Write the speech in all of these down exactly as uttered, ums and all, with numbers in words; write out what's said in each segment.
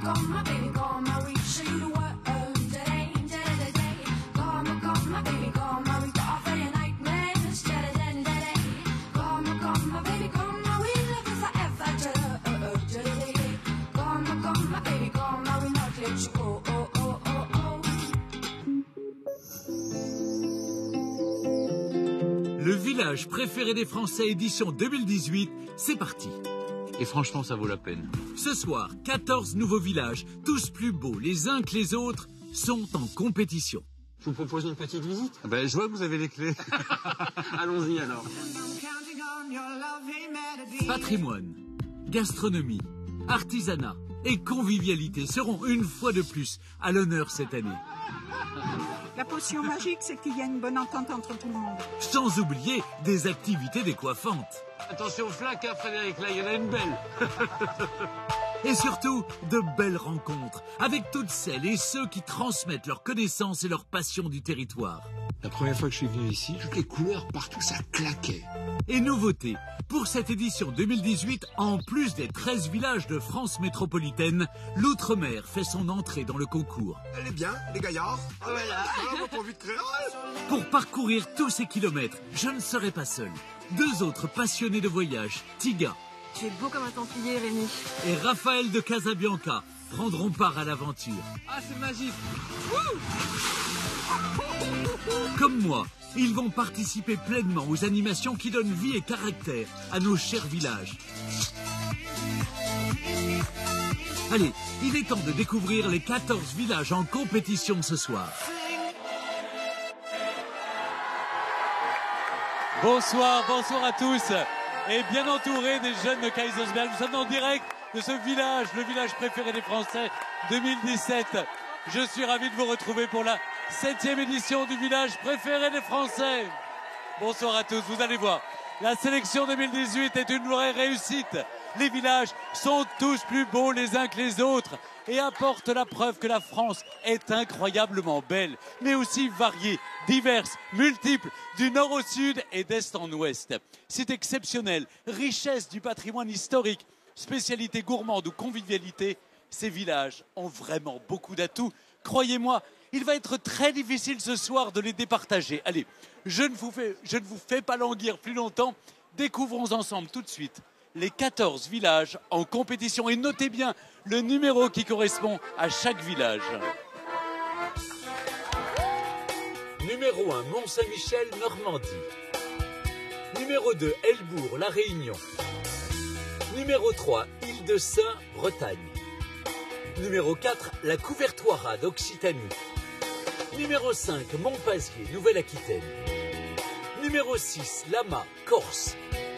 Le village préféré des Français édition deux mille dix-huit, c'est parti. Et franchement, ça vaut la peine. Ce soir, quatorze nouveaux villages, tous plus beaux les uns que les autres, sont en compétition. Je vous propose une petite visite. Ah ben, je vois que vous avez les clés. Allons-y alors. Patrimoine, gastronomie, artisanat et convivialité seront une fois de plus à l'honneur cette année. La potion magique, c'est qu'il y a une bonne entente entre tout le monde. Sans oublier des activités décoiffantes. Attention aux flaques, hein, Frédéric, là, il y en a une belle. Et surtout, de belles rencontres avec toutes celles et ceux qui transmettent leurs connaissances et leur passion du territoire. La première fois que je suis venu ici, toutes les couleurs partout, ça claquait. Et nouveauté, pour cette édition deux mille dix-huit, en plus des treize villages de France métropolitaine, l'Outre-mer fait son entrée dans le concours. Elle est bien, les gaillards. Voilà. Pour, vite créer. Pour parcourir tous ces kilomètres, je ne serai pas seul. Deux autres passionnés de voyage, Tiga. Tu es beau comme un templier, Rémi. Et Raphaël de Casabianca prendront part à l'aventure. Ah, c'est magique. Comme moi, ils vont participer pleinement aux animations qui donnent vie et caractère à nos chers villages. Allez, il est temps de découvrir les quatorze villages en compétition ce soir. Bonsoir, bonsoir à tous. Et bien entouré des jeunes de Kaysersberg, nous sommes en direct de ce village, le village préféré des Français deux mille dix-sept. Je suis ravi de vous retrouver pour la septième édition du village préféré des Français. Bonsoir à tous, vous allez voir, la sélection deux mille dix-huit est une vraie réussite. Les villages sont tous plus beaux les uns que les autres et apportent la preuve que la France est incroyablement belle, mais aussi variée, diverse, multiple, du nord au sud et d'est en ouest. C'est exceptionnel, richesse du patrimoine historique, spécialité gourmande ou convivialité, ces villages ont vraiment beaucoup d'atouts. Croyez-moi, il va être très difficile ce soir de les départager. Allez, je ne vous fais, je ne vous fais pas languir plus longtemps, découvrons ensemble tout de suite les quatorze villages en compétition. Et notez bien le numéro qui correspond à chaque village. Numéro un, Mont-Saint-Michel, Normandie. Numéro deux, Helbourg, La Réunion. Numéro trois, Île-de-Sein, Bretagne. Numéro quatre, la Couvertoira d'Occitanie. Numéro cinq, Montpazier, Nouvelle-Aquitaine. Numéro six, Lama, Corse.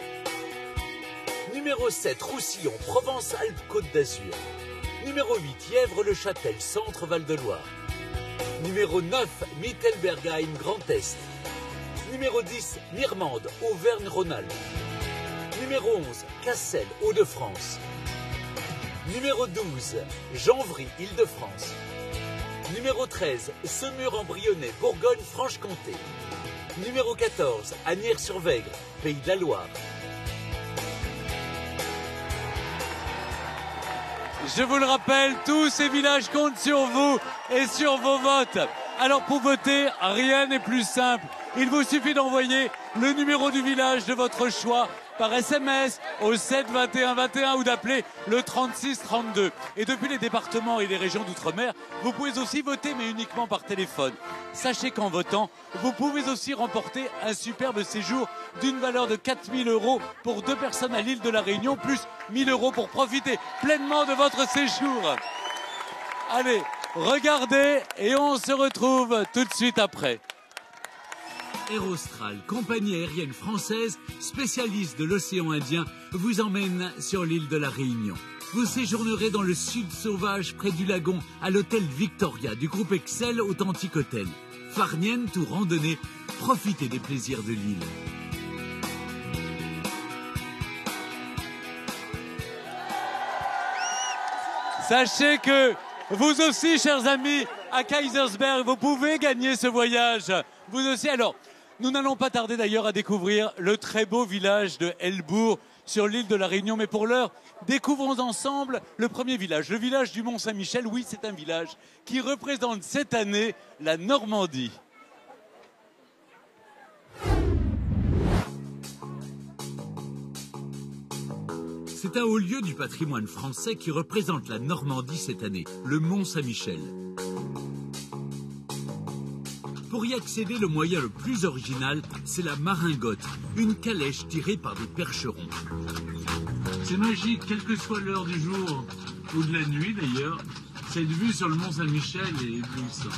Numéro sept, Roussillon, Provence-Alpes-Côte d'Azur. Numéro huit, Yèvre-le-Châtel, Centre-Val-de-Loire. Numéro neuf, Mittelbergheim, Grand Est. Numéro dix, Mirmande, Auvergne-Rhône-Alpes. Numéro onze, Cassel, Hauts-de-France. Numéro douze, Janvry, Île-de-France. Numéro treize, Semur-en-Brionnais, Bourgogne-Franche-Comté. Numéro quatorze, Asnières-sur-Vègre, Pays de la Loire. Je vous le rappelle, tous ces villages comptent sur vous et sur vos votes. Alors pour voter, rien n'est plus simple. Il vous suffit d'envoyer le numéro du village de votre choix par S M S au sept vingt et un vingt et un ou d'appeler le trente-six trente-deux. Et depuis les départements et les régions d'outre-mer, vous pouvez aussi voter, mais uniquement par téléphone. Sachez qu'en votant, vous pouvez aussi remporter un superbe séjour d'une valeur de quatre mille euros pour deux personnes à l'île de la Réunion, plus mille euros pour profiter pleinement de votre séjour. Allez, regardez et on se retrouve tout de suite après. Aerostral, compagnie aérienne française, spécialiste de l'océan Indien, vous emmène sur l'île de la Réunion. Vous séjournerez dans le sud sauvage près du lagon à l'hôtel Victoria du groupe Excel Authentique Hôtel. Farniente ou randonnée, profitez des plaisirs de l'île. Sachez que vous aussi, chers amis, à Kaysersberg, vous pouvez gagner ce voyage. Vous aussi. Alors, nous n'allons pas tarder d'ailleurs à découvrir le très beau village de Helbourg, sur l'île de la Réunion. Mais pour l'heure, découvrons ensemble le premier village, le village du Mont-Saint-Michel. Oui, c'est un village qui représente cette année la Normandie. C'est un haut lieu du patrimoine français qui représente la Normandie cette année, le Mont-Saint-Michel. Pour y accéder, le moyen le plus original, c'est la maringotte, une calèche tirée par des percherons. C'est magique, quelle que soit l'heure du jour ou de la nuit d'ailleurs, cette vue sur le Mont-Saint-Michel est éblouissante.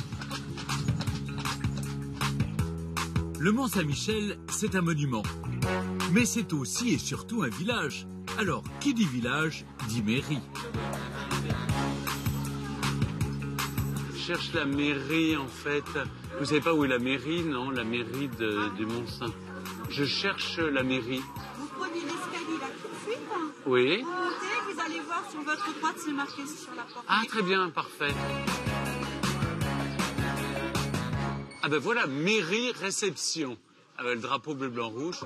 Le Mont-Saint-Michel, c'est un monument, mais c'est aussi et surtout un village. Alors, qui dit village, dit mairie. Je cherche la mairie, en fait. Vous savez pas où est la mairie, non? La mairie de, du Mont-Saint. Je cherche la mairie. Vous prenez l'escalier là tout de suite. Hein. Oui. Vous montez, vous allez voir sur votre droite, c'est marqué sur la porte. Ah, très bien, parfait. Ah ben voilà, mairie réception. Avec le drapeau bleu, blanc, rouge.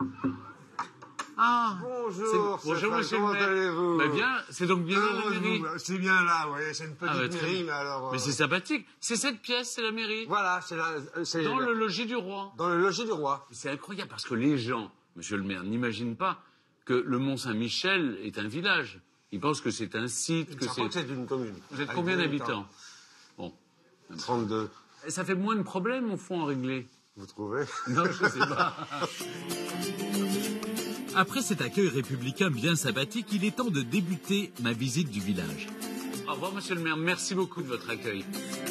Ah, bonjour, bonjour monsieur comment le maire. allez-vous? Bah bien, c'est donc bien dans la mairie. C'est bien là, oui, c'est une petite Ah bah, mairie, mais alors... Mais euh, c'est sympathique. C'est cette pièce, c'est la mairie. Voilà, c'est là... c'est Dans le logis du roi. Dans le logis du roi. C'est incroyable parce que les gens, monsieur le maire, n'imaginent pas que le Mont-Saint-Michel est un village. Ils pensent que c'est un site, que c'est... c'est une commune. Vous êtes combien d'habitants? Bon. trente-deux. Et ça fait moins de problèmes, au fond, à régler. Vous trouvez? Non, je sais pas. Après cet accueil républicain bien sympathique, il est temps de débuter ma visite du village. Au revoir, monsieur le maire. Merci beaucoup de votre accueil.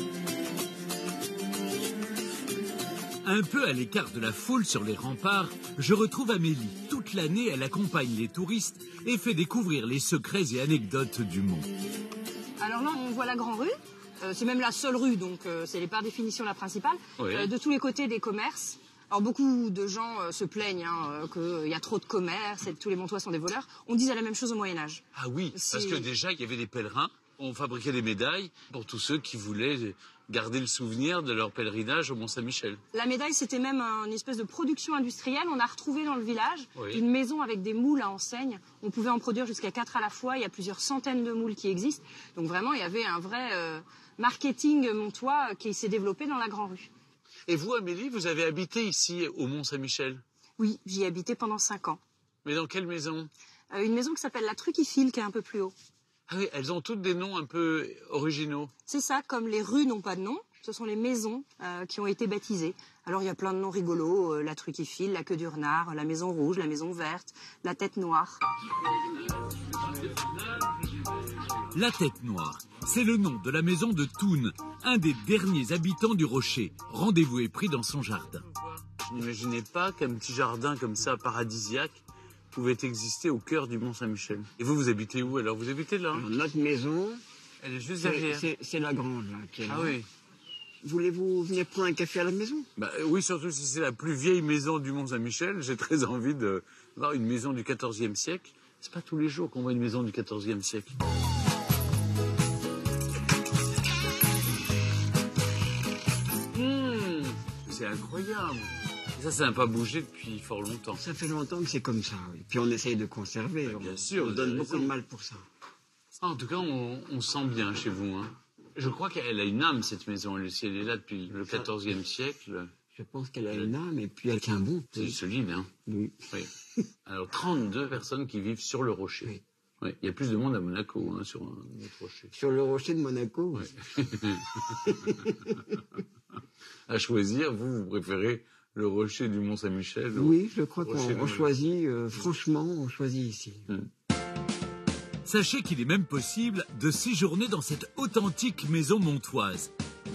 Un peu à l'écart de la foule sur les remparts, je retrouve Amélie. Toute l'année, elle accompagne les touristes et fait découvrir les secrets et anecdotes du Mont. Alors là, on voit la Grand Rue. Euh, c'est même la seule rue, donc euh, c'est par définition la principale. Oui. Euh, de tous les côtés des commerces. Alors beaucoup de gens euh, se plaignent hein, euh, qu'il y a trop de commerces et que tous les Montois sont des voleurs. On disait la même chose au Moyen-Âge. Ah oui, parce que déjà, il y avait des pèlerins. On fabriquait des médailles pour tous ceux qui voulaient garder le souvenir de leur pèlerinage au Mont-Saint-Michel. La médaille, c'était même une espèce de production industrielle. On a retrouvé dans le village Oui. une maison avec des moules à enseigne. On pouvait en produire jusqu'à quatre à la fois. Il y a plusieurs centaines de moules qui existent. Donc vraiment, il y avait un vrai euh, marketing montois qui s'est développé dans la Grand Rue. Et vous, Amélie, vous avez habité ici, au Mont-Saint-Michel? Oui, j'y ai habité pendant cinq ans. Mais dans quelle maison? Euh, une maison qui s'appelle la Truquifile, qui est un peu plus haut. Ah oui, elles ont toutes des noms un peu originaux. C'est ça, comme les rues n'ont pas de nom, ce sont les maisons euh, qui ont été baptisées. Alors il y a plein de noms rigolos, euh, la Truquifile, la Queue du Renard, la Maison Rouge, la Maison Verte, la Tête Noire. La Tête Noire, c'est le nom de la maison de Toun, un des derniers habitants du Rocher. Rendez-vous est pris dans son jardin. Je n'imaginais pas qu'un petit jardin comme ça, paradisiaque, pouvait exister au cœur du Mont-Saint-Michel. Et vous, vous habitez où alors? Vous habitez là? Alors, notre maison, Elle est juste c'est- derrière. c'est c'est la grande. Là, qui est là. Ah oui. Voulez-vous venir prendre un café à la maison? Bah, euh, oui, surtout si c'est la plus vieille maison du Mont-Saint-Michel. J'ai très envie de voir une maison du quatorzième siècle. C'est pas tous les jours qu'on voit une maison du quatorzième siècle. Mmh, c'est incroyable. Et ça, ça n'a pas bougé depuis fort longtemps. Ça fait longtemps que c'est comme ça, oui. Puis on essaye de conserver. Bah, bien on, sûr, on vous donne avez beaucoup raison. de mal pour ça. Ah, en tout cas, on, on sent bien chez vous. Hein. Je crois qu'elle a une âme, cette maison. Elle, si elle est là depuis le quatorzième siècle, Je pense qu'elle a une âme et puis elle tient bon. c'est solide. Hein. Oui. Oui. Alors, trente-deux personnes qui vivent sur le rocher. Oui. Oui. Il y a plus de monde à Monaco hein, sur un autre rocher. Sur le rocher de Monaco. Ouais. À choisir, vous, vous préférez le rocher du Mont-Saint-Michel? au- Oui, je crois au rocher de qu'on on Monaco. choisit, euh, franchement, on choisit ici. Sachez qu'il est même possible de séjourner dans cette authentique maison montoise.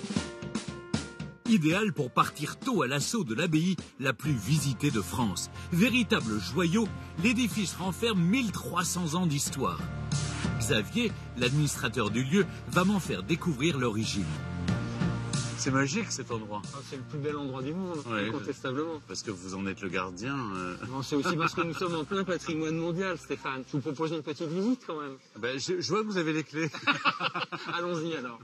Idéal pour partir tôt à l'assaut de l'abbaye la plus visitée de France. Véritable joyau, l'édifice renferme mille trois cents ans d'histoire. Xavier, l'administrateur du lieu, va m'en faire découvrir l'origine. C'est magique cet endroit. Ah, c'est le plus bel endroit du monde, Ouais, incontestablement. Parce que vous en êtes le gardien. euh. Non, c'est aussi parce que nous sommes en plein patrimoine mondial, Stéphane. Je vous propose une petite visite quand même. Ben, je, je vois que vous avez les clés. Allons-y alors.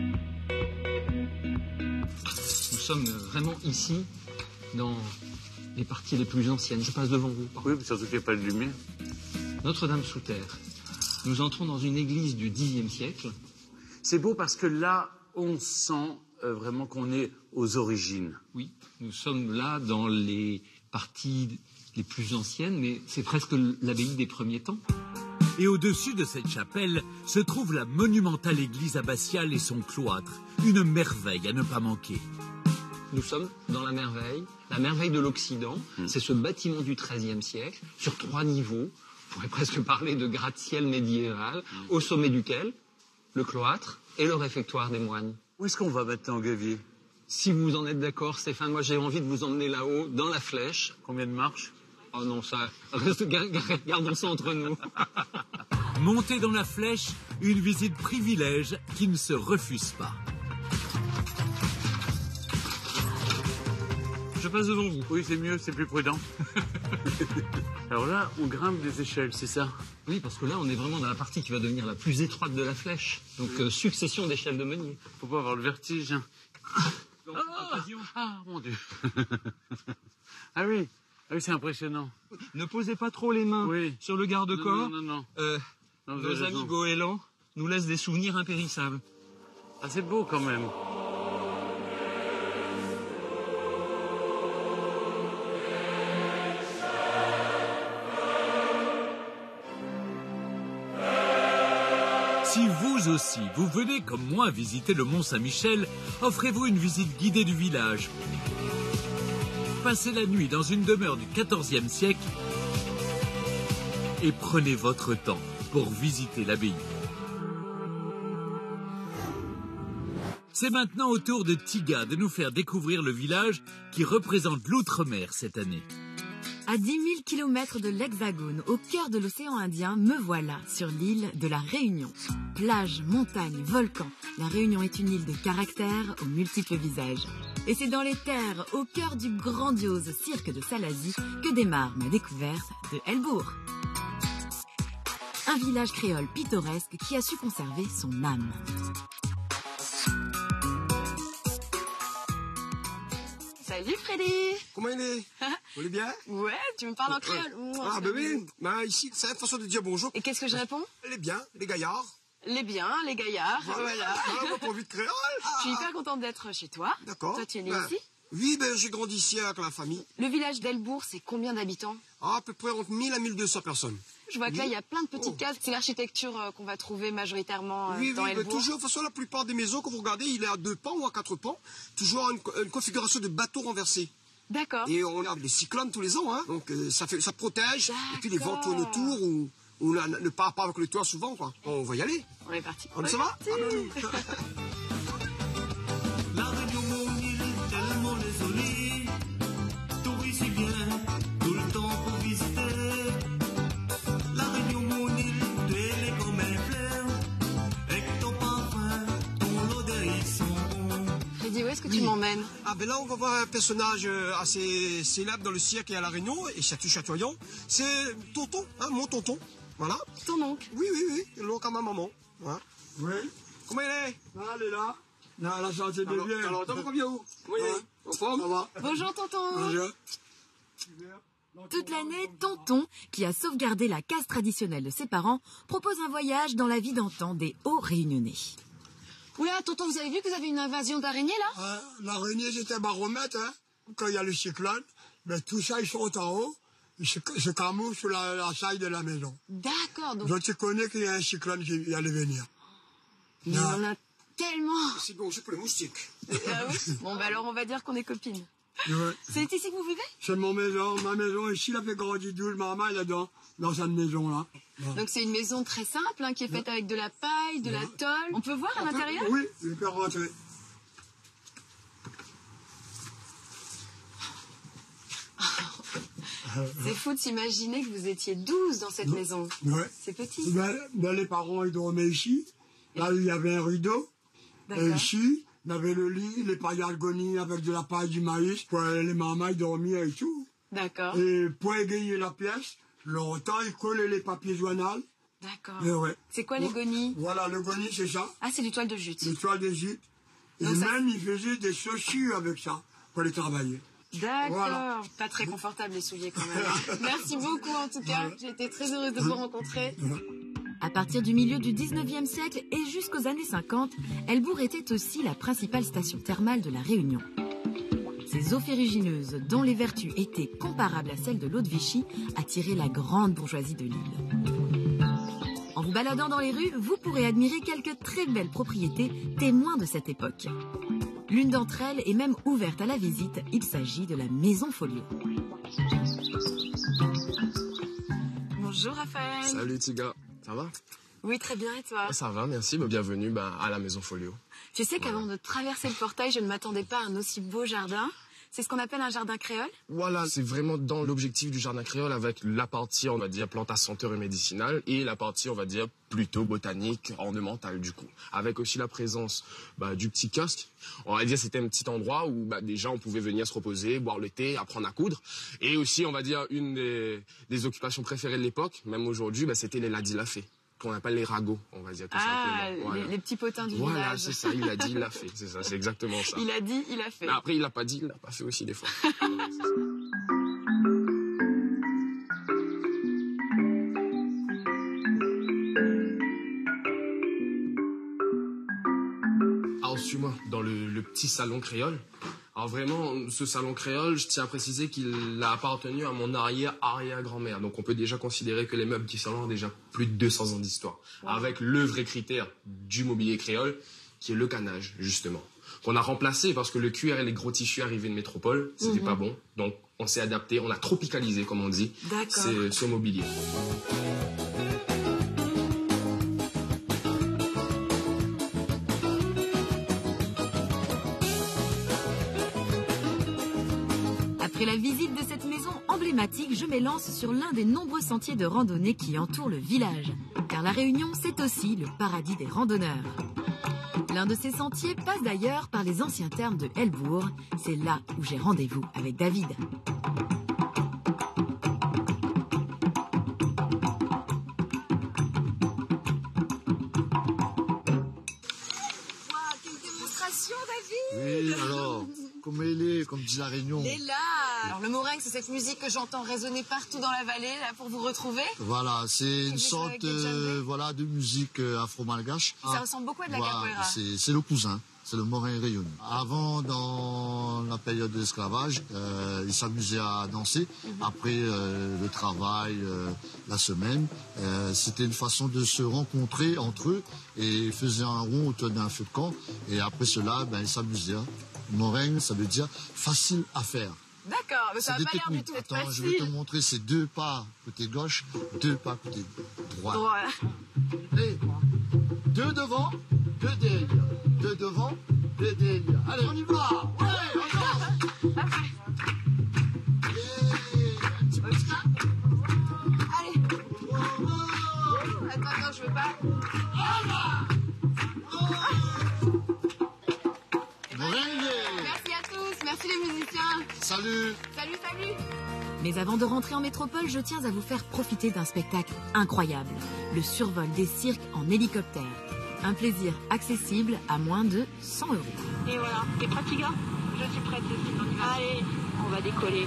Nous sommes vraiment ici, dans les parties les plus anciennes. Je passe devant vous. Oui, mais surtout qu'il n'y a pas de lumière. Notre-Dame sous terre. Nous entrons dans une église du dixième siècle. C'est beau parce que là, on sent euh, vraiment qu'on est aux origines. Oui, nous sommes là dans les parties les plus anciennes, mais c'est presque l'abbaye des premiers temps. Et au-dessus de cette chapelle se trouve la monumentale église abbatiale et son cloître. Une merveille à ne pas manquer. Nous sommes dans la merveille, la merveille de l'Occident. Mmh. C'est ce bâtiment du treizième siècle, sur trois niveaux. On pourrait presque parler de gratte-ciel médiéval, mmh. au sommet duquel le cloître et le réfectoire des moines. Où est-ce qu'on va maintenant, Gavier? Si vous en êtes d'accord, Stéphane, moi j'ai envie de vous emmener là-haut, dans la flèche. Combien de marches? Oh non, ça, reste, gardons ça entre nous. Monter dans la flèche, une visite privilège qui ne se refuse pas. Je passe devant vous. Oui, c'est mieux, c'est plus prudent. Alors là, on grimpe des échelles, c'est ça? Oui, parce que là, on est vraiment dans la partie qui va devenir la plus étroite de la flèche. Donc, euh, succession d'échelles de meunier. Faut pas avoir le vertige. Hein. Ah, ah, mon Dieu. Ah oui, ah oui, c'est impressionnant. Ne posez pas trop les mains oui. sur le garde-corps. Non, non, non. non. Euh, non nos amis goélands nous laissent des souvenirs impérissables. Ah, c'est beau quand même. Si vous aussi, vous venez comme moi visiter le Mont-Saint-Michel, offrez-vous une visite guidée du village. Passez la nuit dans une demeure du quatorzième siècle et prenez votre temps pour visiter l'abbaye. C'est maintenant au tour de Tiga de nous faire découvrir le village qui représente l'outre-mer cette année. À dix mille kilomètres de l'Hexagone, au cœur de l'océan Indien, me voilà sur l'île de la Réunion. Plage, montagne, volcan, la Réunion est une île de caractère aux multiples visages. Et c'est dans les terres, au cœur du grandiose cirque de Salazie, que démarre ma découverte de Helbourg. Un village créole pittoresque qui a su conserver son âme. Salut Freddy. Comment il est? Vous allez bien? Ouais, tu me parles en créole. Ouais. Ah ben oui, bah, ici c'est une façon de dire bonjour. Et qu'est-ce que je réponds? Les biens, les gaillards. Les biens, les gaillards, voilà. Voilà, voilà pas envie de créole. Je suis hyper contente d'être chez toi. D'accord. Toi, tu es né ben, ici? Oui, ben j'ai grandi ici avec la famille. Le village d'Helbourg, c'est combien d'habitants? Ah, à peu près entre mille à mille deux cents personnes. Je vois que là, il y a plein de petites oh. cases. C'est l'architecture euh, qu'on va trouver majoritairement euh, oui, dans oui, Helbourg. Oui, toujours, de toute façon, la plupart des maisons que vous regardez, il est à deux pans ou à quatre pans. Toujours une, une configuration de bateau renversé. D'accord. Et on a des cyclones tous les ans, hein. Donc euh, ça, fait, ça protège. Et puis les vents tournent autour ou, ou la, ne part pas avec le toit souvent, quoi. Bon, on va y aller. On est parti. On, on ça va? Ah, La Réunion, mon île, tellement désolée. Tout ici bien, tout le temps pour visiter. La Réunion, mon île, tu es comme un fleur. Avec ton parfum, ton odeur, ils sont bons. Freddy, où est-ce que oui. tu m'emmènes? Ah ben là, on va voir un personnage assez célèbre dans le cirque et à La Réunion, et c'est chatoyant. C'est Tonton, hein, mon tonton. Voilà. Ton oncle? Oui, oui, oui. L'oncle à ma maman. Hein. Oui. Comment il est? Ah, elle est là. Non, la santé de bien. Alors, t'as combien où? Oui, en forme. Ça va. Bonjour, tonton. Bonjour. Toute l'année, Tonton, qui a sauvegardé la case traditionnelle de ses parents, propose un voyage dans la vie d'antan des Hauts-Réunionnais. Oula, tonton, vous avez vu que vous avez une invasion d'araignées, là? Ah, l'araignée, c'est un baromètre, hein. Quand il y a le cyclone, mais tout ça, ils sont en haut. Ils se, se camouflent sur la, la salle de la maison. D'accord. Donc, donc tu connais qu'il y a un cyclone qui allait venir. Mais on en a tellement. C'est bon, c'est pour les moustiques. Ah oui. Bon, bah alors on va dire qu'on est copines. Ouais. C'est ici que vous vivez? C'est mon maison, ma maison ici, la fait grandir d'où ma maman, elle est dans, dans cette maison-là. Ouais. Donc c'est une maison très simple, hein, qui est faite ouais. avec de la paille, de ouais. la tôle. On peut voir à l'intérieur? Oui, je peux rentrer. C'est fou de s'imaginer que vous étiez douze dans cette ouais. maison. Ouais. C'est petit. Ben, ben, les parents, ils dormaient ici. Là, il y avait un rideau. Et ici, il y avait le lit, les pailles d'algonie avec de la paille, du maïs. Pour les mamans, ils dormaient et tout. D'accord. Et pour égayer la pièce, longtemps, ils collaient les papiers journal. D'accord. Ouais. C'est quoi les gonis? Voilà, le goni, c'est ça. Ah, c'est du toile de jute. Le toile de jute. Et donc même, ça... ils faisaient des chaussures avec ça, pour les travailler. D'accord. Voilà. Pas très confortable les souliers quand même. Merci beaucoup en tout cas. J'ai été très heureuse de vous rencontrer. À partir du milieu du dix-neuvième siècle et jusqu'aux années cinquante, Helbourg était aussi la principale station thermale de la Réunion. Ces eaux ferrugineuses, dont les vertus étaient comparables à celles de l'eau de Vichy, attiraient la grande bourgeoisie de l'île. En vous baladant dans les rues, vous pourrez admirer quelques très belles propriétés témoins de cette époque. L'une d'entre elles est même ouverte à la visite, il s'agit de la Maison Folio. Bonjour Raphaël. Salut Tiga, ça va? Oui, très bien, et toi? Ça va, merci. Bienvenue ben, à la Maison Folio. Tu sais qu'avant de traverser le portail, je ne m'attendais pas à un aussi beau jardin. C'est ce qu'on appelle un jardin créole? Voilà, c'est vraiment dans l'objectif du jardin créole avec la partie, on va dire, plante à senteur et médicinale et la partie, on va dire, plutôt botanique, ornementale du coup. Avec aussi la présence bah, du petit kiosque. On va dire c'était un petit endroit où bah, déjà on pouvait venir se reposer, boire le thé, apprendre à coudre. Et aussi, on va dire, une des, des occupations préférées de l'époque, même aujourd'hui, bah, c'était les ladis lafés, qu'on appelle les ragots, on va dire tout ah, simplement. Voilà. Les, les petits potins du voilà, village. Voilà, c'est ça, il a dit, il l'a fait, c'est ça, c'est exactement ça. Il a dit, il a fait. Mais après, il l'a pas dit, il l'a pas fait aussi des fois. Alors, suis-moi, dans le, le petit salon créole. Alors vraiment, ce salon créole, je tiens à préciser qu'il a appartenu à mon arrière-arrière-grand-mère. Donc on peut déjà considérer que les meubles du salon ont déjà plus de deux cents ans d'histoire. Wow. Avec le vrai critère du mobilier créole, qui est le canage, justement. Qu'on a remplacé parce que le cuir et les gros tissus arrivés de métropole, c'était mm-hmm. pas bon. Donc on s'est adapté, on a tropicalisé, comme on dit, ce mobilier. Après la visite de cette maison emblématique, je m'élance sur l'un des nombreux sentiers de randonnée qui entourent le village. Car la Réunion, c'est aussi le paradis des randonneurs. L'un de ces sentiers passe d'ailleurs par les anciens thermes de Helbourg. C'est là où j'ai rendez-vous avec David. Oui, alors, comme elle est, comme dit la Réunion. Il est là. Alors le moringue, c'est cette musique que j'entends résonner partout dans la vallée, là, pour vous retrouver. Voilà, c'est une sorte euh, voilà, de musique euh, afro-malgache. Ça ah, ressemble beaucoup à de la voilà, capoeira. C'est le cousin, c'est le moringue rayonnant. Avant, dans la période de l'esclavage, euh, ils s'amusaient à danser. Mm-hmm. Après euh, le travail, euh, la semaine, euh, c'était une façon de se rencontrer entre eux et ils faisaient un rond autour d'un feu de camp. Et après cela, ben, ils s'amusaient. Moringue, ça veut dire facile à faire. D'accord, mais ça n'a pas l'air du tout être Attends, facile. je vais te montrer ces deux pas côté gauche, deux pas côté droit. Voilà. Et deux devant, deux derrière. Deux devant, deux derrière. Allez, on y va. Ouais, on danse. Allez. Attends, attends, je veux pas. Merci à tous, merci les musiciens. Salut. Salut, salut. Mais avant de rentrer en métropole, je tiens à vous faire profiter d'un spectacle incroyable. Le survol des cirques en hélicoptère. Un plaisir accessible à moins de cent euros. Et voilà, t'es prête, Tiga? Je suis prête, Cécile. Allez, on va décoller.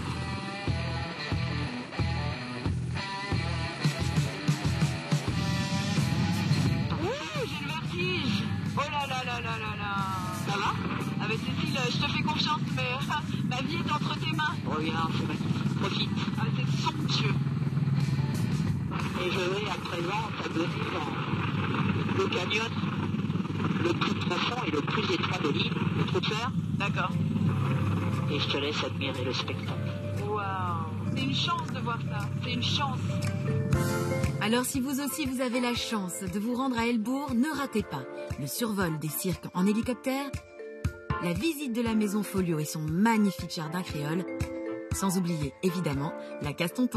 Ouh, j'ai le vertige. Oh là là là là là là. Ça va? Avec Cécile, je te fais confiance, mais ma vie est entre tes mains. Regarde, c'est magnifique. Profite. Ah, c'est somptueux. Et je vais à présent t'adonner le canyon le plus profond et le plus étroit de l'île. Tu peux le faire? D'accord. Et je te laisse admirer le spectacle. Waouh! C'est une chance de voir ça. C'est une chance. Alors si vous aussi vous avez la chance de vous rendre à Helbourg, ne ratez pas le survol des cirques en hélicoptère, la visite de la Maison Folio et son magnifique jardin créole, sans oublier évidemment la casse-tonton.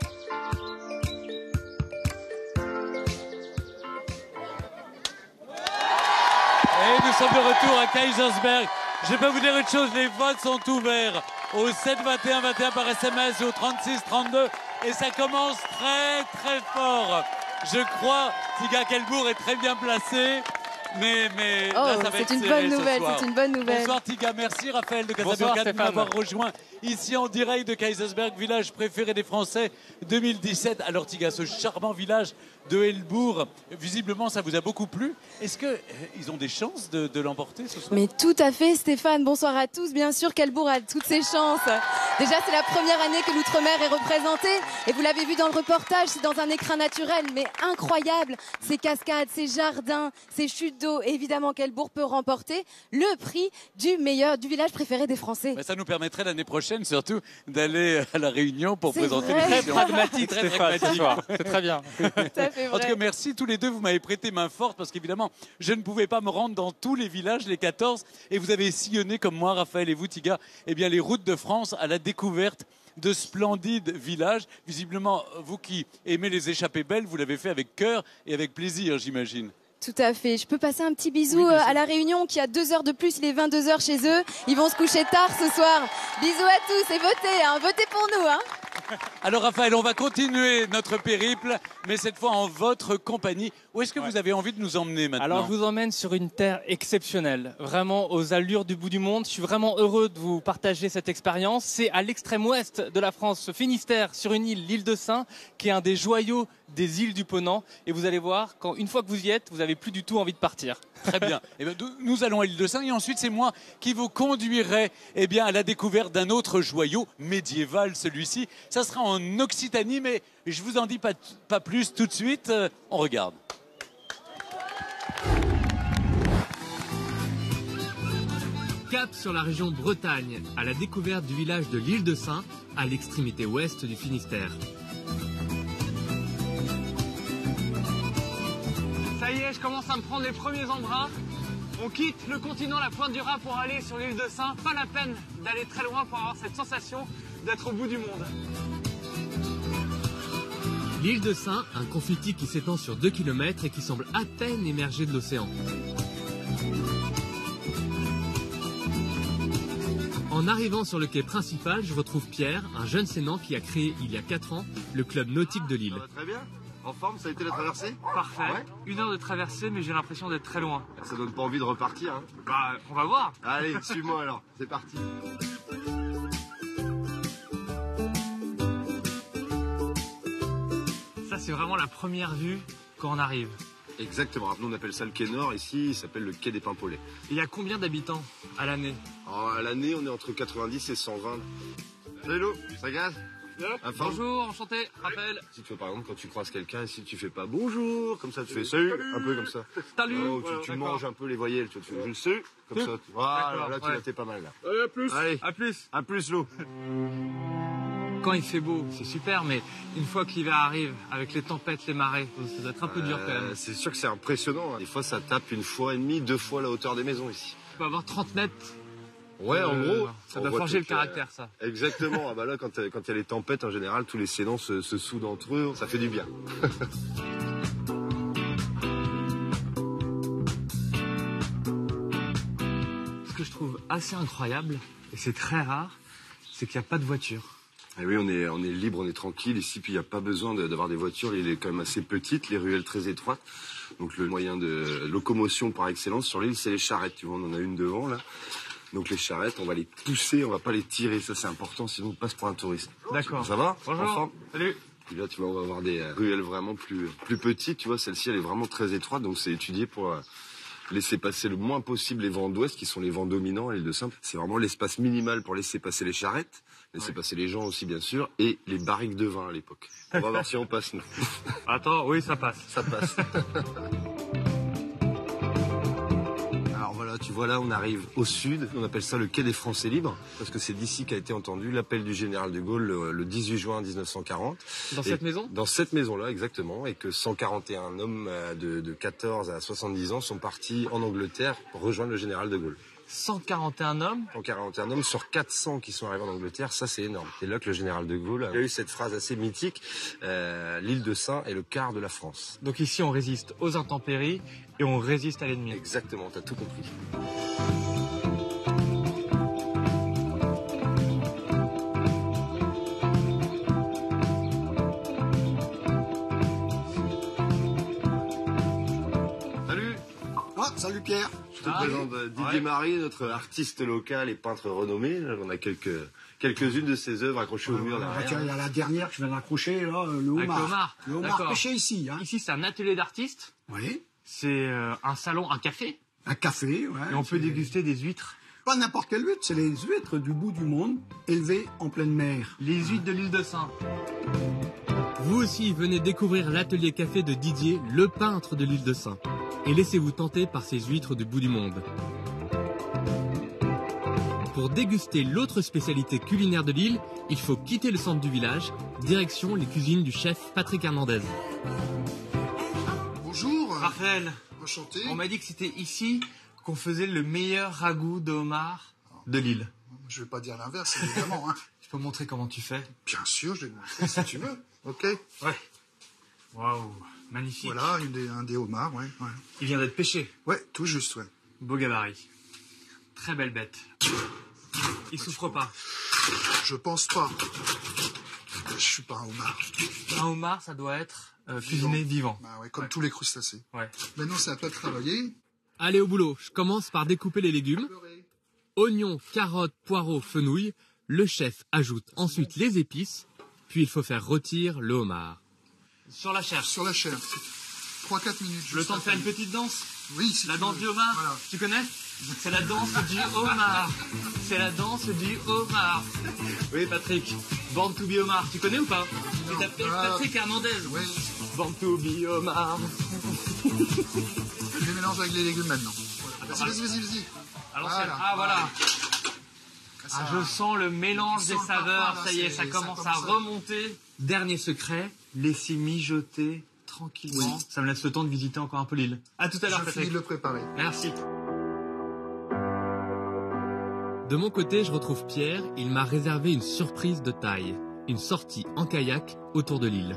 Et nous sommes de retour à Kaysersberg. Je peux vous dire une chose, les votes sont ouverts au sept vingt et un vingt et un par S M S et au trente-six trente-deux. Et ça commence très très fort. Je crois, Tiga qu'Helbourg est très bien placé. Mais, mais Oh, là, ça va c'est être une serré bonne ce nouvelle, soir. c'est une bonne nouvelle. Bonsoir Tiga, merci Raphaël de Bonsoir, Casablanca de Stéphane. m'avoir rejoint ici en direct de Kaisersberg, village préféré des Français deux mille dix-sept. Alors Tiga, ce charmant village de Helbourg, visiblement ça vous a beaucoup plu. Est-ce qu'ils ont des chances de, de l'emporter ce soir? Mais tout à fait, Stéphane. Bonsoir à tous. Bien sûr qu'Helbourg a toutes ses chances. Déjà, c'est la première année que l'Outre-mer est représenté. Et vous l'avez vu dans le reportage, c'est dans un écrin naturel, mais incroyable. Ces cascades, ces jardins, ces chutes d'eau. Évidemment qu'Helbourg peut remporter le prix du meilleur, du village préféré des Français. Mais ça nous permettrait l'année prochaine surtout d'aller à la Réunion pour C'est présenter vrai. l'émission. Très pragmatique, Très Stéphane, ce pragmatique. soir. C'est très bien. Tout à fait En tout vrai. cas, merci tous les deux. Vous m'avez prêté main forte parce qu'évidemment, je ne pouvais pas me rendre dans tous les villages, les quatorze. Et vous avez sillonné, comme moi, Raphaël et vous, Tiga, eh bien, les routes de France à la découverte de splendides villages. Visiblement, vous qui aimez les échappées belles, vous l'avez fait avec cœur et avec plaisir, j'imagine. Tout à fait. Je peux passer un petit bisou euh, à la Réunion qui a deux heures de plus, il est vingt-deux heures chez eux. Ils vont se coucher tard ce soir. Bisous à tous et votez, hein, votez pour nous. Hein. Alors Raphaël, on va continuer notre périple, mais cette fois en votre compagnie. Où est-ce que vous avez envie de nous emmener maintenant? Alors, je vous emmène sur une terre exceptionnelle, vraiment aux allures du bout du monde. Je suis vraiment heureux de vous partager cette expérience. C'est à l'extrême ouest de la France, ce Finistère, sur une île, l'île de Saint, qui est un des joyaux des îles du Ponant. Et vous allez voir, quand, une fois que vous y êtes, vous n'avez plus du tout envie de partir. Très bien. Eh bien, nous allons à l'île de Saint et ensuite c'est moi qui vous conduirai eh bien, à la découverte d'un autre joyau médiéval, celui-ci. Ça sera en Occitanie, mais je vous en dis pas, pas plus tout de suite. Euh, on regarde. Cap sur la région Bretagne, à la découverte du village de l'île de Saint, à l'extrémité ouest du Finistère. Ça y est, je commence à me prendre les premiers embruns. On quitte le continent, la pointe du Rhin pour aller sur l'île de Saint. Pas la peine d'aller très loin pour avoir cette sensation d'être au bout du monde. L'île de Saint, un confetti qui s'étend sur deux kilomètres et qui semble à peine émerger de l'océan. En arrivant sur le quai principal, je retrouve Pierre, un jeune sénant qui a créé il y a quatre ans le club nautique de l'île. Très bien. En forme, ça a été la traversée? Parfait. Ouais. Une heure de traversée, mais j'ai l'impression d'être très loin. Ça donne pas envie de repartir, hein? Bah, on va voir. Allez, suis-moi alors, c'est parti. Ça, c'est vraiment la première vue quand on arrive. Exactement. Nous, on appelle ça le quai Nord. Ici, il s'appelle le quai des Paimpolais. Il y a combien d'habitants à l'année? Alors, à l'année, on est entre quatre-vingt-dix et cent vingt. Salut Lou, ça gaz? Informe. Bonjour, enchanté, Raphaël. Si tu veux, par exemple, quand tu croises quelqu'un, si tu fais pas bonjour, comme ça, tu fais salut, un peu comme ça. Salut. Oh, tu, Voilà, tu d'accord. manges un peu les voyelles, tu, tu je le sais, comme Salut. ça. tu- Voilà, D'accord, là, tu ouais. l'as, t'es pas mal, là. Allez, à plus. Allez, À plus. à plus, Lou. Quand il fait beau, c'est super, mais une fois que l'hiver arrive, avec les tempêtes, les marées, ça doit être un peu dur quand Euh, même. c'est sûr que c'est impressionnant. hein. Des fois, ça tape une fois et demie, deux fois la hauteur des maisons ici. On peut avoir trente mètres. Ouais, en Euh, gros. ça on doit voit forger le que, euh, caractère, ça. Exactement. Ah bah là, quand il quand y a les tempêtes, en général, tous les sénants se, se soudent entre eux. Ça fait du bien. Ce que je trouve assez incroyable, et c'est très rare, c'est qu'il n'y a pas de voiture. Et oui, on est, on est libre, on est tranquille ici, puis il n'y a pas besoin de- d'avoir des voitures. L'île est quand même assez petite, les ruelles très étroites. Donc le moyen de locomotion par excellence sur l'île, c'est les charrettes. Tu vois, on en a une devant là. Donc les charrettes, on va les pousser, on va pas les tirer. Ça c'est important, sinon on passe pour un touriste. D'accord. Ça va? Bonjour. En forme? Salut. Puis là, tu vois, on va avoir des euh, ruelles vraiment plus, plus petites. Tu vois, celle-ci, elle est vraiment très étroite. Donc c'est étudié pour euh, laisser passer le moins possible les vents d'ouest, qui sont les vents dominants à l'île de Saint. C'est vraiment l'espace minimal pour laisser passer les charrettes, laisser passer les gens aussi, bien sûr, et les barriques de vin à l'époque. On va voir si on passe, nous. Attends, oui, ça passe. Ça passe. Alors voilà, tu vois là, on arrive au sud. On appelle ça le quai des Français libres, parce que c'est d'ici qu'a été entendu l'appel du général de Gaulle le, le dix-huit juin mille neuf cent quarante. Dans Et- cette maison? Dans cette maison-là, exactement. Et que cent quarante et un hommes euh, de, de quatorze à soixante-dix ans sont partis en Angleterre pour rejoindre le général de Gaulle. cent quarante et un hommes? cent quarante et un hommes sur quatre cents qui sont arrivés en Angleterre, ça c'est énorme. C'est là que le général de Gaulle a eu cette phrase assez mythique, euh, l'île de Saint est le quart de la France. Donc ici, on résiste aux intempéries et on résiste à l'ennemi. Exactement, t'as tout compris. Salut. Ah, salut Pierre. Je te présente euh, Didier ouais. Marie, notre artiste local et peintre renommé. Là, on a quelques, quelques-unes de ses œuvres accrochées au mur Ah, derrière. tiens, il y a la dernière que je viens d'accrocher, là, le Avec homard. le homard. Le homard pêché ici. Hein. Ici, c'est un atelier d'artistes. Oui. C'est euh, un salon, un café. Un café, ouais. Et on peut déguster des huîtres. Pas n'importe quelle huître, c'est les huîtres du bout du monde, élevées en pleine mer. Les huîtres de l'île de Sein. Vous aussi venez découvrir l'atelier café de Didier, le peintre de l'île de Sein. Et laissez-vous tenter par ces huîtres du bout du monde. Pour déguster l'autre spécialité culinaire de l'île, il faut quitter le centre du village, direction les cuisines du chef Patrick Hernandez. Bonjour. Raphaël. Enchanté. On m'a dit que c'était ici qu'on faisait le meilleur ragoût de homard de l'île. Je vais pas dire l'inverse, évidemment. Hein. Je peux montrer comment tu fais? Bien sûr, je vais te montrer si tu veux. Ok. Ouais. Waouh, magnifique. Voilà, une des, un des homards, ouais, ouais. Il vient d'être pêché. Ouais, tout juste, ouais. Beau gabarit. Très belle bête. Il souffre pas. Je pense pas. Je suis pas un homard. Un homard, ça doit être euh, cuisiné vivant. Bah ouais, comme ouais. tous les crustacés. Ouais. Maintenant, c'est à toi de travailler. Allez au boulot. Je commence par découper les légumes. Oignons, carottes, poireaux, fenouil. Le chef ajoute ensuite les épices. Puis il faut faire rôtir le homard. Sur la chair. Sur la chair. trois quatre minutes. Le temps de faire une petite danse? Oui, si La tu danse veux. du homard? Voilà. Tu connais? C'est la danse du homard. C'est la danse du homard. Oui, Patrick. Born to be homard. Tu connais ou pas? Tu t'appelles Ah. Patrick Hernandez. Oui. Born to be homard. Je les mélange avec les légumes maintenant. Voilà. Vas-y, vas-y, vas-y, vas-y. Alors, Voilà. ah, voilà. Ça, Ah, je sens le mélange on des sent le saveurs. parfum, là, Ça y est, c'est- ça ça commence à commence à- remonter. Dernier secret, laissez mijoter tranquillement. Oui. Ça me laisse le temps de visiter encore un peu l'île. À tout à l'heure, Je Patrick. finis de le préparer. Merci. De mon côté, je retrouve Pierre. Il m'a réservé une surprise de taille. Une sortie en kayak autour de l'île.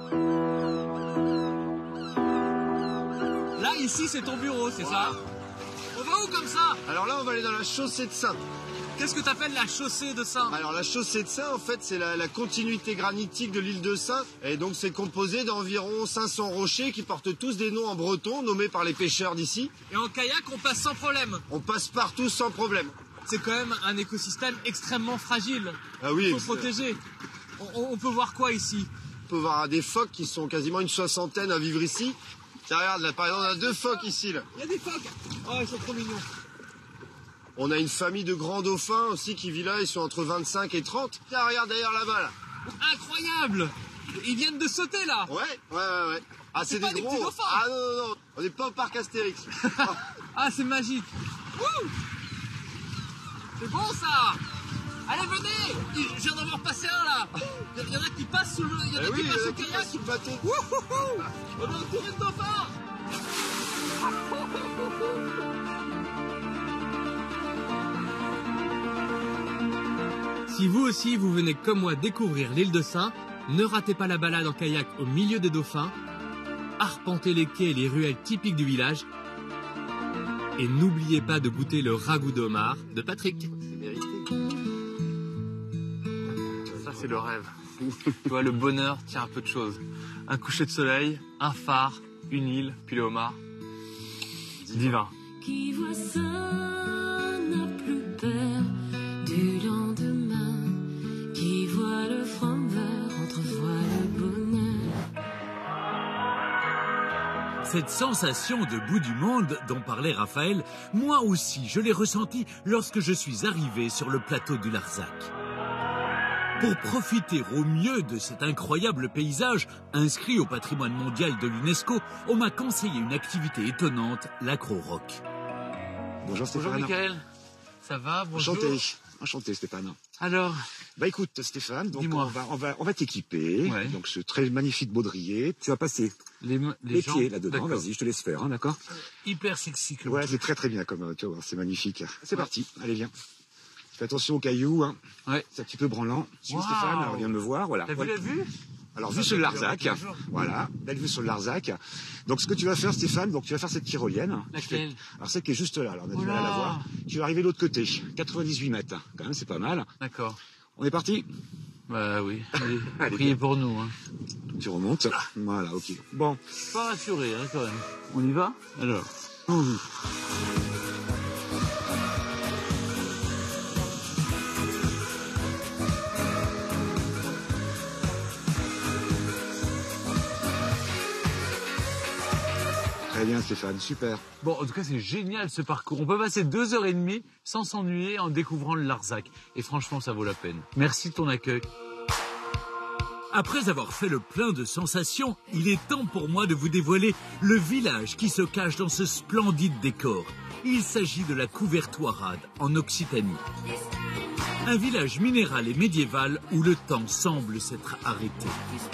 Là, ici, c'est ton bureau, c'est ça? On va où comme ça? Alors là, on va aller dans la chaussée de Sein. Qu'est-ce que t'appelles la chaussée de Sein? Alors la chaussée de Sein, en fait, c'est la, la continuité granitique de l'île de Sein. Et donc c'est composé d'environ cinq cents rochers qui portent tous des noms en breton, nommés par les pêcheurs d'ici. Et en kayak, on passe sans problème. On passe partout sans problème. C'est quand même un écosystème extrêmement fragile. Ah oui. Il faut protéger. On, on peut voir quoi ici? On peut voir des phoques qui sont quasiment une soixantaine à vivre ici. Tiens, regarde, là, par exemple, on a deux phoques ici. Là. Il y a des phoques. Oh, ils sont trop mignons. On a une famille de grands dauphins aussi qui vit là, ils sont entre vingt-cinq et trente. Tiens, regarde d'ailleurs là-bas, là. Incroyable. Ils viennent de sauter là. Ouais, ouais, ouais, ouais. Ah, c'est C'est pas des des gros. petits dauphins. Ah non, non, non, on n'est pas au parc Astérix. Ah, c'est magique. Wouh. C'est bon ça. Allez, venez. Je viens d'en voir passer un là. Il y en a qui passent sous le, il y en a Eh qui oui, passent il y en a au qui kayak. passent sous le bateau. Wouhouhou. On est entouré de dauphins. Si vous aussi vous venez comme moi découvrir l'île de Sein, ne ratez pas la balade en kayak au milieu des dauphins, arpentez les quais et les ruelles typiques du village, et n'oubliez pas de goûter le ragoût de homard de Patrick. Ça c'est le rêve. Tu vois, le bonheur tient un peu de choses. Un coucher de soleil, un phare, une île, puis le homard. Divin. Qui voit ça n'a plus peur du lendemain. Qui voit le front vert entrevoit le bonheur. Cette sensation de bout du monde dont parlait Raphaël, moi aussi je l'ai ressentie lorsque je suis arrivé sur le plateau du Larzac. Pour profiter au mieux de cet incroyable paysage, inscrit au patrimoine mondial de l'UNESCO, on m'a conseillé une activité étonnante, l'acro-rock. Bonjour Stéphane. Bonjour Michael. Ça va? Bonjour. Enchanté. Enchanté Stéphane. Alors? Bah écoute Stéphane, donc Dis-moi. on va, on va, on va t'équiper. Ouais. Donc ce très magnifique baudrier. Tu vas passer les, les, les jambes. pieds là-dedans. D'accord. Vas-y, je te laisse faire, hein, d'accord? Hyper sexy comme Ouais, truc. c'est très très bien comme, tu vois, c'est magnifique. C'est Ouais. parti, allez viens. Fais attention aux cailloux, hein. Ouais. C'est un petit peu branlant. Suis Wow. Stéphane, alors viens me voir, voilà. T'as vu Voilà. la vue? Alors, Ça vue fait sur le plaisir Larzac, tous les jours. voilà, belle vue sur le Larzac. Donc, ce que tu vas faire, Stéphane, donc tu vas faire cette tyrolienne. Laquelle? Je fais- Alors, celle qui est juste là, alors on a du Oh mal à la là. voir. Tu vas arriver de l'autre côté, quatre-vingt-dix-huit mètres. Quand même, c'est pas mal. D'accord. On est parti? Bah oui. Allez, Allez, priez viens. pour nous. Hein. Tu remontes. Voilà, ok. Bon, Pas rassuré, hein, quand même. On y va? Alors, Ouh. Très bien Stéphane, super. Bon, en tout cas, c'est génial ce parcours. On peut passer deux heures et demie sans s'ennuyer en découvrant le Larzac. Et franchement, ça vaut la peine. Merci de ton accueil. Après avoir fait le plein de sensations, il est temps pour moi de vous dévoiler le village qui se cache dans ce splendide décor. Il s'agit de la Couvertoirade, en Occitanie. Un village minéral et médiéval où le temps semble s'être arrêté.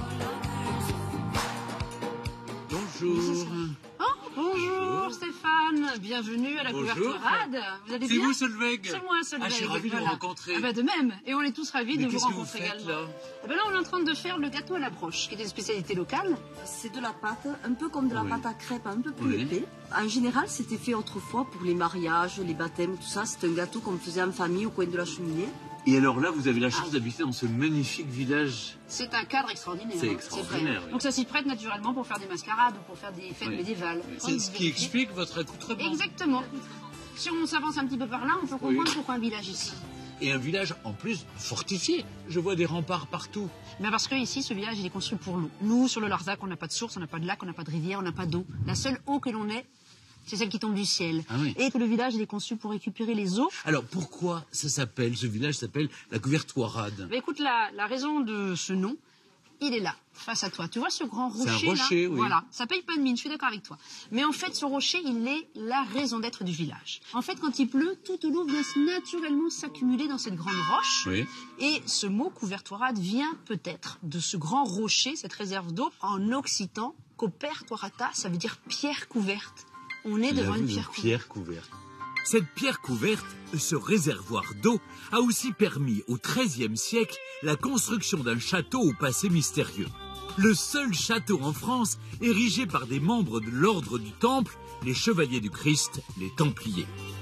Bonjour. Oh, bonjour Stéphane, bienvenue à la Couvertoirade. Vous allez C'est bien? vous Solveig? C'est moi Solveig. Ah, je suis ravi de vous rencontrer. Ah bah de même, et on est tous ravis Mais de vous qu'est-ce que vous rencontrer faites, également. là Eh ben là, on est en train de faire le gâteau à la broche, qui est une spécialité locale. C'est de la pâte, un peu comme de la Oui. pâte à crêpes, un peu plus Oui. épais. En général, c'était fait autrefois pour les mariages, les baptêmes, tout ça. C'est un gâteau qu'on faisait en famille au coin de la cheminée. Et alors là, vous avez la chance d'habiter dans ce magnifique village. C'est un cadre extraordinaire. C'est hein, extraordinaire, vrai. oui. Donc ça s'y prête naturellement pour faire des mascarades ou pour faire des fêtes Oui. médiévales. C'est ce qui explique votre accoutrement. Exactement. Si on s'avance un petit peu par là, on peut comprendre Oui. pourquoi un village ici. Et un village en plus fortifié. Je vois des remparts partout. Mais parce que ici, ce village, il est construit pour l'eau. Nous, sur le Larzac, on n'a pas de source, on n'a pas de lac, on n'a pas de rivière, on n'a pas d'eau. La seule eau que l'on ait, c'est celle qui tombe du ciel. Ah oui. Et que le village, il est conçu pour récupérer les eaux. Alors pourquoi ça s'appelle, ce village s'appelle la Couvertoirade? Mais écoute, la, la raison de ce nom, il est là, face à toi. Tu vois ce grand C'est un rocher, rocher, là oui. Voilà, ça paye pas de mine, je suis d'accord avec toi. Mais en fait, ce rocher, il est la raison d'être du village. En fait, quand il pleut, toute l'eau vient naturellement s'accumuler dans cette grande roche. Oui. Et ce mot couvertoirade vient peut-être de ce grand rocher, cette réserve d'eau, en occitan, copertoirata, ça veut dire pierre couverte. On est devant La une vue de pierre couverte. Pierre couverte. Cette pierre couverte, ce réservoir d'eau, a aussi permis au treizième siècle la construction d'un château au passé mystérieux. Le seul château en France érigé par des membres de l'ordre du Temple, les Chevaliers du Christ, les Templiers.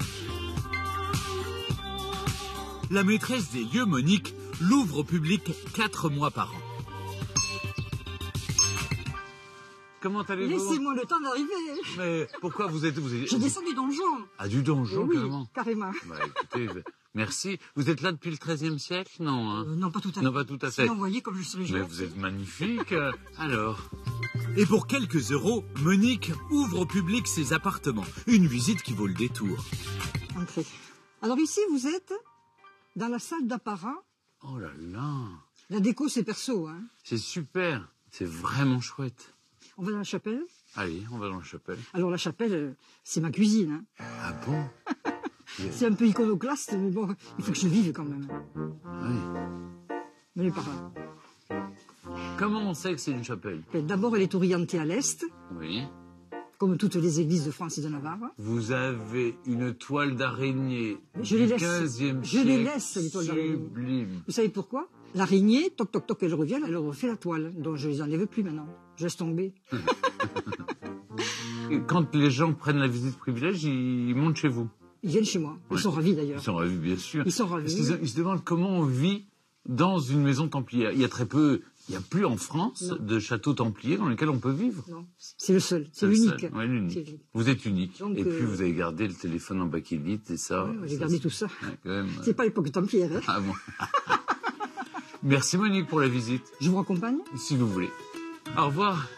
La maîtresse des lieux, Monique, l'ouvre au public quatre mois par an. Comment allez-vous? Laissez-moi le temps d'arriver. Mais pourquoi vous êtes... Vous êtes... Je descends du donjon. Ah, du donjon, Eh oui, carrément. carrément. Bah, écoutez, je- merci. Vous êtes là depuis le treizième siècle? Non, hein? Euh, non, pas tout à fait. Non, pas tout à fait. Sinon, vous voyez comme je serais Mais jeune. vous êtes magnifique. euh, Alors, Et pour quelques euros, Monique ouvre au public ses appartements. Une visite qui vaut le détour. Entrez. Alors ici, vous êtes dans la salle d'apparat. oh là là, La déco, c'est perso. Hein. c'est super. C'est vraiment chouette. On va dans la chapelle. Allez, on va dans la chapelle. Alors la chapelle, euh, c'est ma cuisine. Hein. Ah bon? C'est un peu iconoclaste, mais bon, il faut que je vive quand même. Oui. Venez par là. Comment on sait que c'est une chapelle? D'abord, elle est orientée à l'est, Oui. comme toutes les églises de France et de Navarre. Vous avez une toile d'araignée Je les du laisse. quinzième Je siècle. les laisse, les toiles d'araignée. Sublime. Vous savez pourquoi? L'araignée, toc toc toc, elle revient, elle refait la toile. Donc je les enlève plus maintenant. Je laisse tomber. Et quand les gens prennent la visite privilège, ils montent chez vous. Ils viennent chez moi. Ils Ouais. sont ravis d'ailleurs. Ils sont ravis, bien sûr. Ils sont ravis. Parce qu'ils ils se demandent comment on vit dans une maison templière. Il y a très peu, il n'y a plus en France Non. de châteaux templiers dans lesquels on peut vivre. Non, c'est le seul, c'est le l'unique. seul. Ouais, l'unique. C'est- Vous êtes unique. Donc, et puis euh, vous avez gardé le téléphone en bakélite et ça. Ouais, j'ai ça, gardé c'est- tout ça. ouais, quand même, C'est pas l'époque templière. Hein. Ah bon. Merci Monique pour la visite. Je vous raccompagne? Si vous voulez. Au revoir.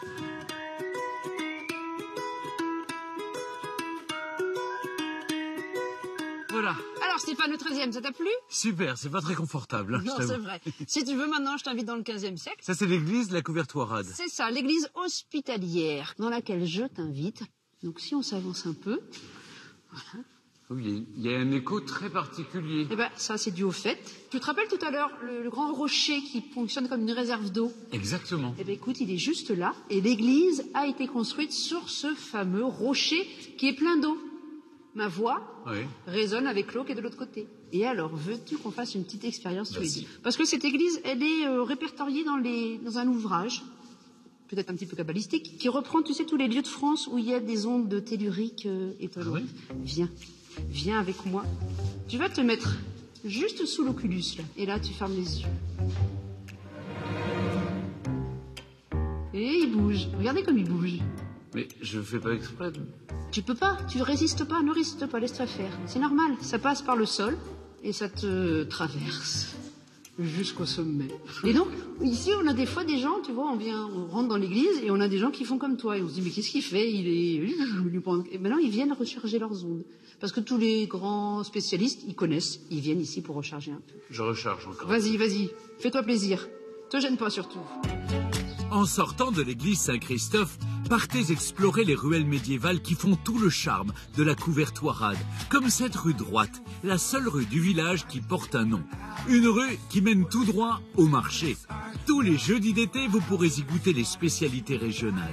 Voilà. Alors Stéphane, le treizième, ça t'a plu? Super, c'est pas très confortable. hein, je Non, t'avoue. c'est vrai. Si tu veux, maintenant, je t'invite dans le quinzième siècle. Ça, c'est l'église de la Couvertoirade. C'est ça, l'église hospitalière dans laquelle je t'invite. Donc si on s'avance un peu, Oui, il y a un écho très particulier. eh ben ça c'est dû au fait. Tu te rappelles tout à l'heure le, le grand rocher qui fonctionne comme une réserve d'eau? Exactement. Eh ben écoute, il est juste là et l'église a été construite sur ce fameux rocher qui est plein d'eau. Ma voix Oui. résonne avec l'eau qui est de l'autre côté. Et alors, veux-tu qu'on fasse une petite expérience tous les Vas-y. deux? Parce que cette église, elle est euh, répertoriée dans, les, dans un ouvrage, peut-être un petit peu kabbalistique, qui reprend, tu sais, tous les lieux de France où il y a des ondes de tellurique euh, étonnantes. Viens, viens avec moi. Tu vas te mettre juste sous l'oculus, là. Et là, tu fermes les yeux. Et il bouge. Regardez comme il bouge. Mais je fais pas exprès. Tu peux pas, tu résistes pas, ne résiste pas, laisse-toi faire. C'est normal, ça passe par le sol et ça te traverse jusqu'au sommet. Et donc, ici, on a des fois des gens, tu vois, on vient, on rentre dans l'église et on a des gens qui font comme toi. Et on se dit, mais qu'est-ce qu'il fait? Il est... Et maintenant, ils viennent recharger leurs ondes. Parce que tous les grands spécialistes, ils connaissent, ils viennent ici pour recharger un peu. Je recharge encore. Vas-y, vas-y, fais-toi plaisir. Te gêne pas surtout. En sortant de l'église Saint-Christophe, partez explorer les ruelles médiévales qui font tout le charme de la Couvertoirade, comme cette rue droite, la seule rue du village qui porte un nom. Une rue qui mène tout droit au marché. Tous les jeudis d'été, vous pourrez y goûter les spécialités régionales.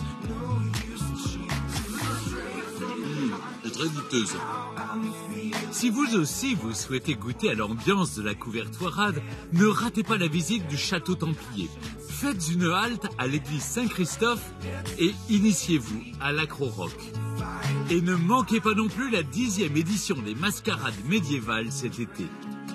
C'est très goûteuse. Si vous aussi vous souhaitez goûter à l'ambiance de la Couvertoirade, ne ratez pas la visite du château Templier. Faites une halte à l'église Saint-Christophe et initiez-vous à l'Acro-Rock. Et ne manquez pas non plus la dixième édition des mascarades médiévales cet été.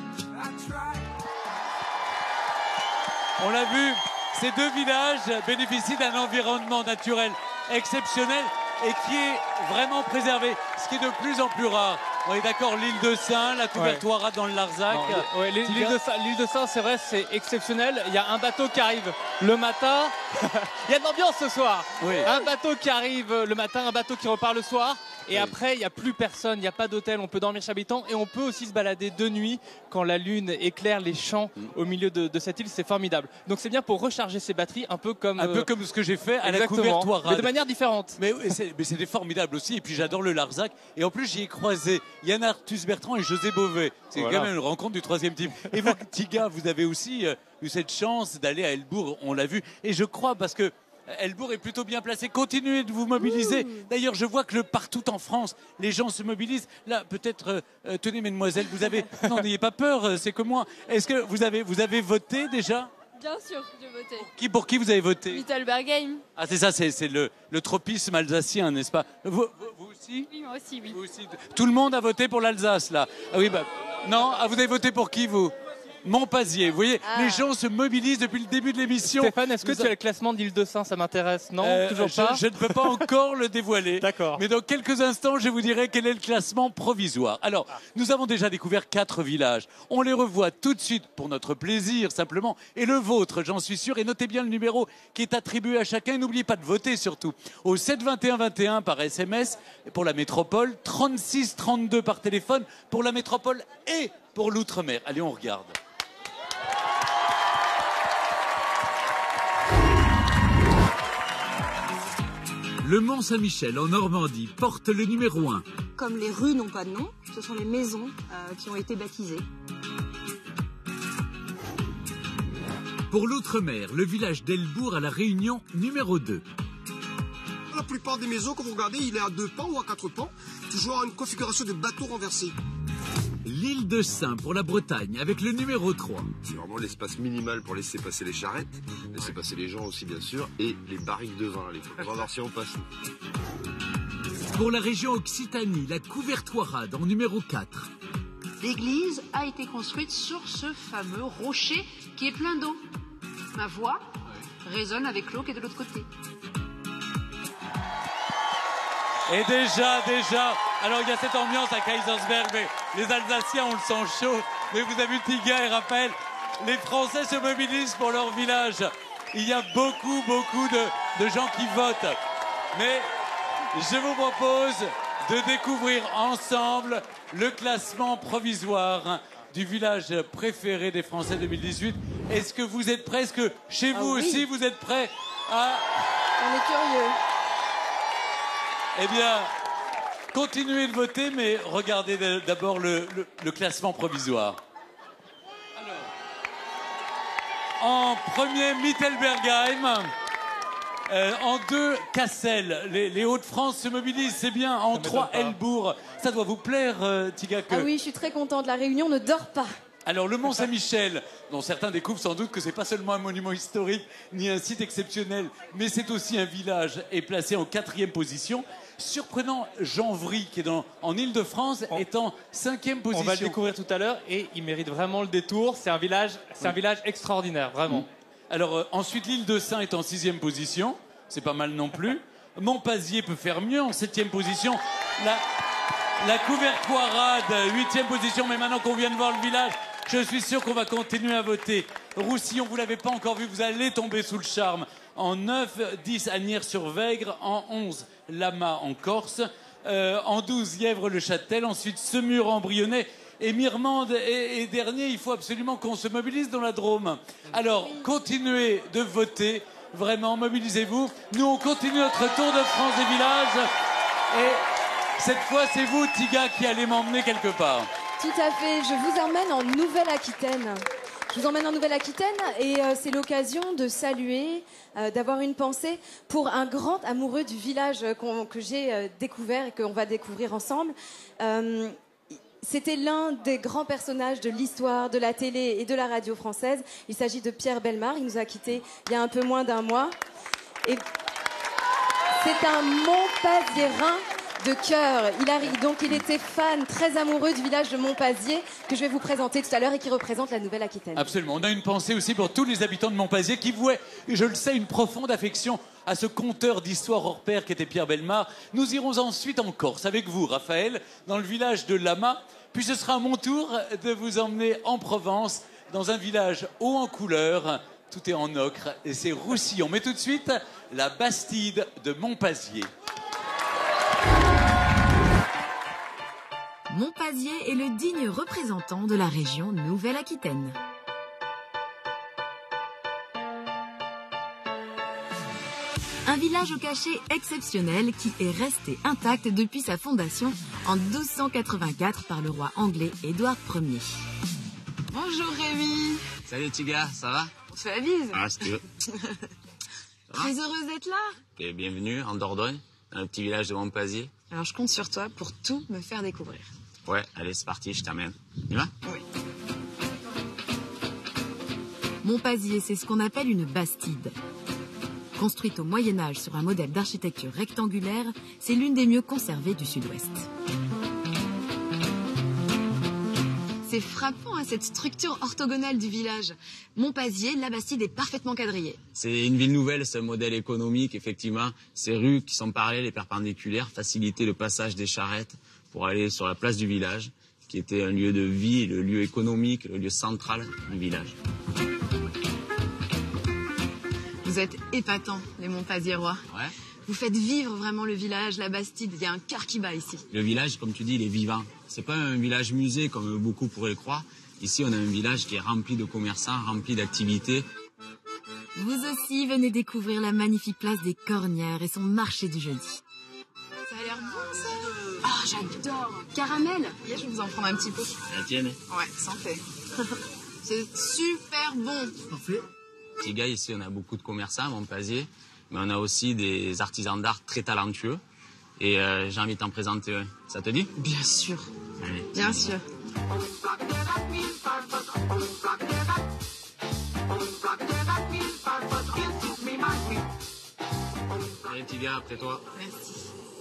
On l'a vu, ces deux villages bénéficient d'un environnement naturel exceptionnel et qui est vraiment préservé, ce qui est de plus en plus rare. On est d'accord, l'île de Sein, la Couvertoirade dans le Larzac. Non, ouais, l'île de Sein, l'île de Sein, c'est vrai, c'est exceptionnel. Il y a un bateau qui arrive le matin. Il y a de l'ambiance ce soir. Oui. Un bateau qui arrive le matin, un bateau qui repart le soir. Et oui. Après, il n'y a plus personne, il n'y a pas d'hôtel, on peut dormir chez habitant. Et on peut aussi se balader de nuit quand la lune éclaire les champs mm. au milieu de, de cette île. C'est formidable. Donc c'est bien pour recharger ses batteries, un peu comme... Un euh... peu comme ce que j'ai fait à Exactement. La Couvertoirade. Mais de manière différente. Mais, mais c'était formidable aussi. Et puis j'adore le Larzac. Et en plus, j'y ai croisé Yann Arthus Bertrand et José Bové. C'est voilà. Quand même une rencontre du troisième type. Et vous, Tiga, vous avez aussi euh, eu cette chance d'aller à Elbourg, on l'a vu. Et je crois, parce que Elbourg est plutôt bien placé. Continuez de vous mobiliser. Mmh. D'ailleurs, je vois que le, partout en France, les gens se mobilisent. Là, peut-être, euh, tenez, mesdemoiselles, vous avez... Non, n'ayez pas peur, euh, c'est que moi. Est-ce que vous avez, vous avez voté déjà ? Bien sûr, j'ai voté. Qui, pour qui vous avez voté ? Mittelbergheim. Ah, c'est ça, c'est le, le tropisme alsacien, n'est-ce pas ? vous, vous, vous aussi ? Oui, moi aussi, oui. Vous aussi. Tout le monde a voté pour l'Alsace, là. Ah oui, bah... Non, ah, vous avez voté pour qui, vous ? Montpazier, vous voyez, ah. Les gens se mobilisent depuis le début de l'émission. Stéphane, est-ce que Nous tu a... as le classement d'Île de Sein? Ça m'intéresse. Non, euh, toujours je, pas. Je ne peux pas encore le dévoiler. D'accord. Mais dans quelques instants, je vous dirai quel est le classement provisoire. Alors, ah. nous avons déjà découvert quatre villages. On les revoit tout de suite pour notre plaisir, simplement. Et le vôtre, j'en suis sûr. Et notez bien le numéro qui est attribué à chacun. N'oubliez pas de voter surtout. Au sept vingt et un vingt et un par S M S pour la métropole, trente-six trente-deux par téléphone pour la métropole et pour l'outre-mer. Allez, on regarde. Le Mont-Saint-Michel, en Normandie, porte le numéro un. Comme les rues n'ont pas de nom, ce sont les maisons euh, qui ont été baptisées. Pour l'outre-mer, le village d'Elbourg à La Réunion, numéro deux. La plupart des maisons, quand vous regardez, il est à deux pans ou à quatre pans, toujours une configuration de bateau renversé. L'île de Sein pour la Bretagne avec le numéro trois. C'est vraiment l'espace minimal pour laisser passer les charrettes, laisser passer les gens aussi bien sûr, et les barriques de vin. On va voir si on passe. Pour la région Occitanie, la Couvertoirade en numéro quatre. L'église a été construite sur ce fameux rocher qui est plein d'eau. Ma voix résonne avec l'eau qui est de l'autre côté. Et déjà, déjà, alors il y a cette ambiance à Kaisersberg, mais les Alsaciens, on le sent chaud. Mais vous avez vu Tiga et Raphaël, les Français se mobilisent pour leur village. Il y a beaucoup, beaucoup de, de gens qui votent. Mais je vous propose de découvrir ensemble le classement provisoire du village préféré des Français deux mille dix-huit. Est-ce que vous êtes prêts? Est-ce que chez vous ah, oui. aussi, vous êtes prêts à... On est curieux. Eh bien, continuez de voter, mais regardez d'abord le, le, le classement provisoire. Alors, en premier, Mittelbergheim. Euh, en deux, Cassel. Les, les Hauts-de-France se mobilisent, c'est bien. En trois, Elbourg. Ça doit vous plaire, euh, Tiga que... Ah oui, je suis très contente. La Réunion ne dort pas. Alors, le Mont-Saint-Michel, dont certains découvrent sans doute que c'est pas seulement un monument historique, ni un site exceptionnel, mais c'est aussi un village, est placé en quatrième position. Surprenant, Janvry, qui est dans, en Île-de-France, on, est en cinquième position. On va le découvrir tout à l'heure et il mérite vraiment le détour. C'est un village, c'est oui. un village extraordinaire, vraiment. Mmh. Alors, euh, ensuite, l'île de Sein est en sixième position. C'est pas mal non plus. Montpazier peut faire mieux en septième position. La, la Couvertoirade, huitième position. Mais maintenant qu'on vient de voir le village, je suis sûr qu'on va continuer à voter. Roussillon, vous ne l'avez pas encore vu, vous allez tomber sous le charme. En neuf, dix, Asnières-sur-Vègre. En onze, Lama en Corse. Euh, en douze, Yèvres-le-Châtel. Ensuite, Semur-en-Brionnais. Et Mirmande est, est dernier. Il faut absolument qu'on se mobilise dans la Drôme. Alors, continuez de voter. Vraiment, mobilisez-vous. Nous, on continue notre tour de France des villages. Et cette fois, c'est vous, Tiga, qui allez m'emmener quelque part. Tout à fait. Je vous emmène en Nouvelle-Aquitaine. Je vous emmène en Nouvelle-Aquitaine et euh, c'est l'occasion de saluer, euh, d'avoir une pensée pour un grand amoureux du village euh, qu'on, que j'ai euh, découvert et qu'on va découvrir ensemble. Euh, C'était l'un des grands personnages de l'histoire, de la télé et de la radio française. Il s'agit de Pierre Bellemare. Il nous a quittés il y a un peu moins d'un mois. Et c'est un Montpaziérain de cœur. Il arrive, donc il était fan, très amoureux du village de Montpazier, que je vais vous présenter tout à l'heure et qui représente la Nouvelle-Aquitaine. Absolument. On a une pensée aussi pour tous les habitants de Montpazier qui vouaient, je le sais, une profonde affection à ce conteur d'histoire hors pair qu'était Pierre Bellemare. Nous irons ensuite en Corse avec vous, Raphaël, dans le village de Lama. Puis ce sera à mon tour de vous emmener en Provence, dans un village haut en couleur. Tout est en ocre et c'est Roussillon. Mais tout de suite, la Bastide de Montpazier. Montpazier est le digne représentant de la région Nouvelle-Aquitaine. Un village au cachet exceptionnel qui est resté intact depuis sa fondation en douze cent quatre-vingt-quatre par le roi anglais Édouard Premier. Bonjour Rémi. Salut Tiga, ça va? On te fait la bise. Ah, si tu veux. Très heureuse d'être là. Et bienvenue en Dordogne, dans le petit village de Montpazier. Alors je compte sur toi pour tout me faire découvrir. Ouais, allez, c'est parti, je t'amène. Tu vas? Oui. Montpazier, c'est ce qu'on appelle une bastide. Construite au Moyen-Âge sur un modèle d'architecture rectangulaire, c'est l'une des mieux conservées du Sud-Ouest. C'est frappant, hein, cette structure orthogonale du village. Montpazier, la bastide est parfaitement quadrillée. C'est une ville nouvelle, c'est un modèle économique, effectivement. Ces rues qui sont parallèles et perpendiculaires facilitaient le passage des charrettes pour aller sur la place du village, qui était un lieu de vie, le lieu économique, le lieu central du village. Vous êtes épatants, les Montpaziérois. Ouais. Vous faites vivre vraiment le village, la bastide. Il y a un cœur qui bat ici. Le village, comme tu dis, il est vivant. C'est pas un village musée comme beaucoup pourraient le croire. Ici, on a un village qui est rempli de commerçants, rempli d'activités. Vous aussi venez découvrir la magnifique place des Cornières et son marché du jeudi. Ça a l'air bon, ça. Ah, j'adore. Caramel. Yeah, je vais vous en prendre un petit peu. La tienne? Ouais, santé. C'est super bon. Parfait. Petit gars, ici, on a beaucoup de commerçants à Montpazier, mais on a aussi des artisans d'art très talentueux. Et euh, j'ai envie de t'en présenter un. Ça te dit? Bien sûr. Allez. Bien sûr. Allez, petit gars, après toi. Merci.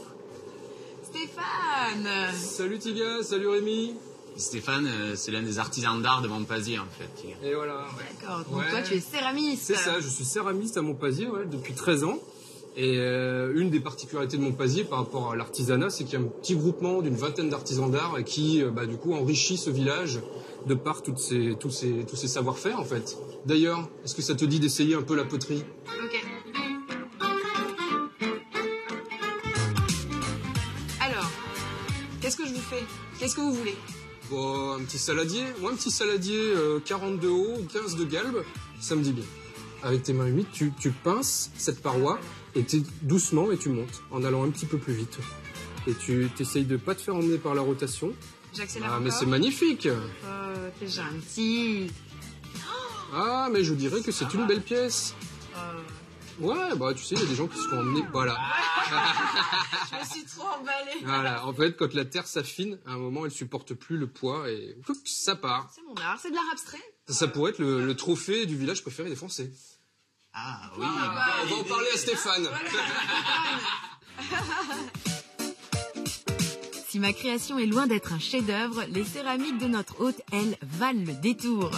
Stéphane. Salut Tiga, salut Rémi. Stéphane, euh, c'est l'un des artisans d'art de Montpazier, en fait. Tiga. Et voilà. D'accord, donc Ouais. toi tu es céramiste. C'est ça, je suis céramiste à Montpazier ouais, depuis treize ans. Et euh, une des particularités de Montpazier par rapport à l'artisanat, c'est qu'il y a un petit groupement d'une vingtaine d'artisans d'art qui, euh, bah, du coup, enrichit ce village de par toutes ces, tous ces, tous ces savoir-faire, en fait. D'ailleurs, est-ce que ça te dit d'essayer un peu la poterie? Ok. Alors, qu'est-ce que je vous fais? Qu'est-ce que vous voulez? Bon, un petit saladier. Moi, un petit saladier euh, quarante de haut, quinze de galbe, ça me dit bien. Avec tes mains humides, tu, tu pinces cette paroi et tu doucement et tu montes en allant un petit peu plus vite. Et tu t'essayes de pas te faire emmener par la rotation. J'accélère Ah, encore. mais c'est magnifique. Oh, t'es gentil. Ah, mais je dirais que c'est une belle pièce. Oh. Ouais, bah tu sais, il y a des gens qui se font emmener. Voilà. Je me suis trop emballée. Voilà. En fait, quand la terre s'affine, à un moment, elle supporte plus le poids et flouc, ça part. C'est mon art, c'est de l'art abstrait. Ça pourrait être le, le trophée du village préféré des Français. Ah oui. Ah, bah, on va en parler à Stéphane. Si ma création est loin d'être un chef-d'œuvre, les céramiques de notre hôte, elles, valent le détour.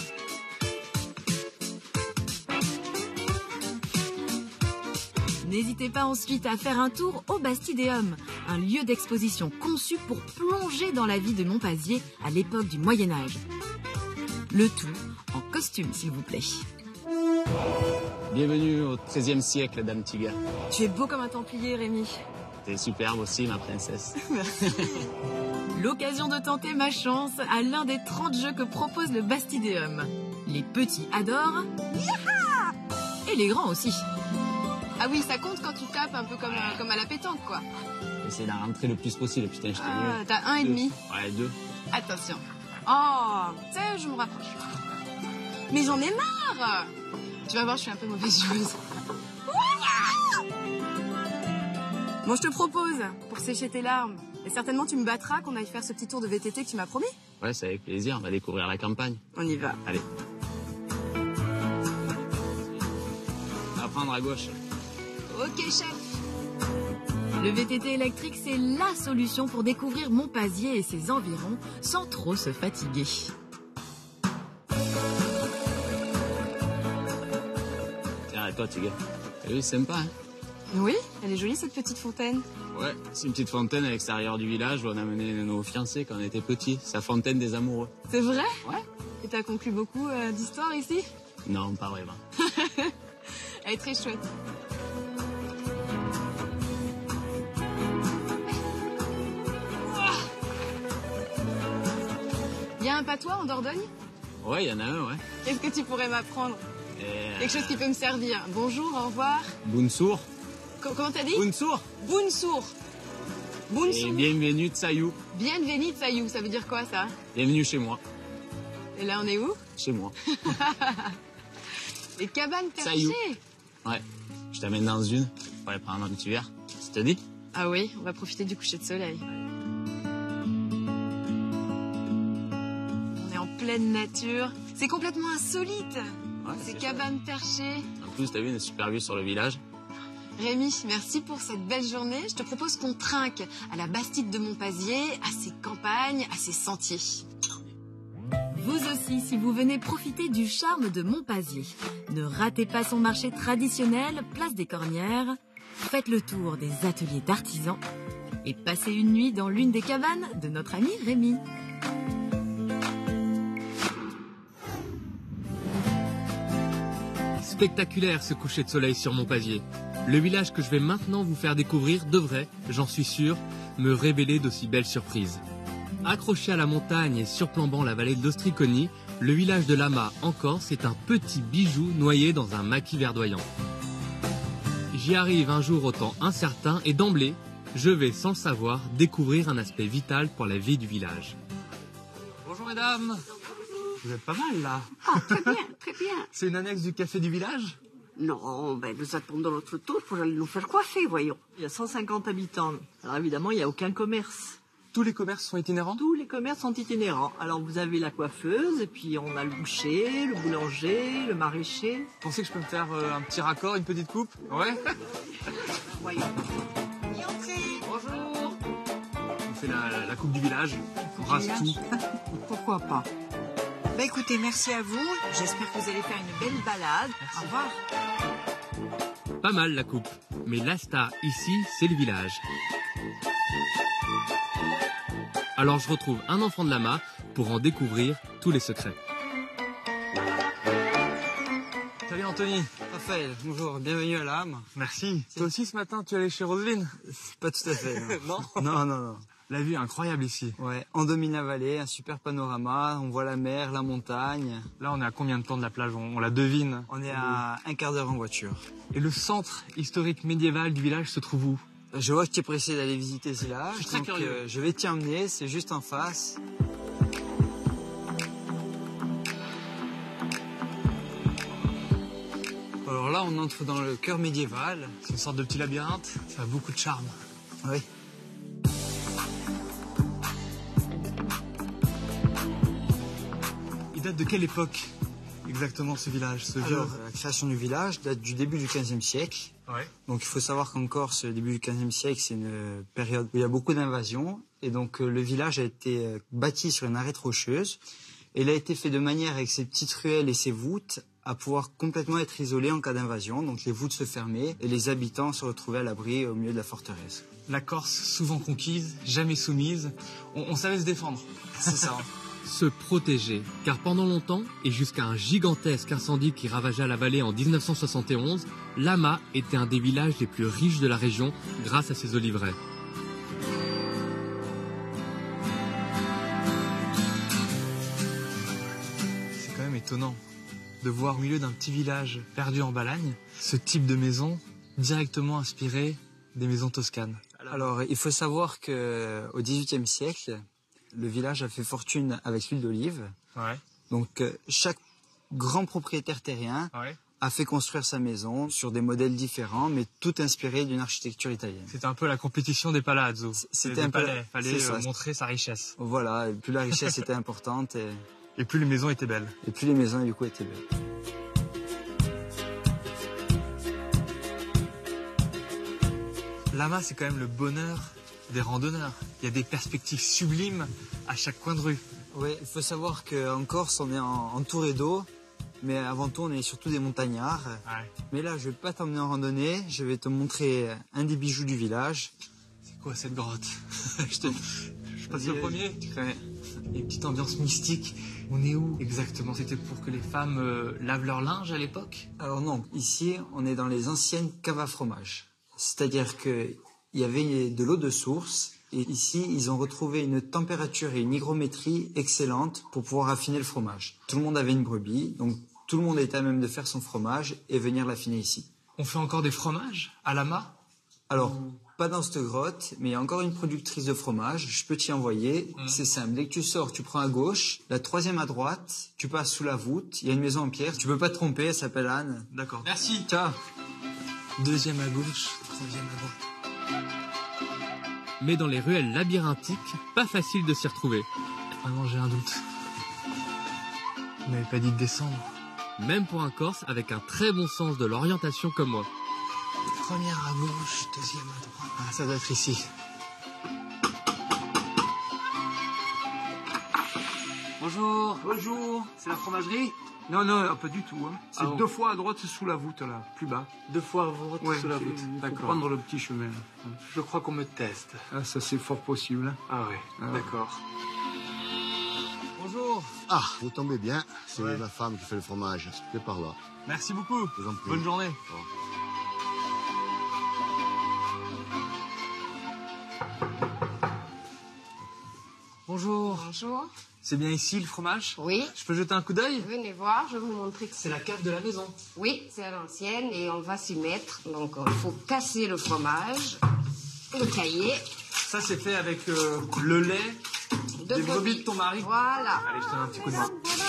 N'hésitez pas ensuite à faire un tour au Bastidéum, un lieu d'exposition conçu pour plonger dans la vie de Monpazier à l'époque du Moyen-Âge. Le tout en costume, s'il vous plaît. Bienvenue au treizième siècle, Dame Tiga. Tu es beau comme un templier, Rémi. T'es superbe aussi, ma princesse. Merci. L'occasion de tenter ma chance à l'un des trente jeux que propose le Bastidéum. Les petits adorent. Yaha! Et les grands aussi. Ah oui, ça compte quand tu tapes un peu comme, euh, comme à la pétanque, quoi. Essaye d'en rentrer le plus possible, putain, je t'ai Ah, mieux. t'as un et Deux. demi. Ouais, deux. Attention. Oh, tu sais, je me rapproche. Mais j'en ai marre. Tu vas voir, je suis un peu mauvaise joueuse. Bon, je te propose, pour sécher tes larmes, et certainement tu me battras qu'on aille faire ce petit tour de V T T que tu m'as promis. Ouais, c'est avec plaisir, on va découvrir la campagne. On y va. Allez. On va prendre à gauche. Ok, chef. Le V T T électrique, c'est la solution pour découvrir Monpazier et ses environs sans trop se fatiguer. Tiens, à toi, Tiga. T'as vu, c'est sympa, hein? Oui, elle est jolie cette petite fontaine. Ouais, c'est une petite fontaine à l'extérieur du village où on a mené nos fiancés quand on était petits. C'est la fontaine des amoureux. C'est vrai? Ouais. Et t'as conclu beaucoup euh, d'histoires ici? Non, pas vraiment. Elle est très chouette. Il y a un patois en Dordogne? Ouais, il y en a un, ouais. Qu'est-ce que tu pourrais m'apprendre? Et... Quelque chose qui peut me servir. Bonjour, au revoir. Bounsour. Co- comment t'as dit? Bounsour. Bounsour. Et Bounsour. bienvenue de Sayou. Bienvenue de Sayou, ça veut dire quoi ça? Bienvenue chez moi. Et là on est où? Chez moi. Les cabanes Sayou. perchées. Ouais. Je t'amène dans une pour aller prendre un petit verre. Ça te dit? Ah oui, on va profiter du coucher de soleil. On est en pleine nature. C'est complètement insolite. Ouais, Ces c'est cabanes perchées. En plus, t'as vu une super vue sur le village. Rémi, merci pour cette belle journée. Je te propose qu'on trinque à la Bastide de Monpazier, à ses campagnes, à ses sentiers. Vous aussi, si vous venez profiter du charme de Monpazier. Ne ratez pas son marché traditionnel, place des Cornières. Faites le tour des ateliers d'artisans et passez une nuit dans l'une des cabanes de notre ami Rémi. Spectaculaire ce coucher de soleil sur Monpazier. Le village que je vais maintenant vous faire découvrir devrait, j'en suis sûr, me révéler d'aussi belles surprises. Accroché à la montagne et surplombant la vallée de l'Ostriconi, le village de Lama en Corse est un petit bijou noyé dans un maquis verdoyant. J'y arrive un jour au temps incertain et d'emblée, je vais sans le savoir découvrir un aspect vital pour la vie du village. Bonjour mesdames. Vous êtes pas mal là. Ah, très bien, très bien. C'est une annexe du café du village? Non, ben nous attendons notre tour pour aller nous faire coiffer, voyons. Il y a cent cinquante habitants. Alors évidemment, il n'y a aucun commerce. Tous les commerces sont itinérants? Tous les commerces sont itinérants. Alors vous avez la coiffeuse, et puis on a le boucher, le boulanger, le maraîcher. Vous pensez que je peux me faire euh, un petit raccord, une petite coupe? Ouais. Voyons. Bonjour. On fait la, la, la coupe du village. On rase tout. Pourquoi pas? Bah écoutez, merci à vous. J'espère que vous allez faire une belle balade. Merci. Au revoir. Pas mal la coupe, mais la star ici, c'est le village. Alors je retrouve un enfant de Lama pour en découvrir tous les secrets. Salut Anthony. Raphaël, bonjour, bienvenue à l'âme. Merci. Toi aussi ce matin, tu es allé chez Roselyne? Pas tout à fait. Non. Non, non, non. La vue est incroyable ici. Ouais, on domine la vallée, un super panorama, on voit la mer, la montagne. Là, on est à combien de temps de la plage? On, on la devine. On est à un quart d'heure en voiture. Et le centre historique médiéval du village se trouve où? Je vois que tu es pressé d'aller visiter ce village. Je suis très donc, curieux. Euh, je vais t'y emmener, c'est juste en face. Alors là, on entre dans le cœur médiéval. C'est une sorte de petit labyrinthe. Ça a beaucoup de charme. Oui. Il date de quelle époque exactement ce village, ce vieux? Alors, la création du village date du début du quinzième siècle. Ouais. Donc il faut savoir qu'en Corse, le début du quinzième siècle, c'est une période où il y a beaucoup d'invasions. Et donc euh, le village a été euh, bâti sur une arête rocheuse. Et il a été fait de manière, avec ses petites ruelles et ses voûtes, à pouvoir complètement être isolés en cas d'invasion. Donc les voûtes se fermaient et les habitants se retrouvaient à l'abri au milieu de la forteresse. La Corse, souvent conquise, jamais soumise, on, on savait se défendre. C'est ça. Se protéger, car pendant longtemps, et jusqu'à un gigantesque incendie qui ravagea la vallée en dix-neuf cent soixante et onze, Lama était un des villages les plus riches de la région grâce à ses oliveraies. C'est quand même étonnant de voir au milieu d'un petit village perdu en Balagne, ce type de maison directement inspiré des maisons toscanes. Alors, il faut savoir qu'au dix-huitième siècle, le village a fait fortune avec l'huile d'olive. Ouais. Donc, euh, chaque grand propriétaire terrien ouais. a fait construire sa maison sur des modèles différents, mais tout inspiré d'une architecture italienne. C'était un peu la compétition des palazzo. C'était un peu... palais. Il fallait euh, montrer sa richesse. Voilà, et plus la richesse était importante. Et... et plus les maisons étaient belles. Et plus les maisons, du coup, étaient belles. Lama, c'est quand même le bonheur des randonneurs. Il y a des perspectives sublimes à chaque coin de rue. Oui, il faut savoir qu'en Corse, on est en, entouré d'eau, mais avant tout, on est surtout des montagnards. Ouais. Mais là, je vais pas t'emmener en randonnée, je vais te montrer un des bijoux du village. C'est quoi cette grotte? je, te... je passe le premier. Il y a une petite ambiance mystique. On est où exactement? C'était pour que les femmes euh, lavent leur linge à l'époque? Alors non, ici, on est dans les anciennes caves à fromage. C'est-à-dire qu'il y avait de l'eau de source et ici, ils ont retrouvé une température et une hygrométrie excellentes pour pouvoir affiner le fromage. Tout le monde avait une brebis, donc tout le monde était à même de faire son fromage et venir l'affiner ici. On fait encore des fromages à Lama? Alors, pas dans cette grotte, mais il y a encore une productrice de fromage, je peux t'y envoyer. Mmh. C'est simple, dès que tu sors, tu prends à gauche, la troisième à droite, tu passes sous la voûte, il y a une maison en pierre, tu peux pas te tromper, elle s'appelle Anne. D'accord. Merci. Ciao. Deuxième à gauche, troisième à droite. Mais dans les ruelles labyrinthiques, pas facile de s'y retrouver. Vraiment, j'ai un doute. Vous m'avez pas dit de descendre. Même pour un Corse avec un très bon sens de l'orientation comme moi. Première à gauche, deuxième à droite. Ah, ça doit être ici. Bonjour. Bonjour. C'est la fromagerie? Non, non, pas du tout. Hein. C'est ah, deux fois à droite sous la voûte, là, plus bas. Deux fois à droite ouais, sous la voûte. D'accord. Faut prendre le petit chemin. Je crois qu'on me teste. Ah, ça, c'est fort possible. Ah ouais, ah, d'accord. Bonjour. Ah, vous tombez bien. C'est ouais. ma femme qui fait le fromage. C'est par là. Merci beaucoup. Bonne journée. Bon. Bonjour. Bonjour. C'est bien ici le fromage? Oui. Je peux jeter un coup d'œil? Venez voir, je vais vous montrer que c'est la cave de la maison. Oui, c'est à l'ancienne et on va s'y mettre. Donc il faut casser le fromage, le cahier. Ça c'est fait avec euh, le lait de des brebis de ton mari. Voilà. Allez, je te donne un petit coup de main.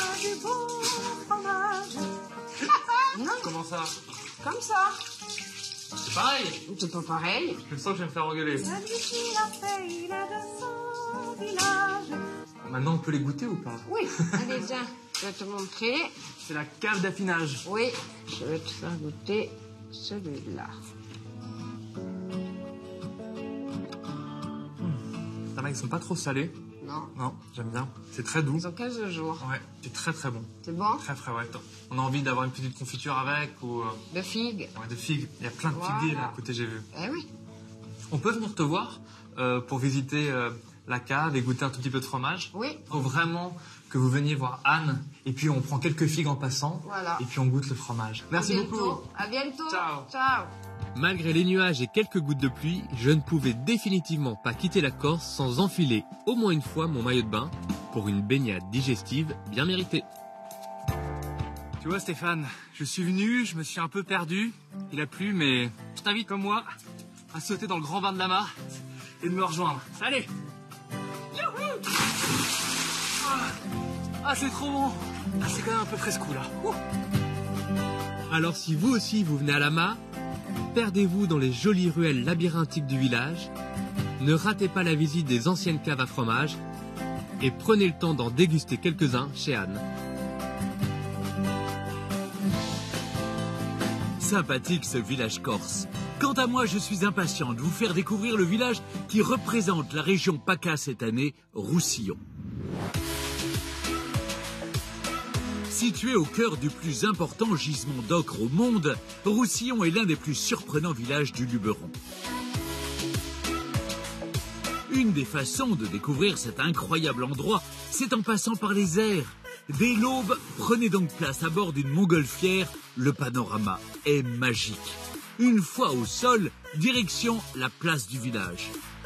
Non. Comment ça? Comme ça. C'est pareil? C'est pas pareil. Je sens que je vais me faire engueuler. Maintenant, on peut les goûter ou pas? Oui, allez, viens, je vais te montrer. C'est la cave d'affinage. Oui, je vais te faire goûter celui-là. Ça va, ils sont pas trop salés. Non. Non, j'aime bien. C'est très doux. Ils ont quinze jours. Ouais, c'est très très bon. C'est bon? Très frais, ouais. On a envie d'avoir une petite confiture avec ou... De figues. Ouais, de figues. Il y a plein de voilà. figuiers là à côté, j'ai vu. Eh oui. On peut venir te voir euh, pour visiter euh, la cave et goûter un tout petit peu de fromage? Oui. Il faut vraiment que vous veniez voir Anne et puis on prend quelques figues en passant. Voilà. Et puis on goûte le fromage. Merci à beaucoup. À bientôt. Ciao. Ciao. Malgré les nuages et quelques gouttes de pluie, je ne pouvais définitivement pas quitter la Corse sans enfiler au moins une fois mon maillot de bain pour une baignade digestive bien méritée. Tu vois Stéphane, je suis venu, je me suis un peu perdu, il a plu, mais je t'invite comme moi à sauter dans le grand bain de Lama et de me rejoindre. Allez! Ah, c'est trop bon! Ah, c'est quand même un peu fresco là. Ouh. Alors si vous aussi vous venez à Lama, perdez-vous dans les jolies ruelles labyrinthiques du village, ne ratez pas la visite des anciennes caves à fromage et prenez le temps d'en déguster quelques-uns chez Anne. Sympathique ce village corse. Quant à moi, je suis impatient de vous faire découvrir le village qui représente la région PACA cette année, Roussillon. Situé au cœur du plus important gisement d'ocre au monde, Roussillon est l'un des plus surprenants villages du Luberon. Une des façons de découvrir cet incroyable endroit, c'est en passant par les airs. Dès l'aube, prenez donc place à bord d'une montgolfière. Le panorama est magique. Une fois au sol, direction la place du village.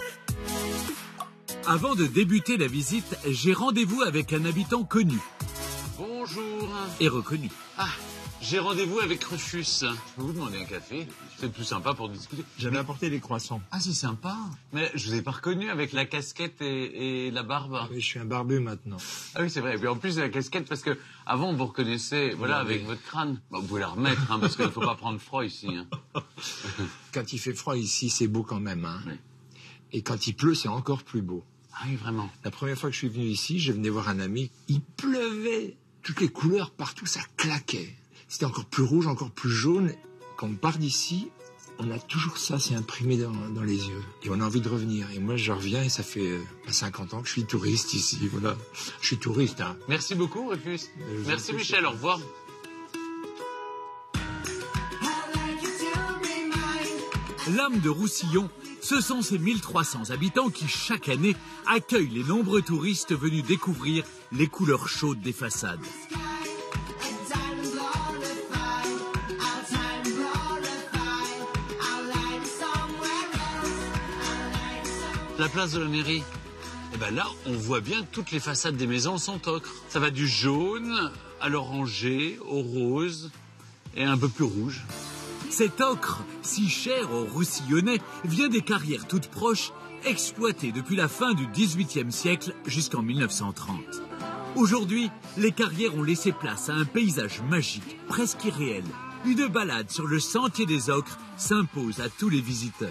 Avant de débuter la visite, j'ai rendez-vous avec un habitant connu. Bonjour. Et reconnu. Ah, j'ai rendez-vous avec Rufus. Je peux vous demander un café? C'est plus sympa pour discuter. J'avais apporté des croissants. Ah, c'est sympa. Mais je vous ai pas reconnu avec la casquette et, et la barbe. Oui, je suis un barbu maintenant. Ah oui, c'est vrai. Et puis en plus, la casquette, parce que avant on vous reconnaissait, voilà, avec votre crâne. Bon, vous pouvez la remettre, hein, parce qu'il ne faut pas prendre froid ici. Hein. Quand il fait froid ici, c'est beau quand même. Hein. Oui. Et quand il pleut, c'est encore plus beau. Ah oui, vraiment. La première fois que je suis venu ici, je venais voir un ami. Il pleuvait. Toutes les couleurs partout, ça claquait. C'était encore plus rouge, encore plus jaune. Quand on part d'ici, on a toujours ça, c'est imprimé dans, dans les yeux. Et on a envie de revenir. Et moi, je reviens et ça fait euh, cinquante ans que je suis touriste ici. Voilà. Je suis touriste. Hein. Merci beaucoup, Rufus. Merci, Michel. Au revoir. L'âme de Roussillon, ce sont ces mille trois cents habitants qui, chaque année, accueillent les nombreux touristes venus découvrir les couleurs chaudes des façades. La place de la mairie. Et ben là, on voit bien que toutes les façades des maisons sont ocre. Ça va du jaune à l'oranger, au rose et un peu plus rouge. Cet ocre, si cher aux Roussillonnais, vient des carrières toutes proches, exploitées depuis la fin du dix-huitième siècle jusqu'en mille neuf cent trente. Aujourd'hui, les carrières ont laissé place à un paysage magique, presque irréel. Une balade sur le sentier des ocres s'impose à tous les visiteurs.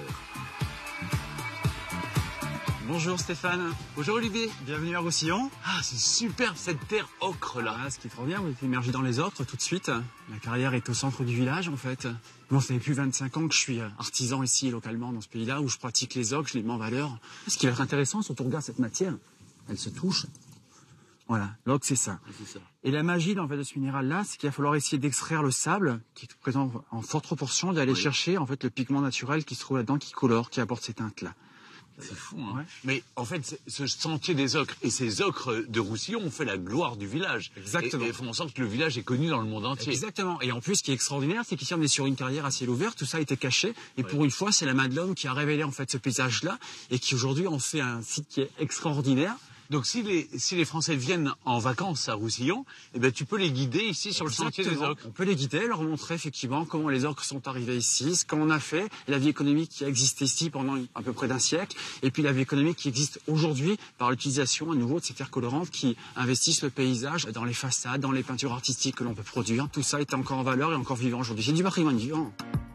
Bonjour Stéphane. Bonjour Olivier. Bienvenue à Roussillon. Ah, c'est superbe cette terre ocre là. Ah, ce qui est trop bien, vous êtes immergé dans les ocres tout de suite. La carrière est au centre du village en fait. Bon, ça fait plus vingt-cinq ans que je suis artisan ici localement dans ce pays-là où je pratique les ocres, je les mets en valeur. Ce qui va être intéressant, c'est qu'on regarde cette matière, elle se touche. Voilà, l'ocre c'est ça. ça. Et la magie en fait, de ce minéral-là, c'est qu'il va falloir essayer d'extraire le sable qui est présent en forte proportion, d'aller oui. chercher en fait le pigment naturel qui se trouve là-dedans, qui colore, qui apporte ces teintes-là. C'est fou, hein. Ouais. Mais en fait, ce sentier des ocres et ces ocres de Roussillon ont fait la gloire du village. Exactement. Et, et font en sorte que le village est connu dans le monde entier. Exactement. Et en plus, ce qui est extraordinaire, c'est qu'ici, on est sur une carrière à ciel ouvert. Tout ça a été caché. Et ouais. pour une fois, c'est la main de l'homme qui a révélé en fait ce paysage-là et qui aujourd'hui en fait un site qui est extraordinaire. Donc si les, si les Français viennent en vacances à Roussillon, eh ben, tu peux les guider ici sur Exactement. le sentier des ocres. On peut les guider, leur montrer effectivement comment les ocres sont arrivés ici, ce qu'on a fait, la vie économique qui a existé ici pendant à peu près d'un siècle, et puis la vie économique qui existe aujourd'hui par l'utilisation à nouveau de ces terres colorantes qui investissent le paysage dans les façades, dans les peintures artistiques que l'on peut produire. Tout ça est encore en valeur et encore vivant aujourd'hui. C'est du patrimoine vivant.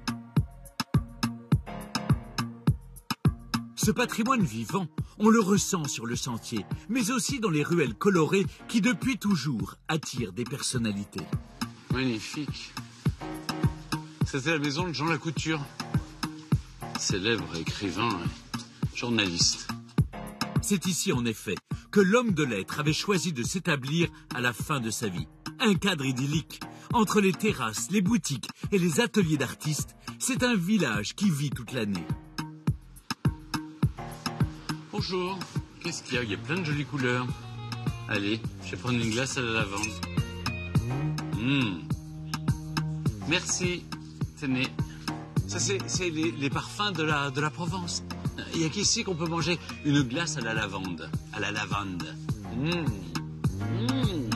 Ce patrimoine vivant, on le ressent sur le sentier, mais aussi dans les ruelles colorées qui, depuis toujours, attirent des personnalités. Magnifique. C'était la maison de Jean Lacouture, célèbre écrivain, journaliste. C'est ici, en effet, que l'homme de lettres avait choisi de s'établir à la fin de sa vie. Un cadre idyllique. Entre les terrasses, les boutiques et les ateliers d'artistes, c'est un village qui vit toute l'année. Bonjour, qu'est-ce qu'il y a? Il y a plein de jolies couleurs. Allez, je vais prendre une glace à la lavande. Mmh. Merci, tenez. Ça, c'est les, les parfums de la, de la Provence. Il n'y a qu'ici qu'on peut manger une glace à la lavande. À la lavande. Mmh. Mmh.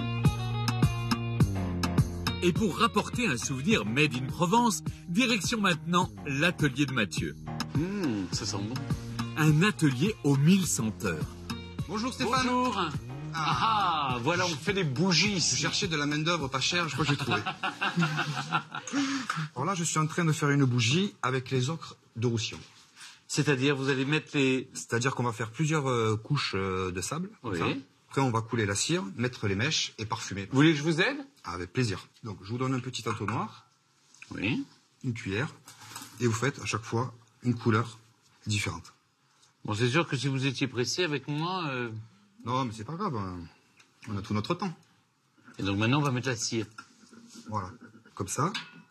Et pour rapporter un souvenir made in Provence, direction maintenant l'atelier de Mathieu. Mmh, ça sent bon. Un atelier aux mille senteurs. Bonjour Stéphane. Bonjour. Ah, ah voilà, on fait des bougies. Je cherchais de la main d'œuvre pas chère, je crois que j'ai trouvé. Alors là, je suis en train de faire une bougie avec les ocres de Roussillon. C'est-à-dire, vous allez mettre les... C'est-à-dire qu'on va faire plusieurs euh, couches euh, de sable. Oui. Enfin. Après, on va couler la cire, mettre les mèches et parfumer. Vous voulez que je vous aide? Avec plaisir. Donc, je vous donne un petit entonnoir. Oui. Une cuillère. Et vous faites à chaque fois une couleur différente. Bon, c'est sûr que si vous étiez pressé avec moi... Euh... Non, mais c'est pas grave. On a tout notre temps. Et donc maintenant, on va mettre la cire. Voilà, comme ça.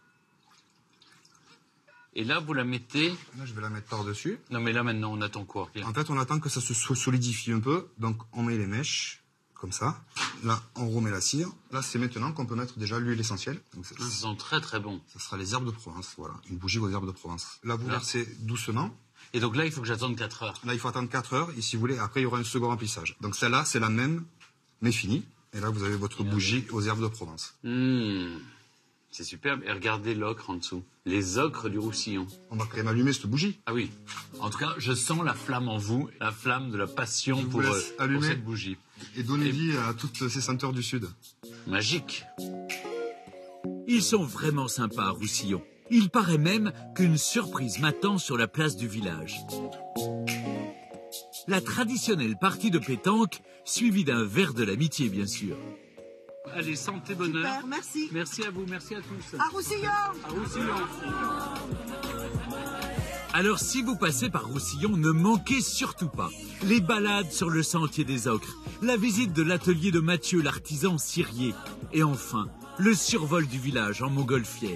Et là, vous la mettez... Là, je vais la mettre par-dessus. Non, mais là, maintenant, on attend quoi? En fait, on attend que ça se solidifie un peu. Donc, on met les mèches, comme ça. Là, on remet la cire. Là, c'est maintenant qu'on peut mettre déjà l'huile essentielle. Donc, ça, ça sent très, très bon. Ça sera les herbes de Provence, voilà. Une bougie aux herbes de Provence. Là, vous là. versez doucement. Et donc là, il faut que j'attende quatre heures. Là, il faut attendre quatre heures. Et si vous voulez, après, il y aura un second remplissage. Donc, celle-là, c'est la même, mais finie. Et là, vous avez votre Bien bougie bien. aux herbes de Provence. Mmh. C'est superbe. Et regardez l'ocre en dessous. Les ocres du Roussillon. On va quand même allumer cette bougie. Ah oui. En tout cas, je sens la flamme en vous, la flamme de la passion pour, euh, pour cette bougie. Et donner et... vie à toutes ces senteurs du Sud. Magique. Ils sont vraiment sympas à Roussillon. Il paraît même qu'une surprise m'attend sur la place du village. La traditionnelle partie de pétanque, suivie d'un verre de l'amitié, bien sûr. Allez, santé, bonheur. Super, merci. Merci à vous, merci à tous. À Roussillon. À Roussillon. Alors, si vous passez par Roussillon, ne manquez surtout pas les balades sur le sentier des ocres, la visite de l'atelier de Mathieu, l'artisan cirier, et enfin, le survol du village en montgolfière.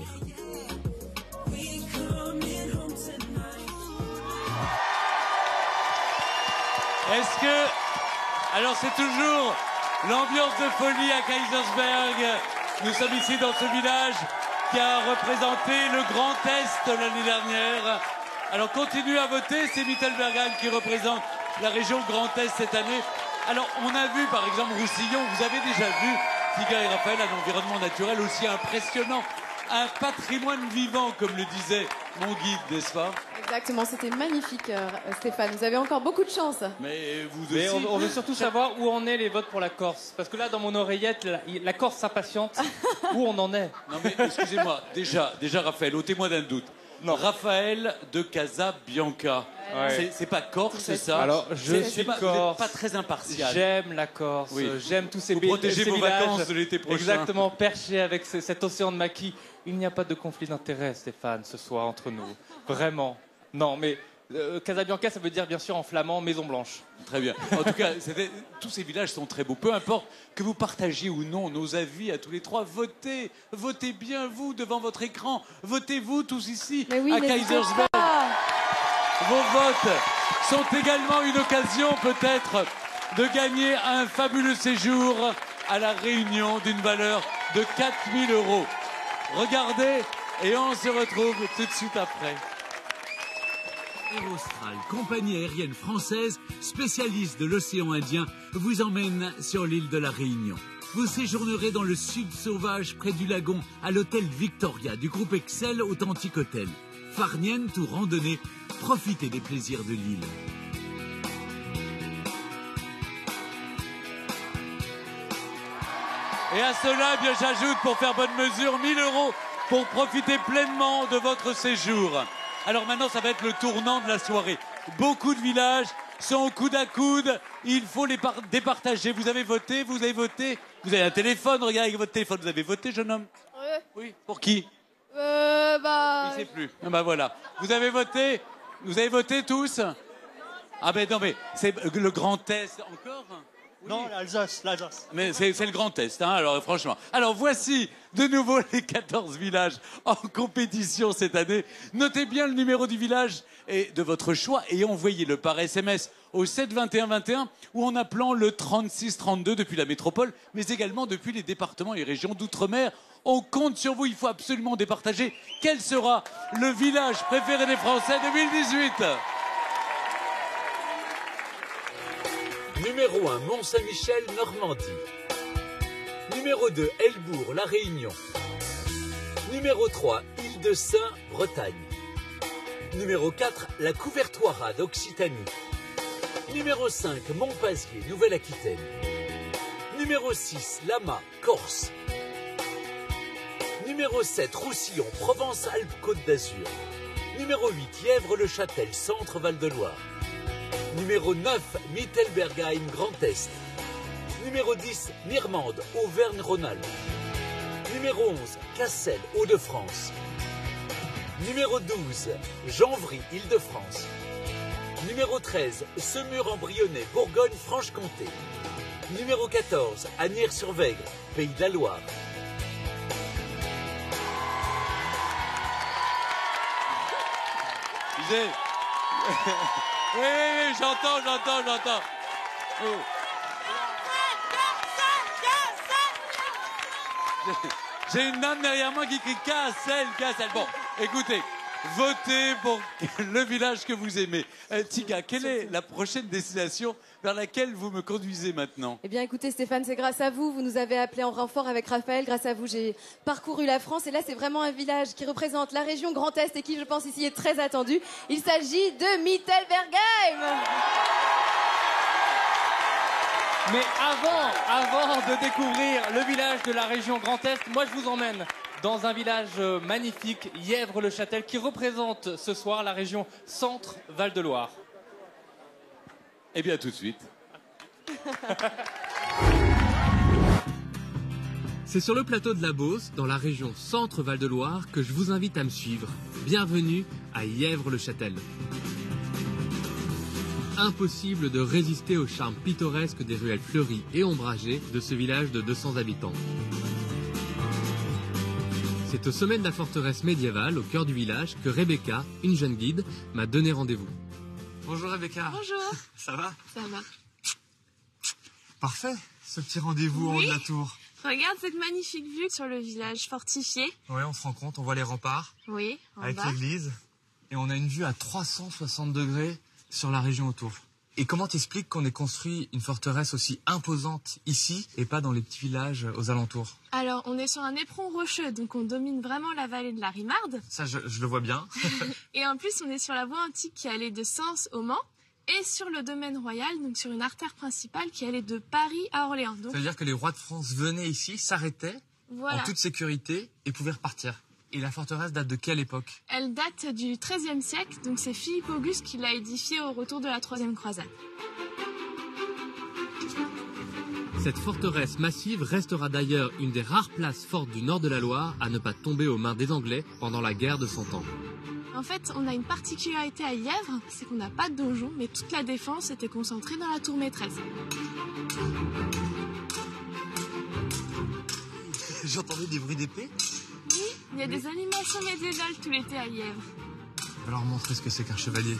Est-ce que... Alors, c'est toujours... l'ambiance de folie à Kaysersberg. Nous sommes ici dans ce village qui a représenté le Grand Est l'année dernière. Alors continuez à voter, c'est Mittelbergheim qui représente la région Grand Est cette année. Alors on a vu par exemple Roussillon, vous avez déjà vu Tigard et Raphaël, un environnement naturel aussi impressionnant. Un patrimoine vivant, comme le disait mon guide, n'est-ce pas? Exactement, c'était magnifique, euh, Stéphane. Vous avez encore beaucoup de chance. Mais vous aussi. Mais on, on veut surtout savoir où en est les votes pour la Corse. Parce que là, dans mon oreillette, la, la Corse s'impatiente. Où on en est? Non mais excusez-moi, déjà, déjà Raphaël, ôtez-moi d'un doute. Non. Raphaël de Casabianca. Ouais. C'est pas corse, c'est ça? Alors, je suis pas, corse. Pas très impartial. J'aime la Corse. Oui. J'aime tous ces Vous pays. protégez ces vos villages, vacances de l'été prochain. Exactement, perchés avec ce, cet océan de maquis. Il n'y a pas de conflit d'intérêts, Stéphane, ce soir entre nous. Vraiment. Non, mais euh, Casabianca, ça veut dire bien sûr en flamand Maison Blanche. Très bien. En tout cas, tous ces villages sont très beaux. Peu importe que vous partagiez ou non nos avis à tous les trois, votez. Votez bien, vous, devant votre écran. Votez-vous tous ici, mais oui, à mais Kaysersberg. Vos votes sont également une occasion, peut-être, de gagner un fabuleux séjour à La Réunion d'une valeur de quatre mille euros. Regardez et on se retrouve tout de suite après. Air Austral, compagnie aérienne française, spécialiste de l'océan Indien, vous emmène sur l'île de la Réunion. Vous séjournerez dans le sud sauvage près du lagon à l'hôtel Victoria du groupe Excel Authentic Hotel. Farniente ou randonnée, profitez des plaisirs de l'île. Et à cela, eh bien, j'ajoute pour faire bonne mesure mille euros pour profiter pleinement de votre séjour. Alors maintenant, ça va être le tournant de la soirée. Beaucoup de villages sont coude à coude. Il faut les départager. Vous avez voté, vous avez voté. Vous avez un téléphone, regardez avec votre téléphone. Vous avez voté, jeune homme? Oui. Oui. Pour qui? Euh, bah... Il ne sait plus. Ah bah voilà. Vous avez voté? Vous avez voté tous? Ah ben non mais, c'est le Grand Est encore? Oui. Non, l'Alsace, l'Alsace. Mais c'est le Grand Est, hein, alors franchement. Alors voici de nouveau les quatorze villages en compétition cette année. Notez bien le numéro du village et de votre choix et envoyez-le par S M S au sept vingt et un vingt et un ou en appelant le trente-six trente-deux depuis la métropole, mais également depuis les départements et régions d'outre-mer. On compte sur vous, il faut absolument départager. Quel sera le village préféré des Français deux mille dix-huit? Numéro un, Mont-Saint-Michel, Normandie. Numéro deux, Helbourg, La Réunion. Numéro trois, Île-de-Sein, Bretagne. Numéro quatre, la Couvertoirade, Occitanie. Numéro cinq, Montpazier, Nouvelle-Aquitaine. Numéro six, Lama, Corse. Numéro sept, Roussillon, Provence-Alpes-Côte d'Azur. Numéro huit, Yèvre-le-Châtel, Centre-Val-de-Loire. Numéro neuf, Mittelbergheim, Grand Est. Numéro dix, Mirmande, Auvergne-Rhône-Alpes. Numéro onze, Cassel, Hauts-de-France. Numéro douze, Janvry, Île-de-France. Numéro treize, Semur-en-Brionnais, Bourgogne-Franche-Comté. numéro quatorze, Asnières-sur-Vègre, Pays de la Loire. J'ai... oui, oui, oui, j'entends, j'entends, j'entends. Oh. J'ai une dame derrière moi qui crie Cassel, Cassel. Bon, écoutez, votez pour le village que vous aimez. Euh, Tiga, quelle est la prochaine destination vers laquelle vous me conduisez maintenant? Eh bien, écoutez, Stéphane, c'est grâce à vous. Vous nous avez appelé en renfort avec Raphaël. Grâce à vous, j'ai parcouru la France. Et là, c'est vraiment un village qui représente la région Grand Est et qui, je pense, ici est très attendu. Il s'agit de Mittelbergheim. Mais avant, avant de découvrir le village de la région Grand Est, moi je vous emmène dans un village magnifique, Yèvres-le-Châtel, qui représente ce soir la région Centre-Val-de-Loire. Eh bien, tout de suite. C'est sur le plateau de la Beauce, dans la région Centre-Val-de-Loire, que je vous invite à me suivre. Bienvenue à Yèvres-le-Châtel. Impossible de résister au charme pittoresque des ruelles fleuries et ombragées de ce village de deux cents habitants. C'est au sommet de la forteresse médiévale, au cœur du village, que Rebecca, une jeune guide, m'a donné rendez-vous. Bonjour Rebecca. Bonjour. Ça va? Ça va. Parfait, ce petit rendez-vous en haut Oui. de la tour. Regarde cette magnifique vue sur le village fortifié. Ouais, on se rend compte, on voit les remparts Oui, en avec bas. l'église. Et on a une vue à trois cent soixante degrés sur la région autour. Et comment t'expliques qu'on ait construit une forteresse aussi imposante ici et pas dans les petits villages aux alentours? Alors, on est sur un éperon rocheux, donc on domine vraiment la vallée de la Rimarde. Ça, je, je le vois bien. Et en plus, on est sur la voie antique qui allait de Sens au Mans et sur le domaine royal, donc sur une artère principale qui allait de Paris à Orléans. Donc, Ça veut dire que les rois de France venaient ici, s'arrêtaient voilà. en toute sécurité et pouvaient repartir. Et la forteresse date de quelle époque? Elle date du treizième siècle, donc c'est Philippe Auguste qui l'a édifiée au retour de la troisième croisade. Cette forteresse massive restera d'ailleurs une des rares places fortes du nord de la Loire à ne pas tomber aux mains des Anglais pendant la guerre de Cent Ans. En fait, on a une particularité à Yèvres, c'est qu'on n'a pas de donjon, mais toute la défense était concentrée dans la tour maîtresse. J'entendais des bruits d'épée. Oui, il y a des animations médiévales tout l'été à Yèvres. Alors montrer ce que c'est qu'un chevalier.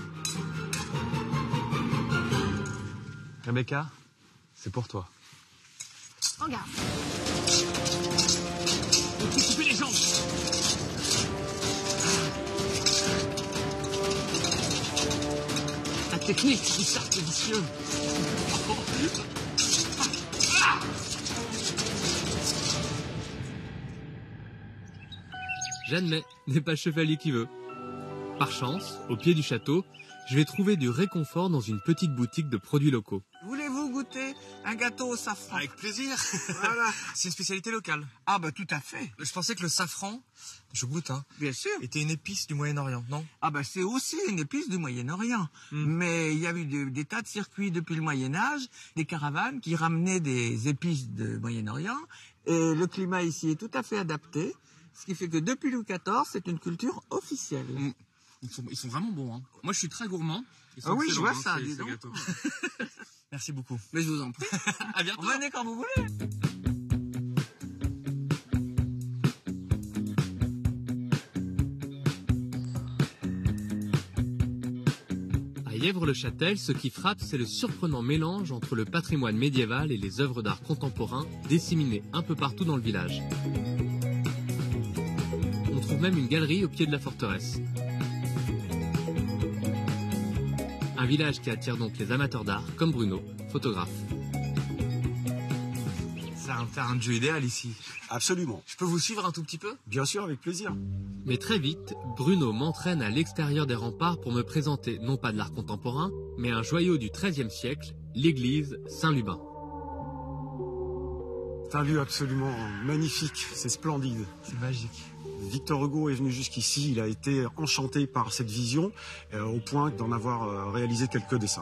Rebecca, c'est pour toi. Regarde. On peut couper les jambes. La technique, Richard, c'est vicieux. J'admets, n'est pas le chevalier qui veut. Par chance, au pied du château, je vais trouver du réconfort dans une petite boutique de produits locaux. Voulez-vous goûter un gâteau au safran? Avec plaisir. Voilà. C'est une spécialité locale. Ah bah tout à fait. Je pensais que le safran, je goûte, hein, Bien sûr. était une épice du Moyen-Orient, non? Ah bah c'est aussi une épice du Moyen-Orient. Mm. Mais il y a eu de- des tas de circuits depuis le Moyen-Âge, des caravanes qui ramenaient des épices du Moyen-Orient. Et le climat ici est tout à fait adapté. Ce qui fait que depuis Louis quatorze, c'est une culture officielle. Mm. Ils sont, ils sont vraiment bons, hein. Moi, je suis très gourmand. Ils sont Ah oui, je excellents, vois hein, ça, ces- dis ces donc. gâteaux. Merci beaucoup. Mais je vous en prie. À bientôt. Venez quand vous voulez. À Yèvres-le-Châtel, ce qui frappe, c'est le surprenant mélange entre le patrimoine médiéval et les œuvres d'art contemporain disséminées un peu partout dans le village. On trouve même une galerie au pied de la forteresse. Un village qui attire donc les amateurs d'art, comme Bruno, photographe. C'est un terrain de jeu idéal ici. Absolument. Je peux vous suivre un tout petit peu? Bien sûr, avec plaisir. Mais très vite, Bruno m'entraîne à l'extérieur des remparts pour me présenter non pas de l'art contemporain, mais un joyau du treizième siècle, l'église Saint-Lubin. C'est un lieu absolument magnifique, c'est splendide. C'est magique. Victor Hugo est venu jusqu'ici, il a été enchanté par cette vision, euh, au point d'en avoir euh, réalisé quelques dessins.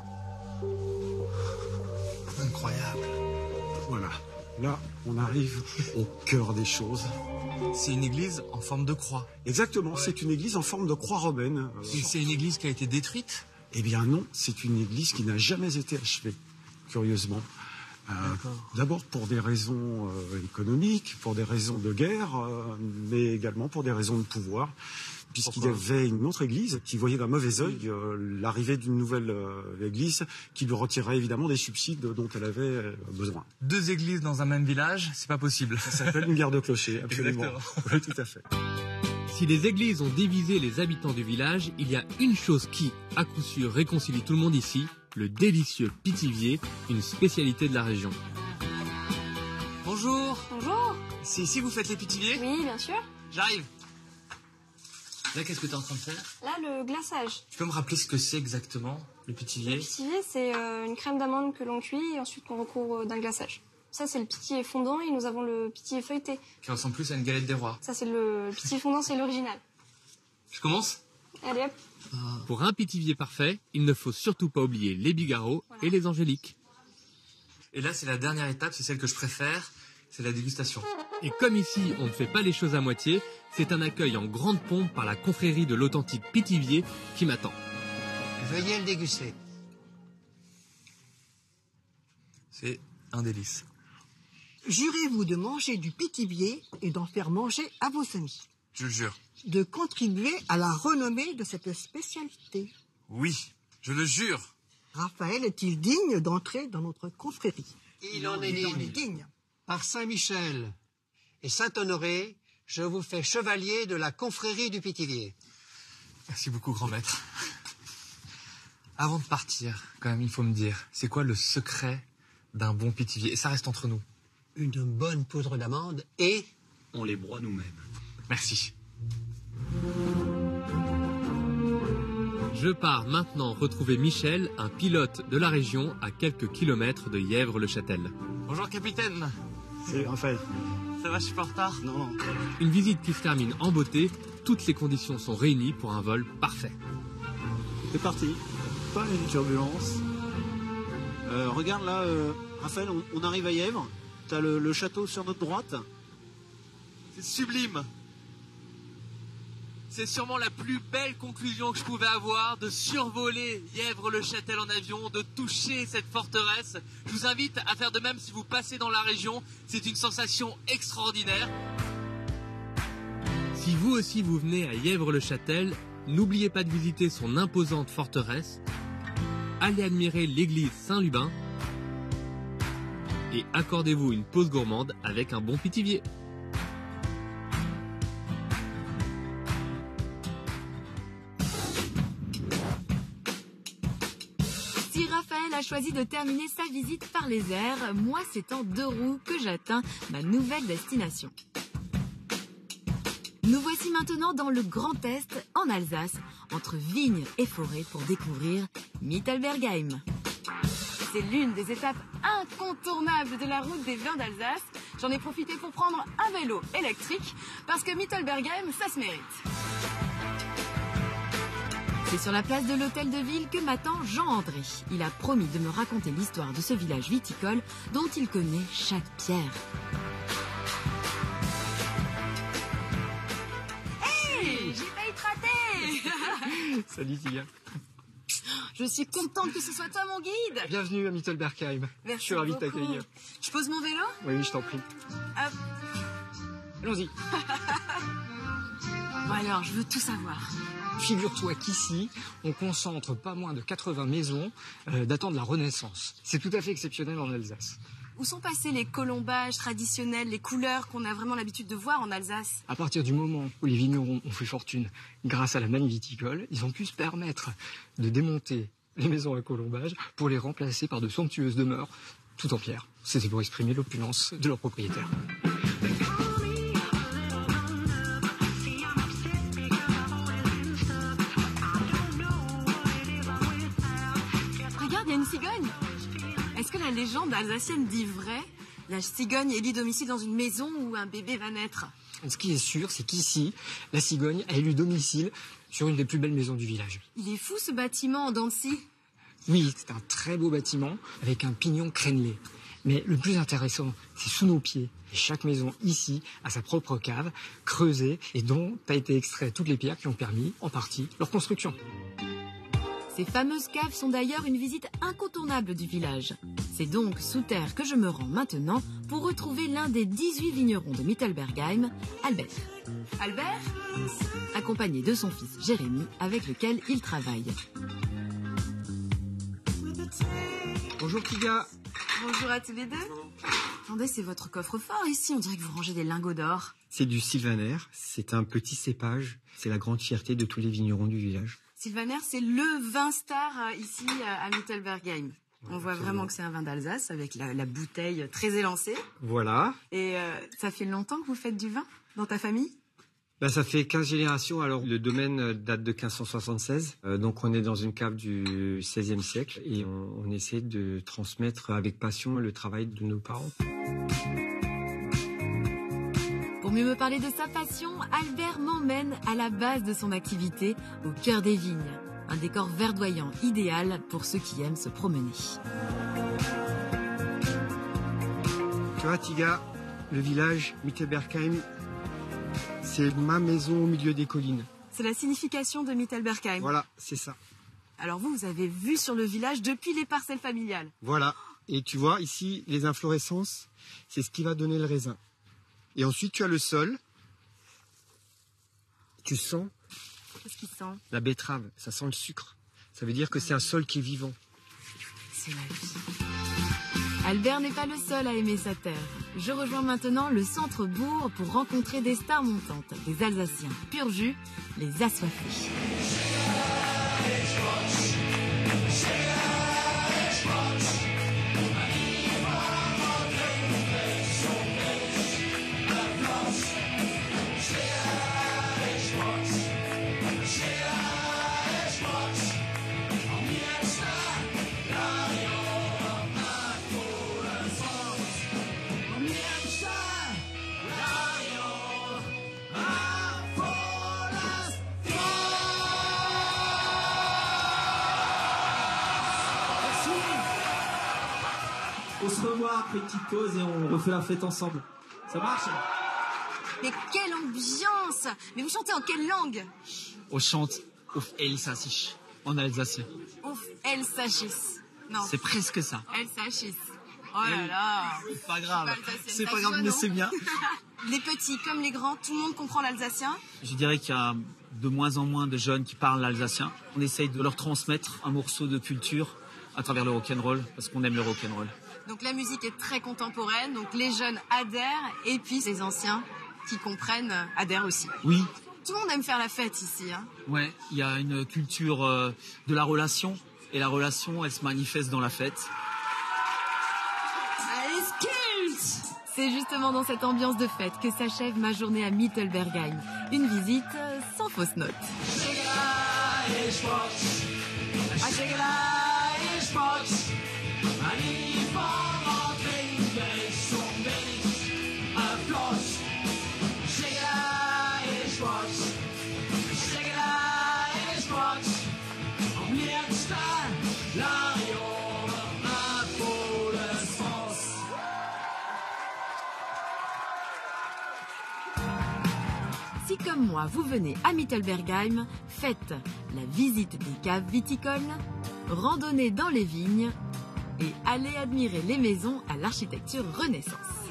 Incroyable. Voilà. Là, on arrive au cœur des choses. C'est une église en forme de croix. Exactement, c'est une église en forme de croix romaine. Euh, Et c'est une église qui a été détruite? Eh bien non, c'est une église qui n'a jamais été achevée, curieusement. Euh, D'abord pour des raisons euh, économiques, pour des raisons de guerre, euh, mais également pour des raisons de pouvoir, puisqu'il y avait une autre église qui voyait d'un mauvais œil euh, l'arrivée d'une nouvelle euh, église qui lui retirait évidemment des subsides dont elle avait euh, besoin. Deux églises dans un même village, c'est pas possible. Ça s'appelle une guerre de clochers, absolument. Exactement. Oui, tout à fait. Si les églises ont divisé les habitants du village, il y a une chose qui, à coup sûr, réconcilie tout le monde ici, le délicieux pitivier, une spécialité de la région. Bonjour. Bonjour. C'est ici que vous faites les pitiviers? Oui, bien sûr. J'arrive. Là, qu'est-ce que tu es en train de faire? Là, le glaçage. Tu peux me rappeler ce que c'est exactement, le pitivier? Le pitivier, c'est euh, une crème d'amande que l'on cuit et ensuite qu'on recouvre d'un glaçage. Ça, c'est le pitivier fondant et nous avons le pitivier feuilleté. Qui ressemble plus à une galette des rois. Ça, c'est le, le pitivier fondant, c'est l'original. Je commence? Allez hop. Pour un pitivier parfait, il ne faut surtout pas oublier les bigarreaux et les angéliques. Et là, c'est la dernière étape, c'est celle que je préfère, c'est la dégustation. Et comme ici, on ne fait pas les choses à moitié, c'est un accueil en grande pompe par la confrérie de l'authentique pitivier qui m'attend. Veuillez le déguster. C'est un délice. Jurez-vous de manger du pitivier et d'en faire manger à vos amis. Je le jure. De contribuer à la renommée de cette spécialité. Oui, je le jure. Raphaël est-il digne d'entrer dans notre confrérie? Il en est Il en est digne. digne. Par Saint-Michel et Saint-Honoré, je vous fais chevalier de la confrérie du Pitivier. Merci beaucoup, grand maître. Avant de partir, quand même, il faut me dire, c'est quoi le secret d'un bon pitivier? Et ça reste entre nous. Une bonne poudre d'amande et... On les broie nous-mêmes. Merci. Je pars maintenant retrouver Michel, un pilote de la région à quelques kilomètres de Yèvres-le-Châtel. Bonjour, capitaine. Salut, Raphaël. Ça va, je suis pas en retard? Non, non. Une visite qui se termine en beauté, toutes les conditions sont réunies pour un vol parfait. C'est parti. Pas une turbulence. Euh, regarde là, euh, Raphaël, on, on arrive à Yèvres. T'as le, le château sur notre droite. C'est sublime. C'est sûrement la plus belle conclusion que je pouvais avoir, de survoler Yèvres-le-Châtel en avion, de toucher cette forteresse. Je vous invite à faire de même si vous passez dans la région. C'est une sensation extraordinaire. Si vous aussi vous venez à Yèvres-le-Châtel, n'oubliez pas de visiter son imposante forteresse, allez admirer l'église Saint-Lubin et accordez-vous une pause gourmande avec un bon pitivier. Si Raphaël a choisi de terminer sa visite par les airs, moi c'est en deux roues que j'atteins ma nouvelle destination. Nous voici maintenant dans le Grand Est, en Alsace, entre vignes et forêts pour découvrir Mittelbergheim. C'est l'une des étapes incontournables de la route des vins d'Alsace. J'en ai profité pour prendre un vélo électrique parce que Mittelbergheim, ça se mérite. C'est sur la place de l'hôtel de ville que m'attend Jean-André. Il a promis de me raconter l'histoire de ce village viticole dont il connaît chaque pierre. Hey, j'ai failli te rater. Salut Tia. Je suis contente que ce soit toi mon guide. Bienvenue à Mittelbergheim. Merci Je suis ravi de beaucoup. t'accueillir. Je pose mon vélo? Oui, je t'en prie. Hop. Allons-y. Bon alors, je veux tout savoir. Figure-toi qu'ici, on concentre pas moins de quatre-vingts maisons euh, datant de la Renaissance. C'est tout à fait exceptionnel en Alsace. Où sont passés les colombages traditionnels, les couleurs qu'on a vraiment l'habitude de voir en Alsace? À partir du moment où les vignerons ont fait fortune grâce à la manne viticole, ils ont pu se permettre de démonter les maisons à colombages pour les remplacer par de somptueuses demeures, tout en pierre. C'était pour exprimer l'opulence de leurs propriétaires. Regarde, il y a une cigogne. Est-ce que la légende alsacienne dit vrai? La cigogne élit domicile dans une maison où un bébé va naître. Ce qui est sûr, c'est qu'ici, la cigogne a élu domicile sur une des plus belles maisons du village. Il est fou ce bâtiment en dents de scie. Oui, c'est un très beau bâtiment avec un pignon crénelé. Mais le plus intéressant, c'est sous nos pieds. Et chaque maison ici a sa propre cave, creusée, et dont a été extrait toutes les pierres qui ont permis, en partie, leur construction. Ces fameuses caves sont d'ailleurs une visite incontournable du village. C'est donc sous terre que je me rends maintenant pour retrouver l'un des dix-huit vignerons de Mittelbergheim, Albert. Albert, accompagné de son fils Jérémy, avec lequel il travaille. Bonjour Tiga. Bonjour à tous les deux. Attendez, c'est votre coffre-fort ici, on dirait que vous rangez des lingots d'or. C'est du Sylvaner, c'est un petit cépage, c'est la grande fierté de tous les vignerons du village. Sylvaner, c'est le vin star euh, ici euh, à Mittelbergheim. On voit vraiment que c'est un vin d'Alsace avec la, la bouteille très élancée. Voilà. Et euh, ça fait longtemps que vous faites du vin dans ta famille ? Ben, ça fait quinze générations, alors le domaine date de quinze cent soixante-seize, euh, donc on est dans une cave du seizième siècle et on, on essaie de transmettre avec passion le travail de nos parents. Pour mieux me parler de sa passion, Albert m'emmène à la base de son activité, au cœur des vignes. Un décor verdoyant idéal pour ceux qui aiment se promener. Tu vois Tiga, le village Mittelbergheim, c'est ma maison au milieu des collines. C'est la signification de Mittelbergheim. Voilà, c'est ça. Alors vous, vous avez vu sur le village depuis les parcelles familiales. Voilà. Et tu vois, ici, les inflorescences, c'est ce qui va donner le raisin. Et ensuite, tu as le sol. Tu sens Qu'est-ce qu'il sent? la betterave, ça sent le sucre. Ça veut dire que c'est un sol qui est vivant. C'est la vie. Albert n'est pas le seul à aimer sa terre. Je rejoins maintenant le centre-bourg pour rencontrer des stars montantes, des Alsaciens pur jus, les assoiffés. On se revoit après une petite pause et on refait la fête ensemble. Ça marche? Mais quelle ambiance! Mais vous chantez en quelle langue? On chante Auf Elsassisch, en alsacien. Ouf, Elsaschis. Non. C'est presque ça. Elsaschis. Oh là là! C'est pas grave. C'est pas Ça grave, joue, mais non c'est bien. Les petits comme les grands, tout le monde comprend l'alsacien? Je dirais qu'il y a de moins en moins de jeunes qui parlent l'alsacien. On essaye de leur transmettre un morceau de culture à travers le rock'n'roll, parce qu'on aime le rock'n'roll. Donc la musique est très contemporaine, donc les jeunes adhèrent, et puis les anciens qui comprennent adhèrent aussi. Oui. Tout le monde aime faire la fête ici, hein. Ouais, il y a une culture euh, de la relation, et la relation, elle se manifeste dans la fête. Allez, skills! C'est justement dans cette ambiance de fête que s'achève ma journée à Mittelbergheim. Une visite euh, sans fausse note. Si comme moi, vous venez à Mittelbergheim, faites la visite des caves viticoles, randonnez dans les vignes et allez admirer les maisons à l'architecture Renaissance.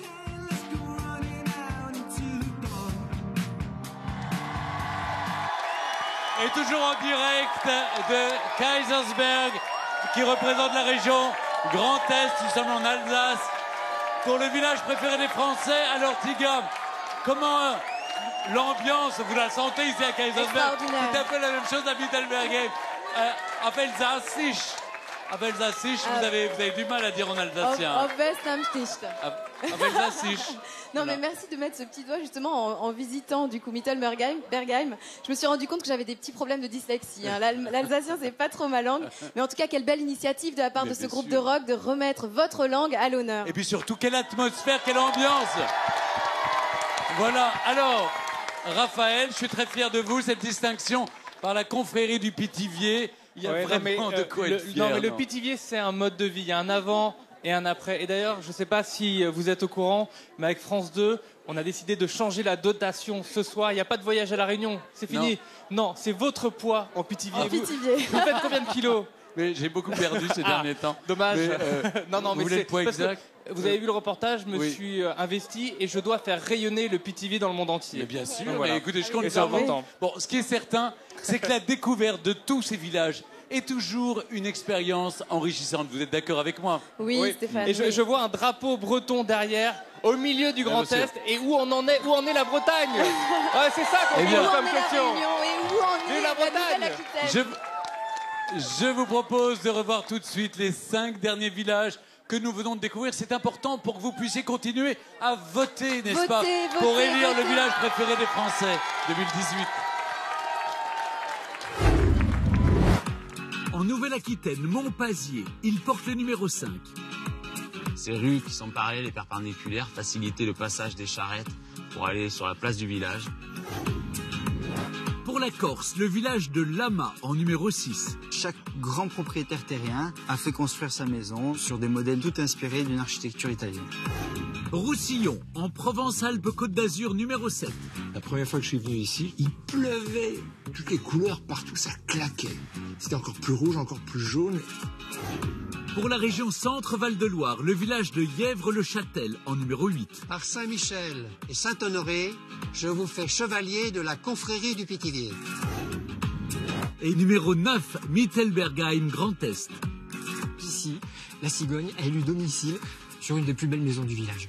Et toujours en direct de Kaisersberg, qui représente la région Grand Est. Nous sommes en Alsace pour le village préféré des Français. Alors Tiga, comment euh, l'ambiance, vous la sentez ici à Kaisersberg? C'est un peu la même chose à Mittelbergheim. Euh, Auf Elsassisch. Auf Elsassisch, Ah. vous, avez, vous avez du mal à dire en alsacien. Auf Westamsticht. Auf Elsassisch. Non, mais merci de mettre ce petit doigt justement en, en visitant du coup Mittelbergheim. Bergheim. Je me suis rendu compte que j'avais des petits problèmes de dyslexie. Hein. L'al- L'alsacien, c'est pas trop ma langue. Mais en tout cas, quelle belle initiative de la part Mais de ce bien groupe sûr. de rock de remettre votre langue à l'honneur. Et puis surtout, quelle atmosphère, quelle ambiance. Voilà, alors, Raphaël, je suis très fier de vous, cette distinction par la confrérie du Pithiviers. Il y a Ouais, non, vraiment mais, de euh, quoi le, être fier. Non, mais le non. Pithiviers, c'est un mode de vie. Il y a un avant et un après. Et d'ailleurs, je ne sais pas si vous êtes au courant, mais avec France deux, On a décidé de changer la dotation ce soir. Il n'y a pas de voyage à La Réunion. C'est fini. Non, non c'est votre poids en Pithiviers. En Pithiviers. Vous, vous faites combien de kilos? Mais j'ai beaucoup perdu ces Ah, derniers temps. Dommage. Mais, euh, non, non, vous mais voulez c'est le poids parce que exact? vous avez vu le reportage, je me Oui. suis euh, investi et je dois faire rayonner le Pithiviers dans le monde entier. Mais bien sûr. Donc, voilà. Mais écoutez, je compte Et c'est sur vous. important. Bon, ce qui est certain, c'est que la découverte de tous ces villages est toujours une expérience enrichissante. Vous êtes d'accord avec moi? Oui, Stéphane. Et je, oui. je vois un drapeau breton derrière, au milieu du Grand monsieur. Est. Et où on en est? Où en est la Bretagne? Ouais, c'est ça qu'on Eh pose bien- Où en comme est la question. Réunion et où en Vive est la la Bretagne. Nouvelle-Aquitaine? Je, je vous propose de revoir tout de suite les cinq derniers villages que nous venons de découvrir. C'est important pour que vous puissiez continuer à voter, n'est-ce Votez, pas, votez, pour élire le votez. village préféré des Français deux mille dix-huit. En Nouvelle-Aquitaine, Montpazier, il porte le numéro cinq. Ces rues qui sont parallèles et perpendiculaires facilitaient le passage des charrettes pour aller sur la place du village. Pour la Corse, le village de Lama en numéro six. Chaque grand propriétaire terrien a fait construire sa maison sur des modèles tout inspirés d'une architecture italienne. Roussillon, en Provence-Alpes-Côte d'Azur numéro sept. La première fois que je suis venu ici, il pleuvait. Toutes les couleurs partout, ça claquait. C'était encore plus rouge, encore plus jaune. Pour la région Centre-Val de Loire, le village de Yèvre-le-Châtel en numéro huit. Par Saint-Michel et Saint-Honoré, je vous fais chevalier de la confrérie du Pithiviers. Et numéro neuf, Mittelbergheim Grand Est. Ici, la cigogne a élu domicile sur une des plus belles maisons du village.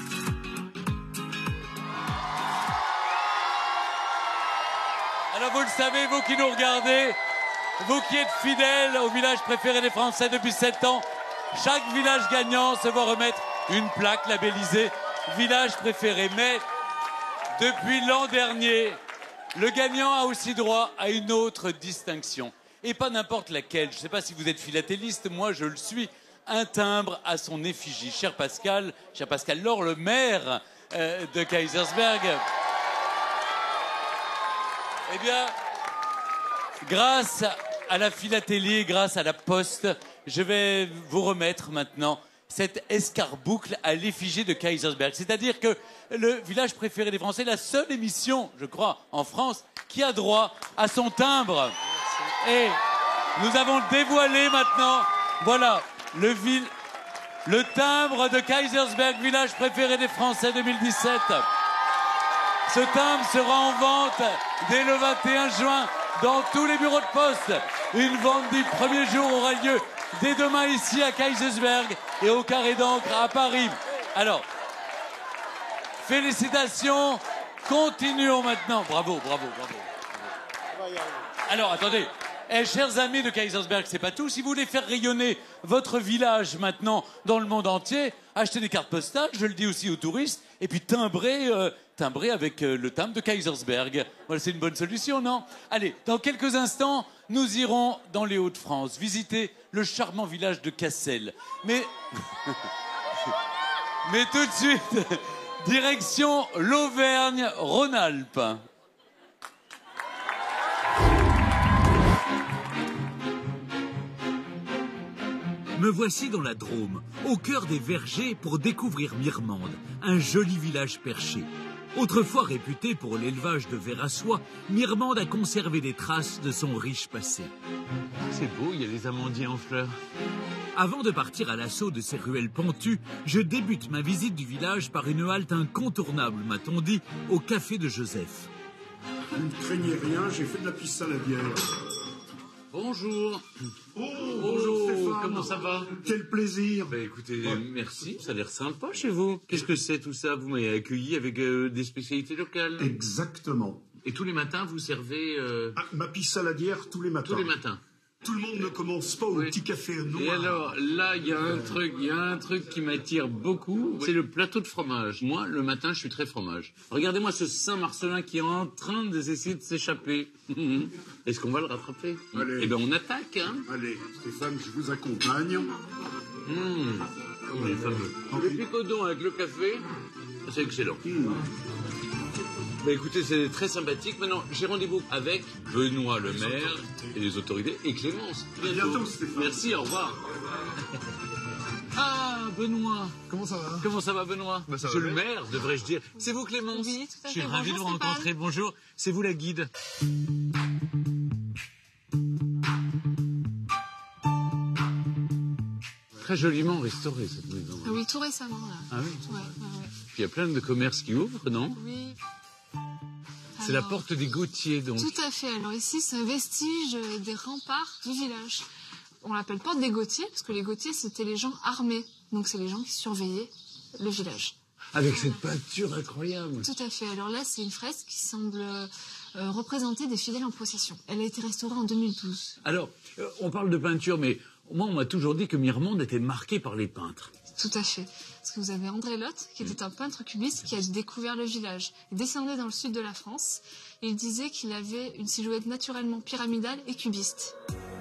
Alors vous le savez, vous qui nous regardez, vous qui êtes fidèles au village préféré des Français depuis sept ans, chaque village gagnant se voit remettre une plaque labellisée village préféré. Mais depuis l'an dernier, le gagnant a aussi droit à une autre distinction. Et pas n'importe laquelle. Je ne sais pas si vous êtes philatéliste, moi je le suis. Un timbre à son effigie. Cher Pascal, cher Pascal Laure, le maire euh, de Kaysersberg. Eh bien, grâce à la philatélie, grâce à la poste, je vais vous remettre maintenant cette escarboucle à l'effigie de Kaysersberg. C'est-à-dire que le village préféré des Français, la seule émission, je crois, en France, qui a droit à son timbre. Et nous avons dévoilé maintenant, voilà, le, vil- le timbre de Kaysersberg, village préféré des Français deux mille dix-sept. Ce timbre sera en vente dès le vingt et un juin dans tous les bureaux de poste. Une vente du premier jour aura lieu dès demain ici à Kaysersberg et au Carré d'Ancre à Paris. Alors, félicitations. Continuons maintenant. Bravo, bravo, bravo. Alors, attendez. Eh, chers amis de Kaysersberg, c'est pas tout. Si vous voulez faire rayonner votre village maintenant dans le monde entier, achetez des cartes postales, je le dis aussi aux touristes, et puis timbrez, euh, timbrez avec euh, le timbre de Kaysersberg. Voilà, c'est une bonne solution, non? Allez, dans quelques instants, nous irons dans les Hauts-de-France visiter le charmant village de Cassel. Mais, mais tout de suite, direction l'Auvergne-Rhône-Alpes. Me voici dans la Drôme, au cœur des vergers pour découvrir Mirmande, un joli village perché. Autrefois réputé pour l'élevage de vers à soie, Mirmande a conservé des traces de son riche passé. C'est beau, il y a les amandiers en fleurs. Avant de partir à l'assaut de ces ruelles pentues, je débute ma visite du village par une halte incontournable, m'a-t-on dit, au café de Joseph. Ne craignez rien, j'ai fait de la piste saladière. Bonjour. Oh, Bonjour, Stéphane. comment ça va? Quel plaisir. Bah écoutez, merci, ça a l'air sympa chez vous. Qu'est-ce que c'est tout ça? Vous m'avez accueilli avec euh, des spécialités locales. Exactement. Et tous les matins, vous servez... Euh... Ah, ma piste saladière tous les matins. Tous les matins. Tout le monde ne commence pas au Oui. petit café noir. Et alors, là, il y a un truc, il y a un truc qui m'attire beaucoup, c'est le plateau de fromage. Moi, le matin, je suis très fromage. Regardez-moi ce Saint-Marcelin qui est en train d'essayer de s'échapper. Est-ce qu'on va le rattraper? Allez. Eh bien, on attaque, hein. Allez, Stéphane, je vous accompagne. Mmh. Oh, les fameux. Le picodon avec le café, c'est excellent. Mmh. Bah écoutez, c'est très sympathique. Maintenant, j'ai rendez-vous avec Benoît le maire et les autorités et Clémence. À bientôt, Stéphane. Merci, au revoir. Ah, Benoît. Comment ça va? Comment ça va, Benoît? Bah, ça va Monsieur le bien. maire, devrais-je dire. C'est vous, Clémence? Oui, tout à Je suis fait. ravi de vous Bonjour, Stéphane. rencontrer. Bonjour. C'est vous la guide? Très joliment restaurée, cette maison. Ah oui, tout récemment, là. Ah oui? Ouais, ouais, ouais. Puis il y a plein de commerces qui ouvrent, non? Oui. C'est la Alors, porte des Gautiers, donc. Tout à fait. Alors ici, c'est un vestige des remparts du village. On l'appelle porte des Gautiers, parce que les Gautiers, c'était les gens armés. Donc c'est les gens qui surveillaient le village. Avec cette peinture incroyable. Tout à fait. Alors là, c'est une fresque qui semble euh, représenter des fidèles en possession. Elle a été restaurée en deux mille douze. Alors, euh, on parle de peinture, mais moi, on m'a toujours dit que Mirmonde était marqué par les peintres. Tout à fait. Parce que vous avez André Lotte, qui était un peintre cubiste qui a découvert le village. Il descendait dans le sud de la France. Et il disait qu'il avait une silhouette naturellement pyramidale et cubiste.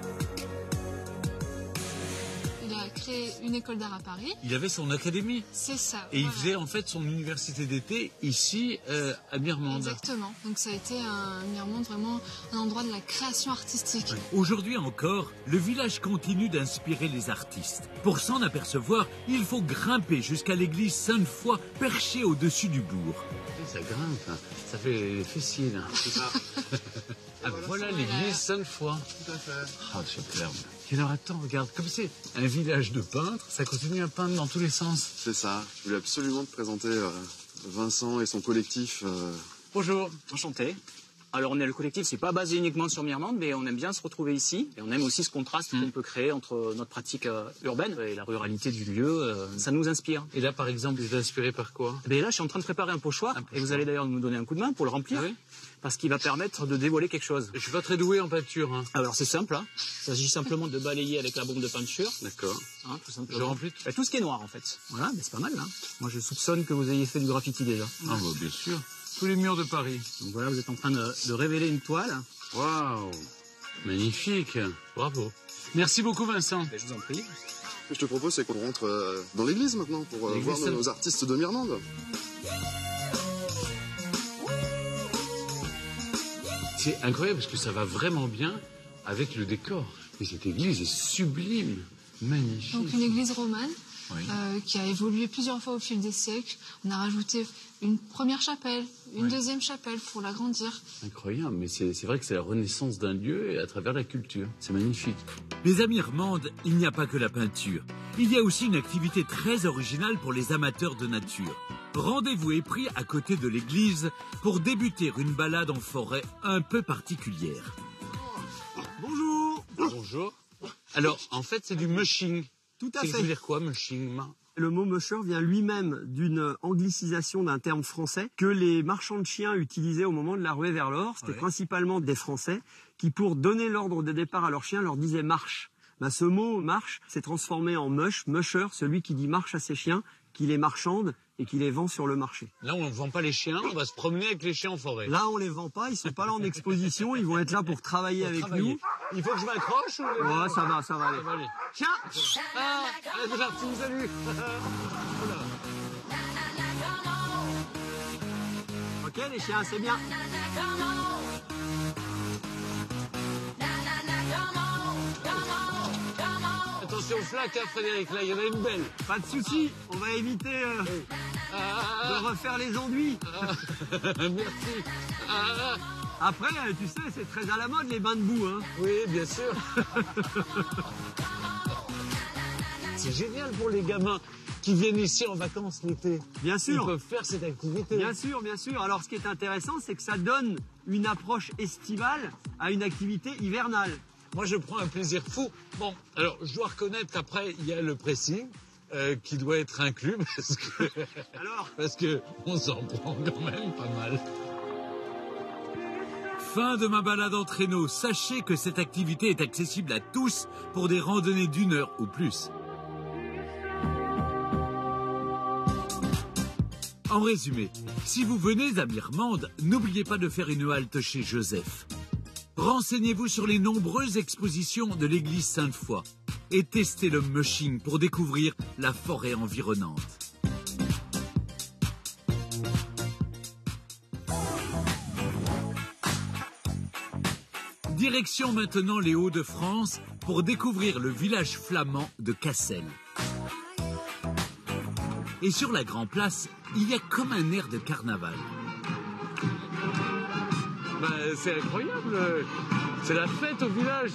Il a créé une école d'art à Paris. Il avait son académie. C'est ça. Et voilà. il faisait en fait son université d'été ici, euh, à Mirmonde. Exactement. Donc ça a été un Mirmonde, vraiment un endroit de la création artistique. Aujourd'hui encore, le village continue d'inspirer les artistes. Pour s'en apercevoir, il faut grimper jusqu'à l'église Sainte-Foy, perchée au-dessus du bourg. Ça grimpe, hein. Ça fait les fessiers, là. C'est ça. Ah, voilà l'église Sainte-Foy. Tout à fait. Ah, superbe. Et alors, attends, regarde, comme c'est un village de peintres, ça continue à peindre dans tous les sens. C'est ça. Je voulais absolument te présenter euh, Vincent et son collectif. euh, Bonjour, enchanté. Alors on est le collectif, c'est pas basé uniquement sur Mirmonde, mais on aime bien se retrouver ici. Et on aime aussi ce contraste qu'on peut créer entre notre pratique euh, urbaine et la ruralité du lieu. euh, ça nous inspire. Et là, par exemple, vous êtes inspiré par quoi? Ben là, je suis en train de préparer un pochoir. Et vous allez d'ailleurs nous donner un coup de main pour le remplir. Ah oui? Parce qu'il va permettre de dévoiler quelque chose. Je suis pas très doué en peinture. Hein. Alors c'est simple, hein. Il s'agit simplement de balayer avec la bombe de peinture. D'accord. Hein, tout simplement. Je remplis Ben, tout ce qui est noir en fait. Voilà, mais c'est pas mal. Hein. Moi je soupçonne que vous ayez fait du graffiti déjà. Ah bah bien sûr. Tous les murs de Paris. Donc voilà, vous êtes en train de, de révéler une toile. Waouh. Magnifique. Bravo. Merci beaucoup, Vincent. Ben, je vous en prie. Ce que je te propose, c'est qu'on rentre euh, dans l'église maintenant pour euh, L'église voir Sainte- nos artistes de Mirmonde. C'est incroyable parce que ça va vraiment bien avec le décor. Et cette église est sublime. Magnifique. Donc une église romane Oui. euh, qui a évolué plusieurs fois au fil des siècles. On a rajouté une première chapelle, une Oui. deuxième chapelle pour l'agrandir. Incroyable, mais c'est c'est vrai que c'est la renaissance d'un lieu et à travers la culture. C'est magnifique. Mais à Mirmonde, il n'y a pas que la peinture. Il y a aussi une activité très originale pour les amateurs de nature. Rendez-vous est pris à côté de l'église pour débuter une balade en forêt un peu particulière. Bonjour. Bonjour. Alors, en fait, c'est du mushing. Tout à Ça fait. veut dire quoi, mushing? Ma- Le mot musher vient lui-même d'une anglicisation d'un terme français que les marchands de chiens utilisaient au moment de la ruée vers l'or. C'était Ouais. principalement des Français qui, pour donner l'ordre de départ à leurs chiens, leur disaient marche. Ben, ce mot marche s'est transformé en mush, musher, celui qui dit marche à ses chiens, qui les marchande et qui les vend sur le marché. Là, on ne vend pas les chiens, on va se promener avec les chiens en forêt. Là, on les vend pas, ils sont pas là en exposition, ils vont être là pour travailler Pour avec travailler. nous. Il faut que je m'accroche ou... Ouais, ça va, ça va aller. Ça va aller. Tiens. Ah, ah, c'est parti, salut. Voilà. Ok, les chiens, c'est bien. Attention aux flaques, hein, Frédéric, là, il y en a une belle. Pas de souci, on va éviter euh, de refaire les enduits. Merci. Ah, Après, euh, tu sais, c'est très à la mode les bains de boue. Hein. oui, bien sûr. C'est génial pour les gamins qui viennent ici en vacances l'été. Bien sûr. Ils peuvent faire cette activité. Bien sûr, bien sûr. Alors, ce qui est intéressant, c'est que ça donne une approche estivale à une activité hivernale. Moi, je prends un plaisir fou. Bon, alors, je dois reconnaître qu'après, il y a le pressing euh, qui doit être inclus parce que, Alors parce que on s'en prend quand même pas mal. Fin de ma balade en traîneau. Sachez que cette activité est accessible à tous pour des randonnées d'une heure ou plus. En résumé, si vous venez à Mirmonde, n'oubliez pas de faire une halte chez Joseph. Renseignez-vous sur les nombreuses expositions de l'église Sainte-Foy et testez le mushing pour découvrir la forêt environnante. Direction maintenant les Hauts-de-France pour découvrir le village flamand de Cassel. Et sur la Grand Place, il y a comme un air de carnaval. Bah, c'est incroyable. C'est la fête au village.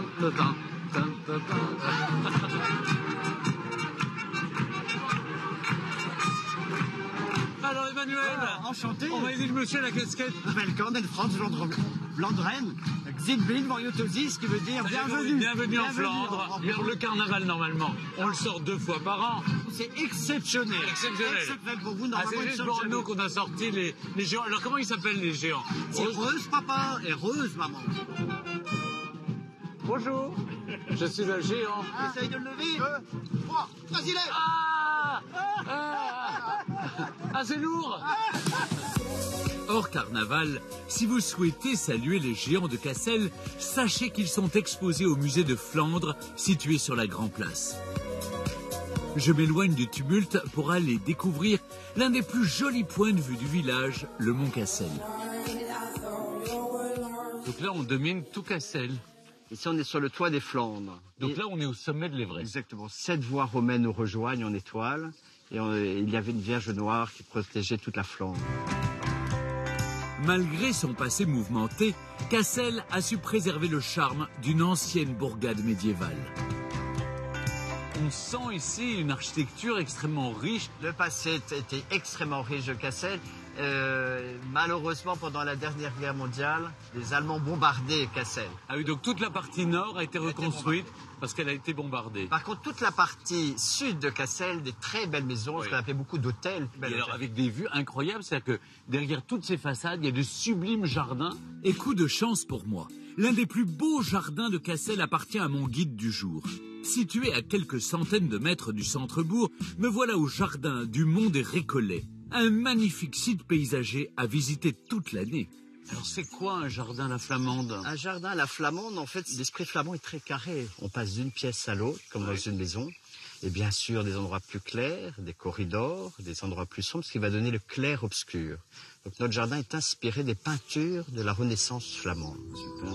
Alors Emmanuel, ah, enchanté. On va aider le monsieur à la casquette. Welcome in France, Landren, Xidblin, Moriotosis, qui veut dire bienvenue. Bienvenue en Flandre. Mais le carnaval, normalement, on le sort deux fois par an. C'est exceptionnel. Exceptionnel. Exceptionnel pour vous, Ah, normalement. c'est juste pour nous qu'on a sorti les, les géants. Alors comment ils s'appellent les géants? C'est Rose, papa, et Rose, maman. Bonjour, je suis un géant. Essaye de le lever. Deux, trois, vas-y, lève. Ah, ah, ah c'est lourd. Hors carnaval, si vous souhaitez saluer les géants de Cassel, sachez qu'ils sont exposés au musée de Flandre, situé sur la Grand Place. Je m'éloigne du tumulte pour aller découvrir l'un des plus jolis points de vue du village, le mont Cassel. Donc là, on domine tout Cassel. Ici, on est sur le toit des Flandres. Donc et là, on est au sommet de l'Everest. Exactement. Sept voies romaines nous rejoignent en étoile. Et on, il y avait une Vierge Noire qui protégeait toute la Flandre. Malgré son passé mouvementé, Cassel a su préserver le charme d'une ancienne bourgade médiévale. On sent ici une architecture extrêmement riche. Le passé était extrêmement riche de Cassel. Euh, malheureusement, pendant la dernière guerre mondiale, les Allemands bombardaient Cassel. Ah oui, donc toute la partie nord a été reconstruite parce qu'elle a été bombardée. Par contre, toute la partie sud de Cassel, des très belles maisons, oui. Ce qu'on appelait beaucoup d'hôtels. Et alors, avec des vues incroyables, c'est-à-dire que derrière toutes ces façades, il y a de sublimes jardins. Et coup de chance pour moi, l'un des plus beaux jardins de Cassel appartient à mon guide du jour. Situé à quelques centaines de mètres du centre-bourg, me voilà au jardin du Mont des Récollets. Un magnifique site paysager à visiter toute l'année. Alors c'est quoi un jardin à la flamande? Un jardin à la flamande, en fait, l'esprit flamand est très carré. On passe d'une pièce à l'autre, comme dans une maison. Et bien sûr, des endroits plus clairs, des corridors, des endroits plus sombres, ce qui va donner le clair-obscur. Donc notre jardin est inspiré des peintures de la Renaissance flamande. Super.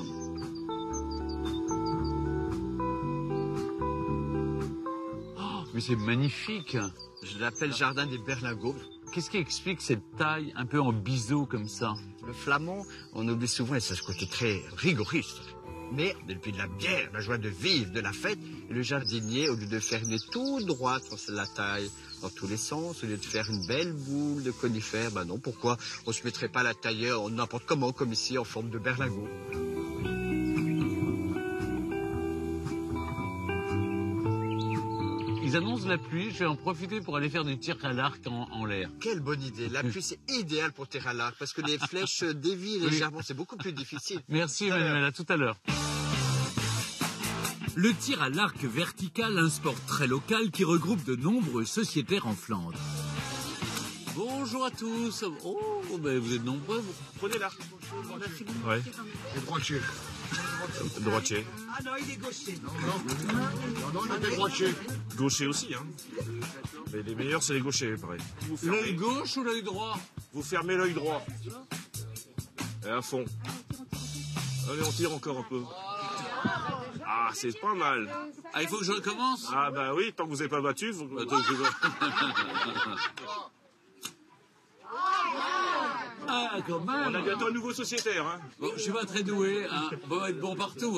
Oh, mais c'est magnifique. Je l'appelle jardin des berlingots. Qu'est-ce qui explique cette taille un peu en biseau comme ça? Le flamand, on oublie souvent, et c'est ce côté très rigoriste. Mais depuis de la bière, la joie de vivre, de la fête, le jardinier, au lieu de faire une tout droite sur la taille dans tous les sens, au lieu de faire une belle boule de conifères, ben non, pourquoi on ne se mettrait pas la tailler en n'importe comment, comme ici, en forme de berlingot? Ils annoncent la pluie, je vais en profiter pour aller faire du tir à l'arc en, en l'air. Quelle bonne idée. La pluie, c'est idéal pour tirer à l'arc parce que les flèches dévient légèrement. C'est beaucoup plus difficile. Merci Emmanuel, à tout à l'heure. Le tir à l'arc vertical, un sport très local qui regroupe de nombreux sociétaires en Flandre. Bonjour à tous. Oh, ben vous êtes nombreux. Vous prenez l'arc. Ouais. Et droitier. Droitier. Ah non, il est gaucher. Non, non, non, il est droitier. Gaucher aussi, hein. Mais les meilleurs, c'est les gauchers, pareil. L'œil gauche ou l'œil droit? Vous fermez l'œil droit. Et à fond. Allez, on tire encore un peu. Ah, c'est pas mal. Ah, il faut que je recommence? Ah, bah oui, tant que vous n'avez pas battu. Vous... Attends, je vais... Ah, quand même. On a bientôt un nouveau sociétaire, hein. Bon, je suis pas très doué, hein. Bon, être bon partout.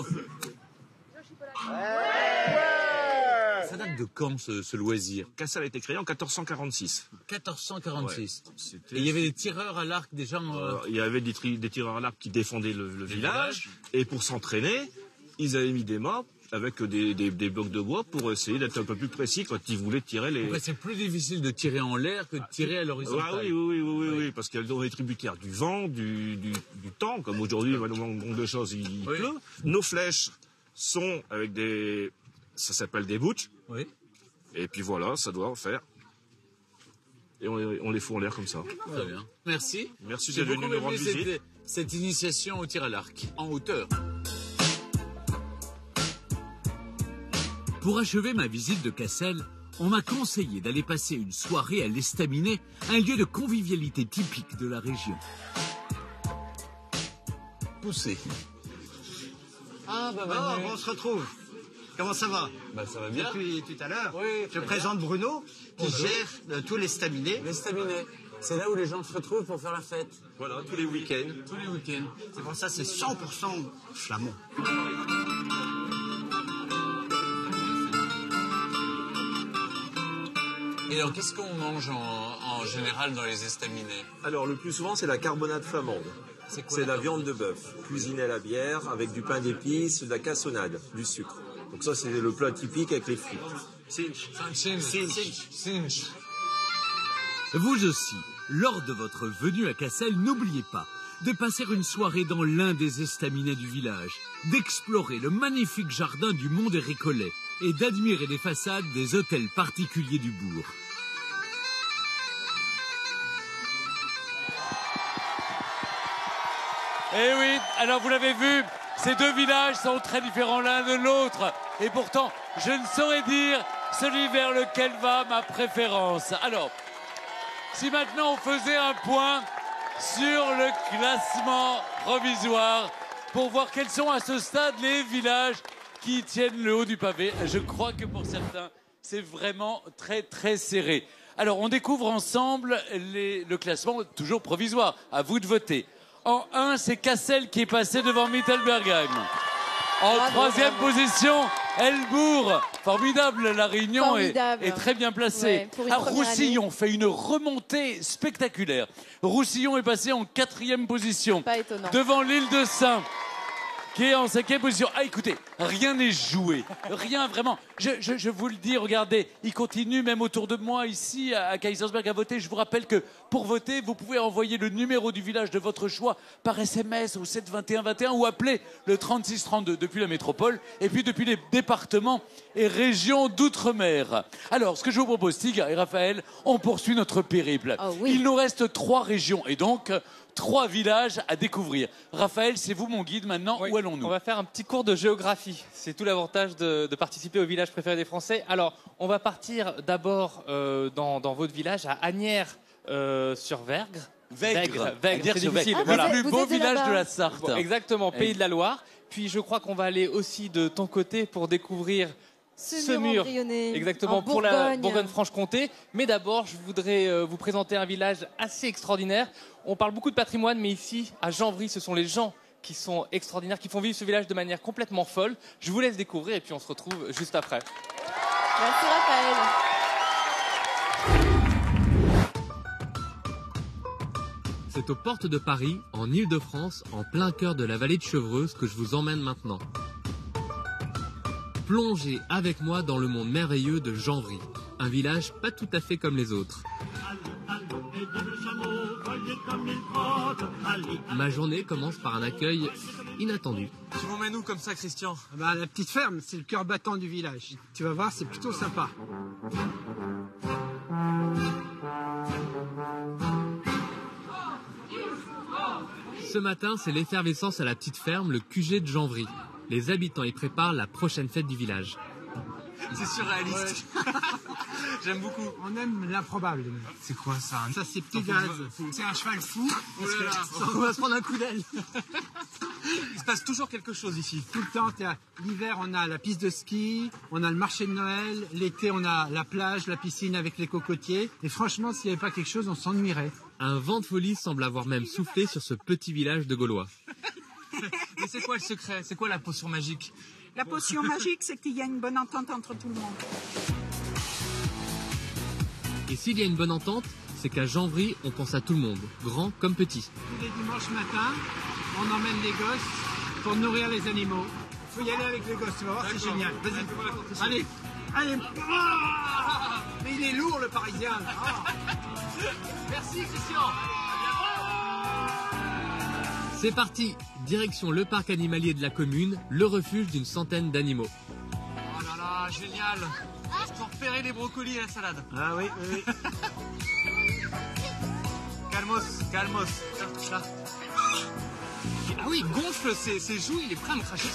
Ça date de quand, ce, ce loisir? Cassel a été créé en quatorze cent quarante-six. quatorze cent quarante-six. Ouais, et il y avait des tireurs à l'arc déjà euh... Euh, Il y avait des, tri- des tireurs à l'arc qui défendaient le, le village. Et pour s'entraîner, ils avaient mis des mâts avec des, des, des blocs de bois pour essayer d'être un peu plus précis quand ils voulaient tirer les... Ouais, c'est plus difficile de tirer en l'air que de tirer à l'horizontale. Ah, oui, oui, oui, oui, oui, oui, parce qu'elles doivent être tributaires du vent, du, du, du temps, comme aujourd'hui, au nombre de choses, il oui. pleut. Nos flèches sont avec des... ça s'appelle des bouches. Oui. Et puis voilà, ça doit en faire. Et on, on les fout en l'air comme ça. Très bien. Merci. Merci d'être venu nous rendre visite. Cette, cette initiation au tir à l'arc, en hauteur. Pour achever ma visite de Cassel, on m'a conseillé d'aller passer une soirée à l'Estaminet, un lieu de convivialité typique de la région. Poussé. Ah, bah, bah oh, on se retrouve. Comment ça va? Bah ça va bien. Depuis tout à l'heure. Oui, je présente bien. Bruno, qui Bonjour. gère euh, tous les staminets. Les staminets, c'est là où les gens se retrouvent pour faire la fête. Voilà, tous les week-ends. Tous les week-ends. C'est pour ça, c'est cent pour cent flamand. Et alors, qu'est-ce qu'on mange en, en général dans les estaminets? Alors, le plus souvent, c'est la carbonade flamande. C'est la, la viande de bœuf, cuisinée à la bière, avec du pain d'épices, de la cassonade, du sucre. Donc ça, c'est le plat typique avec les frites. Cinch. Cinch. Cinch. Cinch. Vous aussi, lors de votre venue à Cassel, n'oubliez pas de passer une soirée dans l'un des estaminets du village, d'explorer le magnifique jardin du Mont des Récollets et d'admirer les façades des hôtels particuliers du bourg. Eh oui, alors vous l'avez vu, ces deux villages sont très différents l'un de l'autre. Et pourtant, je ne saurais dire celui vers lequel va ma préférence. Alors, si maintenant on faisait un point sur le classement provisoire pour voir quels sont à ce stade les villages qui tiennent le haut du pavé, je crois que pour certains, c'est vraiment très très serré. Alors, on découvre ensemble les, le classement toujours provisoire. À vous de voter. En un, c'est Cassel qui est passé devant Mittelbergheim. En bravo, troisième bravo. position, Elbourg. Formidable, la Réunion Formidable. Est, est très bien placée. Ouais, Alors, Roussillon année. fait une remontée spectaculaire. Roussillon est passé en quatrième position. Pas étonnant. Devant l'île de Saint, qui est en cinquième position. Ah, écoutez, rien n'est joué. Rien, vraiment. Je, je, je vous le dis, regardez, il continue même autour de moi, ici, à Kaysersberg, à voter. Je vous rappelle que pour voter, vous pouvez envoyer le numéro du village de votre choix par S M S au sept vingt et un vingt et un ou appeler le trente-six trente-deux depuis la métropole et puis depuis les départements et régions d'outre-mer. Alors, ce que je vous propose, Tiga et Raphaël, on poursuit notre périple. Oh, oui. Il nous reste trois régions et donc trois villages à découvrir. Raphaël, c'est vous mon guide maintenant. Oui. Où allons-nous? On va faire un petit cours de géographie. C'est tout l'avantage de, de participer au village préféré des Français. Alors, on va partir d'abord euh, dans, dans votre village, à Agnières euh, sur Vergre. Vègre, Vègre, c'est difficile. Ah, voilà. Le plus beau village de la Sarthe. Bon, exactement, Pays de la Loire. Puis je crois qu'on va aller aussi de ton côté pour découvrir ce mur, exactement, pour la Bourgogne-Franche-Comté. Mais d'abord, je voudrais euh, vous présenter un village assez extraordinaire. On parle beaucoup de patrimoine, mais ici, à Janvry, ce sont les gens qui sont extraordinaires, qui font vivre ce village de manière complètement folle. Je vous laisse découvrir et puis on se retrouve juste après. Merci Raphaël. C'est aux portes de Paris, en Île-de-France, en plein cœur de la vallée de Chevreuse, que je vous emmène maintenant. Plongez avec moi dans le monde merveilleux de Janvry, un village pas tout à fait comme les autres. Ma journée commence par un accueil inattendu. Tu m'emmènes où comme ça, Christian? Bah, la petite ferme, c'est le cœur battant du village. Tu vas voir, c'est plutôt sympa. Ce matin, c'est l'effervescence à la petite ferme, le Q G de Janvry. Les habitants y préparent la prochaine fête du village. C'est surréaliste. Ouais. J'aime beaucoup. On aime l'improbable. C'est quoi ça? Ça, c'est petit gaz. C'est un cheval fou. Oh là là. On va se prendre un coup d'aile. Il se passe toujours quelque chose ici. Tout le temps. L'hiver, on a la piste de ski, on a le marché de Noël. L'été, on a la plage, la piscine avec les cocotiers. Et franchement, s'il n'y avait pas quelque chose, on s'ennuierait. Un vent de folie semble avoir même soufflé sur ce petit village de Gaulois. Mais c'est quoi le secret? C'est quoi la potion magique? La potion magique, c'est qu'il y a une bonne entente entre tout le monde. Et s'il y a une bonne entente, c'est qu'à Janvry, on pense à tout le monde, grand comme petit. Tous les dimanches matin, on emmène les gosses pour nourrir les animaux. Il faut y aller avec les gosses, tu vas voir, c'est génial. Vas-y, allez, allez. Ah, mais il est lourd, le Parisien. Ah. Merci, Christian. C'est parti, direction le parc animalier de la commune, le refuge d'une centaine d'animaux. Oh là là, génial. Pour ferrer les brocolis et la salade. Ah oui, oui, oui. Calmos, calmos. Là. Ah oui, il gonfle ses, ses joues, il est prêt à me cracher.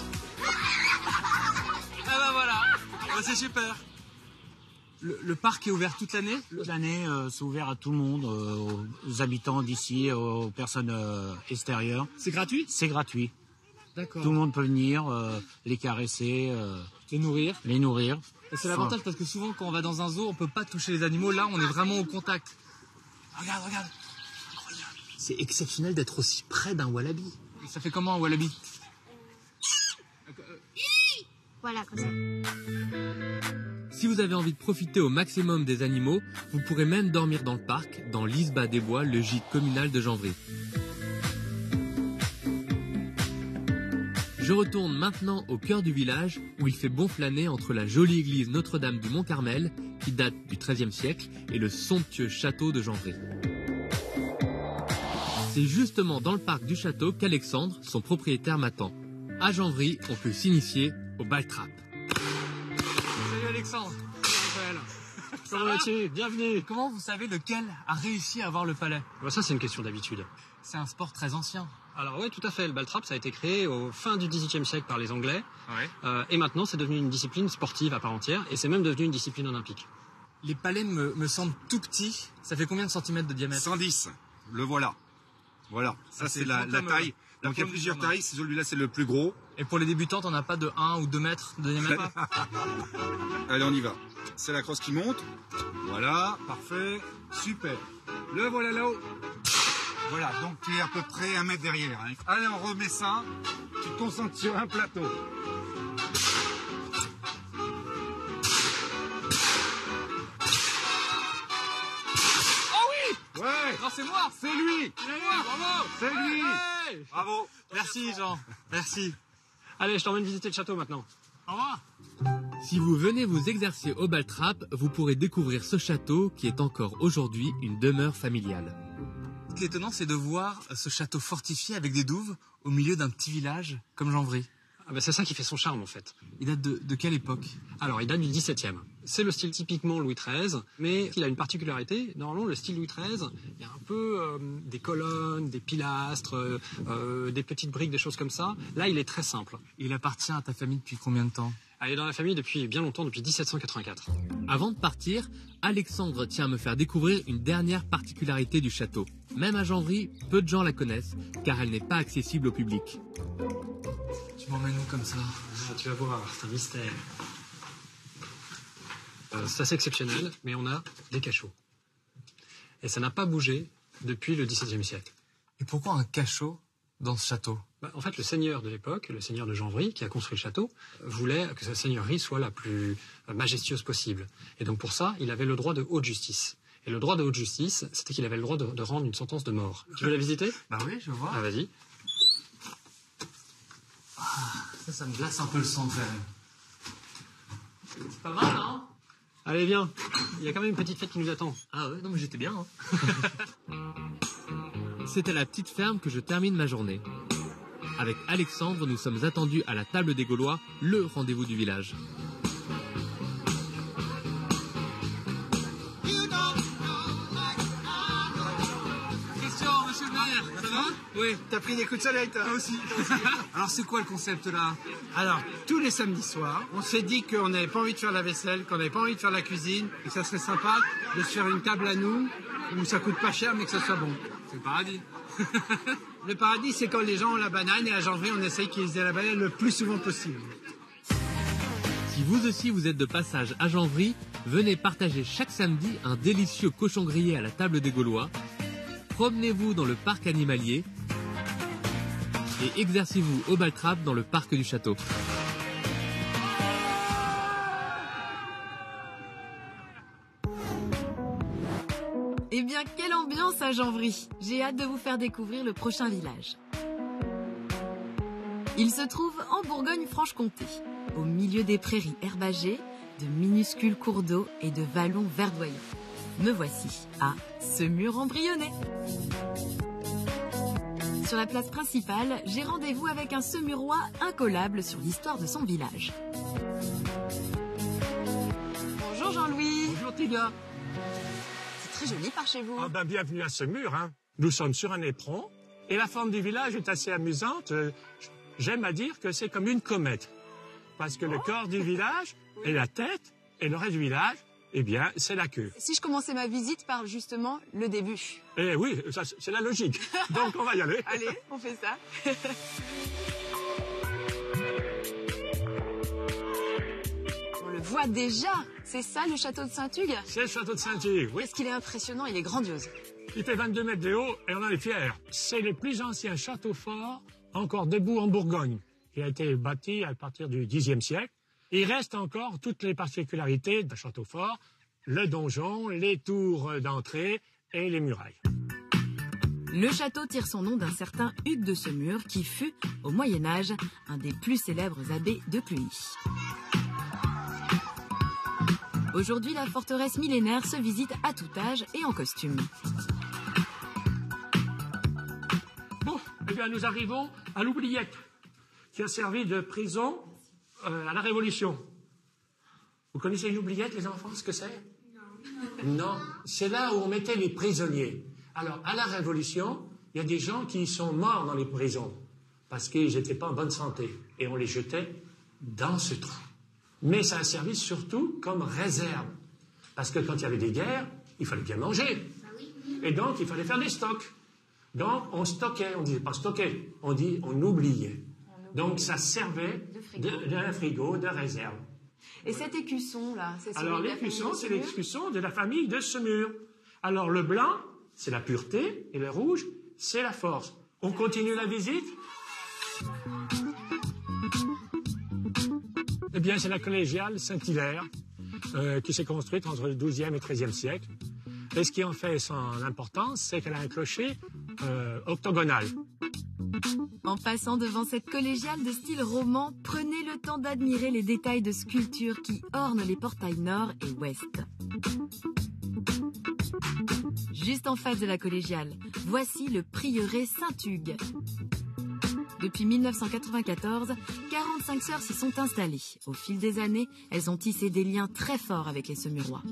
Ah bah voilà, bah c'est super. Le, le parc est ouvert toute l'année? Toute l'année, euh, c'est ouvert à tout le monde, euh, aux habitants d'ici, aux personnes euh, extérieures. C'est gratuit? C'est gratuit. Tout le monde peut venir, euh, les caresser, euh, les nourrir. Les nourrir. Et c'est l'avantage parce que souvent quand on va dans un zoo, on peut pas toucher les animaux. Là, on est vraiment au contact. Regarde, regarde. C'est exceptionnel d'être aussi près d'un wallaby. Ça fait comment un wallaby? Voilà, comme ça. Si vous avez envie de profiter au maximum des animaux, vous pourrez même dormir dans le parc, dans l'Isba des Bois, le gîte communal de Janvry. Je retourne maintenant au cœur du village où il fait bon flâner entre la jolie église Notre-Dame du Mont-Carmel, qui date du treizième siècle, et le somptueux château de Janvry. C'est justement dans le parc du château qu'Alexandre, son propriétaire, m'attend. À Janvry, on peut s'initier au ball trap. Salut Alexandre. Comment vas-tu? Bienvenue. Comment vous savez lequel a réussi à avoir le palais? Bah ça, c'est une question d'habitude. C'est un sport très ancien. Alors oui, tout à fait. Le ball trap, ça a été créé au fin du dix-huitième siècle par les Anglais. Ouais. Euh, et maintenant, c'est devenu une discipline sportive à part entière. Et c'est même devenu une discipline olympique. Les palets me, me semblent tout petits. Ça fait combien de centimètres de diamètre? cent dix. Le voilà. Voilà. Ça, Ah, c'est c'est la, la fantameux. taille. Donc, il y a plusieurs tailles. Celui-là, c'est le plus gros. Et pour les débutants, t'en as pas de un ou deux mètres de diamètre? Allez, on y va. C'est la crosse qui monte. Voilà. Parfait. Super. Le voilà là-haut. Voilà. Donc, tu es à peu près un mètre derrière. Hein. Allez, on remet ça. Tu te concentres sur un plateau. Ouais. Non, c'est moi. C'est lui. C'est moi. Bravo. C'est lui. Ouais. Bravo. Merci Jean. Merci. Allez, je t'emmène visiter le château maintenant. Au revoir. Si vous venez vous exercer au ball trap, vous pourrez découvrir ce château qui est encore aujourd'hui une demeure familiale. Ce qui est étonnant, c'est de voir ce château fortifié avec des douves au milieu d'un petit village comme Janvry. Ah ben c'est ça qui fait son charme en fait. Il date de, de quelle époque? Alors, il date du dix-septième. C'est le style typiquement Louis treize, mais il a une particularité. Normalement, le style Louis treize, il y a un peu euh, des colonnes, des pilastres, euh, euh, des petites briques, des choses comme ça. Là, il est très simple. Il appartient à ta famille depuis combien de temps? Elle est dans la famille depuis bien longtemps, depuis dix-sept cent quatre-vingt-quatre. Avant de partir, Alexandre tient à me faire découvrir une dernière particularité du château. Même à Janvry, peu de gens la connaissent, car elle n'est pas accessible au public. Tu m'emmènes où comme ça? Ah, tu vas voir, c'est un mystère. Euh, c'est assez exceptionnel, mais on a des cachots. Et ça n'a pas bougé depuis le dix-septième siècle. Et pourquoi un cachot dans ce château? Bah, en fait, le seigneur de l'époque, le seigneur de Janvry, qui a construit le château, voulait que sa seigneurie soit la plus majestueuse possible. Et donc pour ça, il avait le droit de haute justice. Et le droit de haute justice, c'était qu'il avait le droit de, de rendre une sentence de mort. Tu veux la visiter? Bah oui, je vois. Ah, vas-y. Ah, ça, ça me glace un peu le sang quand même. C'est pas mal, hein? Allez, viens. Il y a quand même une petite fête qui nous attend. Ah ouais, non mais j'étais bien. Hein. C'est à la petite ferme que je termine ma journée. Avec Alexandre, nous sommes attendus à la table des Gaulois, le rendez-vous du village. Question, monsieur le maire, ça va? Oui, t'as pris des coups de soleil, toi? Moi aussi. Alors c'est quoi le concept là? Alors, tous les samedis soirs, on s'est dit qu'on n'avait pas envie de faire la vaisselle, qu'on n'avait pas envie de faire la cuisine, et que ça serait sympa de se faire une table à nous, où ça coûte pas cher, mais que ça soit bon. C'est le paradis. Le paradis, c'est quand les gens ont la banane, et à Janvry, on essaye qu'ils aient la banane le plus souvent possible. Si vous aussi vous êtes de passage à Janvry, venez partager chaque samedi un délicieux cochon grillé à la table des Gaulois. Promenez-vous dans le parc animalier et exercez-vous au ball trap dans le parc du château. Eh bien, quelle ambiance à Janvry! J'ai hâte de vous faire découvrir le prochain village. Il se trouve en Bourgogne-Franche-Comté, au milieu des prairies herbagées, de minuscules cours d'eau et de vallons verdoyants. Me voici à Semur-en-Brionnais. Sur la place principale, j'ai rendez-vous avec un Semurois incollable sur l'histoire de son village. Bonjour Jean-Louis. Bonjour Tiga. C'est très joli par chez vous. Ah ben, bienvenue à Semur. Hein. Nous sommes sur un éperon et la forme du village est assez amusante. J'aime à dire que c'est comme une comète. Parce que oh. le corps du village oui. est la tête et le reste du village, eh bien, c'est la queue. Si je commençais ma visite par justement le début. Eh oui, ça, c'est la logique. Donc on va y aller. Allez, on fait ça. vois déjà. C'est ça le château de Saint-Hugues? C'est le château de Saint-Hugues, oui. Est-ce qu'il est impressionnant? Il est grandiose. Il fait vingt-deux mètres de haut et on en est fiers. C'est le plus ancien château fort encore debout en Bourgogne. Il a été bâti à partir du dixième siècle. Il reste encore toutes les particularités d'un château fort, le donjon, les tours d'entrée et les murailles. Le château tire son nom d'un certain Hugues de Semur qui fut, au Moyen-Âge, un des plus célèbres abbés de Cluny. Aujourd'hui, la forteresse millénaire se visite à tout âge et en costume. Bon, eh bien nous arrivons à l'oubliette, qui a servi de prison euh, à la Révolution. Vous connaissez l'oubliette, les enfants, ce que c'est? Non. Non, c'est là où on mettait les prisonniers. Alors, à la Révolution, il y a des gens qui sont morts dans les prisons parce qu'ils n'étaient pas en bonne santé et on les jetait dans ce trou. Mais ça a servi surtout comme réserve parce que quand il y avait des guerres, il fallait bien manger. Et donc, il fallait faire des stocks. Donc, on stockait, on ne disait pas stocker, on dit on oubliait. Donc, ça servait d'un frigo, de réserve. Et cet écusson, là, c'est celui Alors, de la l'écusson, famille c'est Semur? l'écusson de la famille de Semur. Alors, le blanc, c'est la pureté, et le rouge, c'est la force. On continue la visite? Eh bien, c'est la collégiale Saint-Hilaire, euh, qui s'est construite entre le douzième et treizième siècle. Et ce qui en fait son importance, c'est qu'elle a un clocher euh, octogonal. En passant devant cette collégiale de style roman, prenez le temps d'admirer les détails de sculptures qui ornent les portails nord et ouest. Juste en face de la collégiale, voici le prieuré Saint-Hugues. Depuis mille neuf cent quatre-vingt-quatorze, quarante-cinq sœurs s'y sont installées. Au fil des années, elles ont tissé des liens très forts avec les Semurois.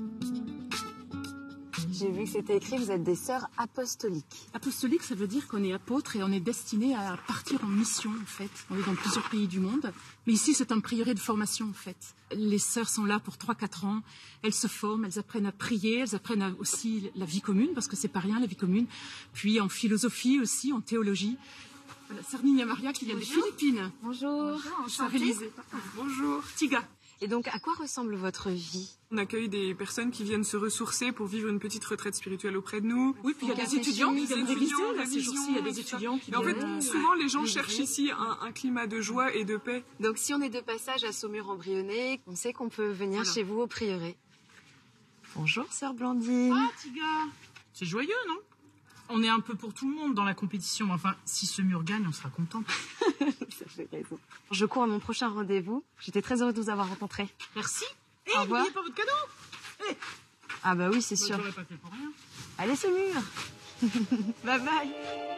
J'ai vu que c'était écrit, vous êtes des sœurs apostoliques. Apostolique, ça veut dire qu'on est apôtre et on est destiné à partir en mission, en fait. On est dans plusieurs pays du monde. Mais ici, c'est un prieuré de formation, en fait. Les sœurs sont là pour trois quatre ans. Elles se forment, elles apprennent à prier, elles apprennent à aussi la vie commune, parce que c'est pas rien, la vie commune. Puis en philosophie aussi, en théologie. Voilà, Sarninia Maria qui vient des Philippines. Bonjour. Bonjour, Élisée. Bonjour, Tiga. Et donc, à quoi ressemble votre vie? On accueille des personnes qui viennent se ressourcer pour vivre une petite retraite spirituelle auprès de nous. Oui, puis il y a des étudiants qui viennent réviser. Là, ces jours-ci, il y a des étudiants qui viennent. En viennent... fait, souvent, les gens cherchent ici un, un climat de joie et de paix. Donc, si on est de passage à Saumur-en-Brionnais, on sait qu'on peut venir voilà. chez vous au prieuré. Bonjour, sœur Blandine. Ah, Tiga. C'est joyeux, non? On est un peu pour tout le monde dans la compétition. Enfin, si Semur gagne, on sera content. Ça fait raison. Je cours à mon prochain rendez-vous. J'étais très heureuse de vous avoir rencontré. Merci. Et n'oubliez pas votre cadeau. Hey. Ah bah oui, c'est sûr. Je l'aurais pas fait pour rien. Allez, Semur. Bye bye.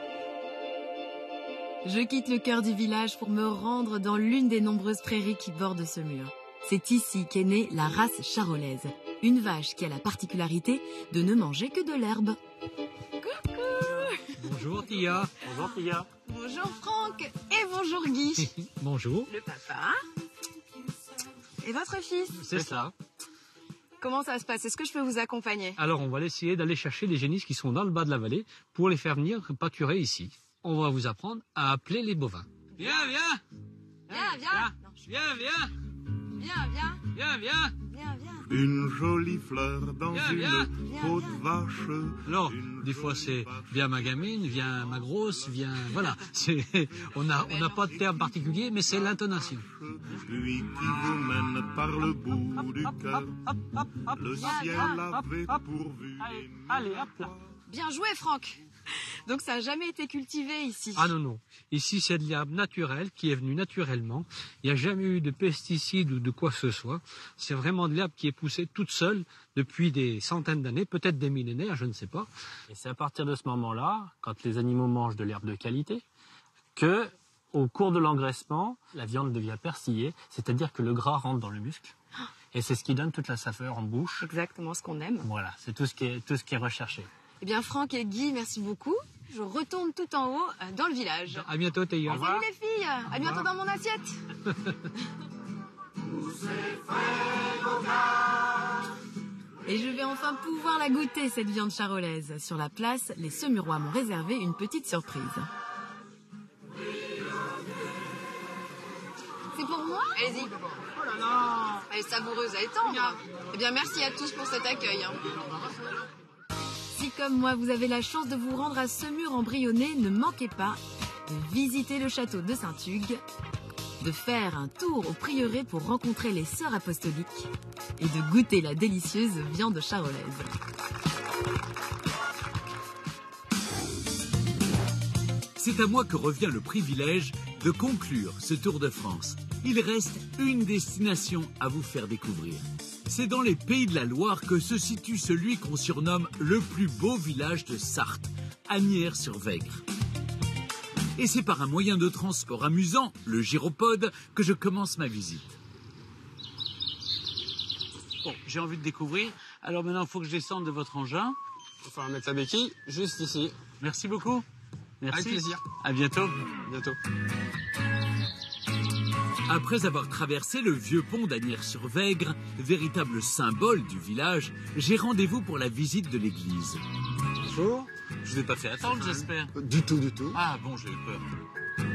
Je quitte le cœur du village pour me rendre dans l'une des nombreuses prairies qui bordent Semur. C'est ici qu'est née la race charolaise. Une vache qui a la particularité de ne manger que de l'herbe. Bonjour Tia. Bonjour Tia. Bonjour Franck. Et bonjour Guy. Bonjour. Le papa. Et votre fils. C'est ça. Comment ça se passe? Est-ce que je peux vous accompagner? Alors on va essayer d'aller chercher les génisses qui sont dans le bas de la vallée pour les faire venir pâturer ici. On va vous apprendre à appeler les bovins. Viens, viens. Viens, viens. Viens, viens. Viens, viens. Viens, viens. Viens, viens. Une jolie fleur dans viens, une viens. peau de vache. Alors, des fois c'est viens ma gamine, viens ma grosse, viens... Voilà, c'est, on n'a on a pas de terme particulier, mais c'est l'intonation. Lui qui vous mène par le bout du cœur. Le ciel avait pourvu. Allez, allez, hop là. Bien joué, Franck. Donc ça n'a jamais été cultivé ici? Ah non, non. Ici, c'est de l'herbe naturelle qui est venue naturellement. Il n'y a jamais eu de pesticides ou de quoi que ce soit. C'est vraiment de l'herbe qui est poussée toute seule depuis des centaines d'années, peut-être des millénaires, je ne sais pas. Et c'est à partir de ce moment-là, quand les animaux mangent de l'herbe de qualité, que, au cours de l'engraissement, la viande devient persillée, c'est-à-dire que le gras rentre dans le muscle. Et c'est ce qui donne toute la saveur en bouche. Exactement ce qu'on aime. Voilà, c'est tout ce qui est, tout ce qui est recherché. Eh bien, Franck et Guy, merci beaucoup. Je retourne tout en haut, dans le village. À bientôt, Théa. Salut les filles. À bientôt dans mon assiette. Et je vais enfin pouvoir la goûter, cette viande charolaise. Sur la place, les Semurois m'ont réservé une petite surprise. C'est pour moi? Allez-y. Oh là là. Elle est savoureuse, elle est tendre. Eh bien, merci à tous pour cet accueil. Hein. Si comme moi, vous avez la chance de vous rendre à Semur-en-Brionnais, ne manquez pas de visiter le château de Saint-Hugues, de faire un tour au prieuré pour rencontrer les sœurs apostoliques et de goûter la délicieuse viande charolaise. C'est à moi que revient le privilège de conclure ce Tour de France. Il reste une destination à vous faire découvrir. C'est dans les Pays de la Loire que se situe celui qu'on surnomme le plus beau village de Sarthe, Asnières-sur-Vègre. Et c'est par un moyen de transport amusant, le gyropode, que je commence ma visite. Bon, j'ai envie de découvrir. Alors maintenant, il faut que je descende de votre engin. Il va falloir mettre la béquille juste ici. Merci beaucoup. Merci. Avec plaisir. À bientôt. À bientôt. Après avoir traversé le vieux pont d'Asnières-sur-Vègre, véritable symbole du village, j'ai rendez-vous pour la visite de l'église. Bonjour. Je ne vous ai pas fait attendre, j'espère. Du tout, du tout. Ah bon, j'ai eu peur.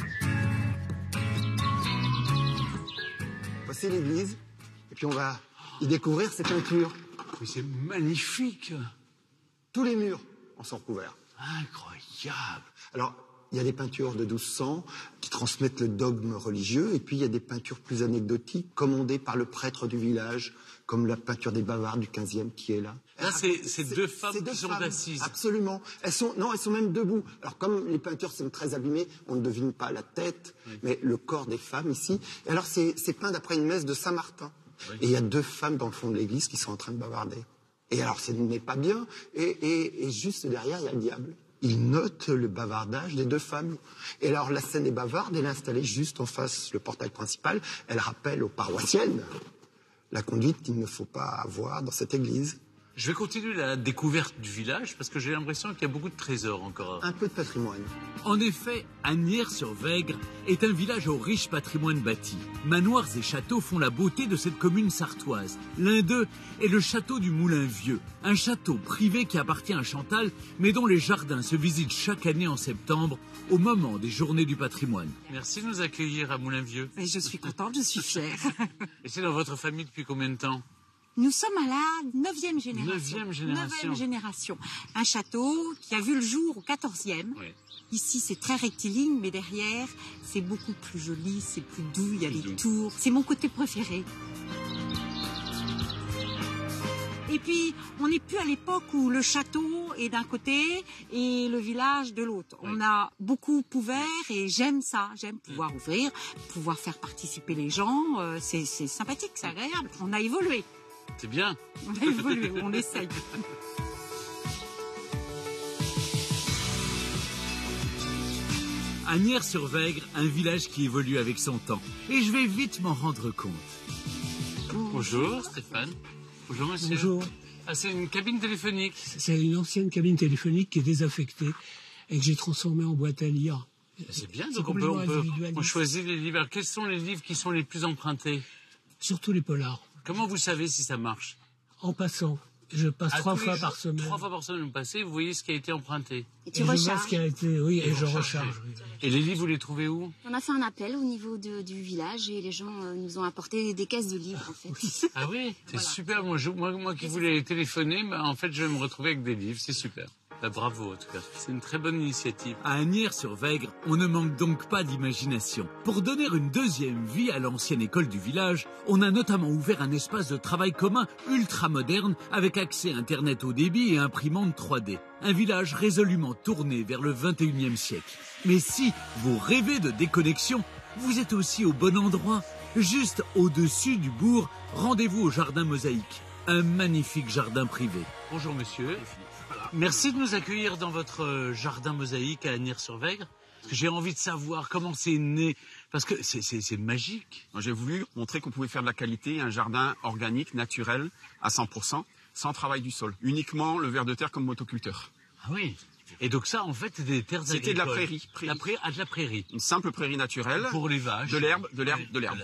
Voici l'église, et puis on va y découvrir ces peintures. Mais c'est magnifique. Tous les murs en sont recouverts. Incroyable. Alors, il y a des peintures de douze cents qui transmettent le dogme religieux, et puis il y a des peintures plus anecdotiques, commandées par le prêtre du village, comme la peinture des Bavards du quinzième qui est là. Là, c'est deux femmes deux qui sont femmes, assises. Absolument. Elles sont, non, elles sont même debout. Alors, comme les peintures sont très abîmées, on ne devine pas la tête, oui. mais le corps des femmes ici. Et alors, c'est peint d'après une messe de Saint-Martin. Oui. Et il y a deux femmes dans le fond de l'église qui sont en train de bavarder. Et alors, ce n'est pas bien. Et, et, et juste derrière, il y a le diable. Il note le bavardage des deux femmes. Et alors, la scène des bavardes, elle est installée juste en face le portail principal. Elle rappelle aux paroissiennes la conduite qu'il ne faut pas avoir dans cette église. Je vais continuer la découverte du village parce que j'ai l'impression qu'il y a beaucoup de trésors encore. Un peu de patrimoine. En effet, Asnières-sur-Vègre est un village au riche patrimoine bâti. Manoirs et châteaux font la beauté de cette commune sartoise. L'un d'eux est le château du Moulin Vieux, un château privé qui appartient à Chantal, mais dont les jardins se visitent chaque année en septembre, au moment des journées du patrimoine. Merci de nous accueillir à Moulin Vieux. Et je suis contente, je suis fière. Et c'est dans votre famille depuis combien de temps ? Nous sommes à la neuvième génération. Neuvième génération. Neuvième génération. Un château qui a vu le jour au quatorzième. Oui. Ici, c'est très rectiligne, mais derrière, c'est beaucoup plus joli, c'est plus doux, il y a des tours. C'est mon côté préféré. Et puis, on n'est plus à l'époque où le château est d'un côté et le village de l'autre. Oui. On a beaucoup ouvert et j'aime ça. J'aime pouvoir oui. ouvrir, pouvoir faire participer les gens. C'est sympathique, c'est agréable. On a évolué. C'est bien. On a évolué, on essaye. Asnières-sur-Vègre, un village qui évolue avec son temps. Et je vais vite m'en rendre compte. Bonjour Stéphane. Bonjour monsieur. Bonjour. Ah, c'est une cabine téléphonique. C'est une ancienne cabine téléphonique qui est désaffectée et que j'ai transformée en boîte à lire. C'est bien, donc on peut, on peut on choisit les livres. Alors, quels sont les livres qui sont les plus empruntés? Surtout les polars. Comment vous savez si ça marche? En passant. Je passe à trois fois jours, par semaine. Trois fois par semaine, vous passez, vous voyez ce qui a été emprunté. Et tu et recharges. Je vois ce qui a été, oui, et, et je recharge. Oui. Et les livres, vous les trouvez où? On a fait un appel au niveau de, du village et les gens euh, nous ont apporté des caisses de livres, en fait. Oui. Ah oui, c'est voilà. Super. Moi, je, moi, moi qui voulais téléphoner, bah, en fait, je vais me retrouver avec des livres. C'est super. Bah, bravo, en tout cas. C'est une très bonne initiative. À Asnières-sur-Vègre, on ne manque donc pas d'imagination. Pour donner une deuxième vie à l'ancienne école du village, on a notamment ouvert un espace de travail commun ultra moderne avec accès à Internet haut débit et imprimante trois D. Un village résolument tourné vers le vingt et unième siècle. Mais si vous rêvez de déconnexion, vous êtes aussi au bon endroit. Juste au-dessus du bourg, rendez-vous au Jardin Mosaïque. Un magnifique jardin privé. Bonjour monsieur. Merci de nous accueillir dans votre jardin mosaïque à Asnières-sur-Vègre. J'ai envie de savoir comment c'est né, parce que c'est magique. J'ai voulu montrer qu'on pouvait faire de la qualité, un jardin organique, naturel, à cent pour cent, sans travail du sol. Uniquement le ver de terre comme motoculteur. Ah oui. Et donc ça, en fait, c'était des terres agricoles. C'était de la prairie. prairie. La prairie, ah, de la prairie. Une simple prairie naturelle. Pour les vaches. De l'herbe, de l'herbe, de l'herbe, voilà.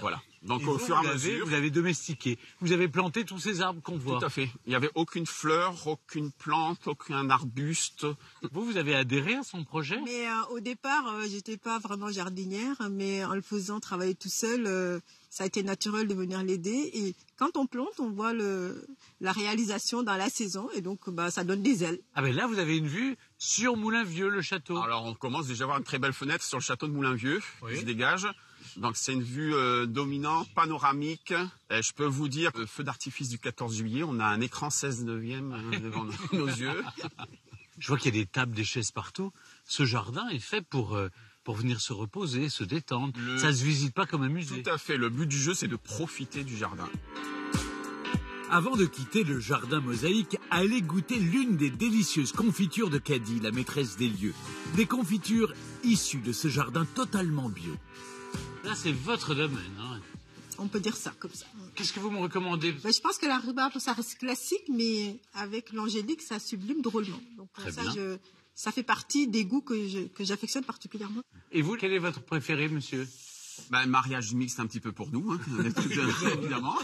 Donc et au vous, fur et à vous avez, mesure... vous avez domestiqué. Vous avez planté tous ces arbres qu'on voit. Tout à fait. Il n'y avait aucune fleur, aucune plante, aucun arbuste. Vous, vous avez adhéré à son projet? Mais euh, au départ, euh, j'étais pas vraiment jardinière, mais en le faisant travailler tout seul, euh, ça a été naturel de venir l'aider. Et quand on plante, on voit le, la réalisation dans la saison, et donc bah, ça donne des ailes. Ah ben là, vous avez une vue sur Moulin-Vieux, le château. Alors on commence déjà à avoir une très belle fenêtre sur le château de Moulin-Vieux, oui. qui se dégage. Donc c'est une vue euh, dominante, panoramique. Et je peux vous dire, le feu d'artifice du quatorze juillet, on a un écran seize neuvième euh, devant nos, nos yeux. Je vois qu'il y a des tables, des chaises partout. Ce jardin est fait pour, euh, pour venir se reposer, se détendre. Le... Ça ne se visite pas comme un musée. Tout à fait. Le but du jeu, c'est de profiter du jardin. Avant de quitter le jardin mosaïque, allez goûter l'une des délicieuses confitures de Caddy, la maîtresse des lieux. Des confitures issues de ce jardin totalement bio. Là, c'est votre domaine. Hein. On peut dire ça, comme ça. Qu'est-ce que vous me recommandez? Ben, je pense que la rhubarbe, ça reste classique, mais avec l'angélique, ça sublime drôlement. Donc Très ça, bien. je, ça fait partie des goûts que je, que j'affectionne particulièrement. Et vous, quel est votre préféré, monsieur? Ben, mariage mixte un petit peu pour nous, hein, évidemment.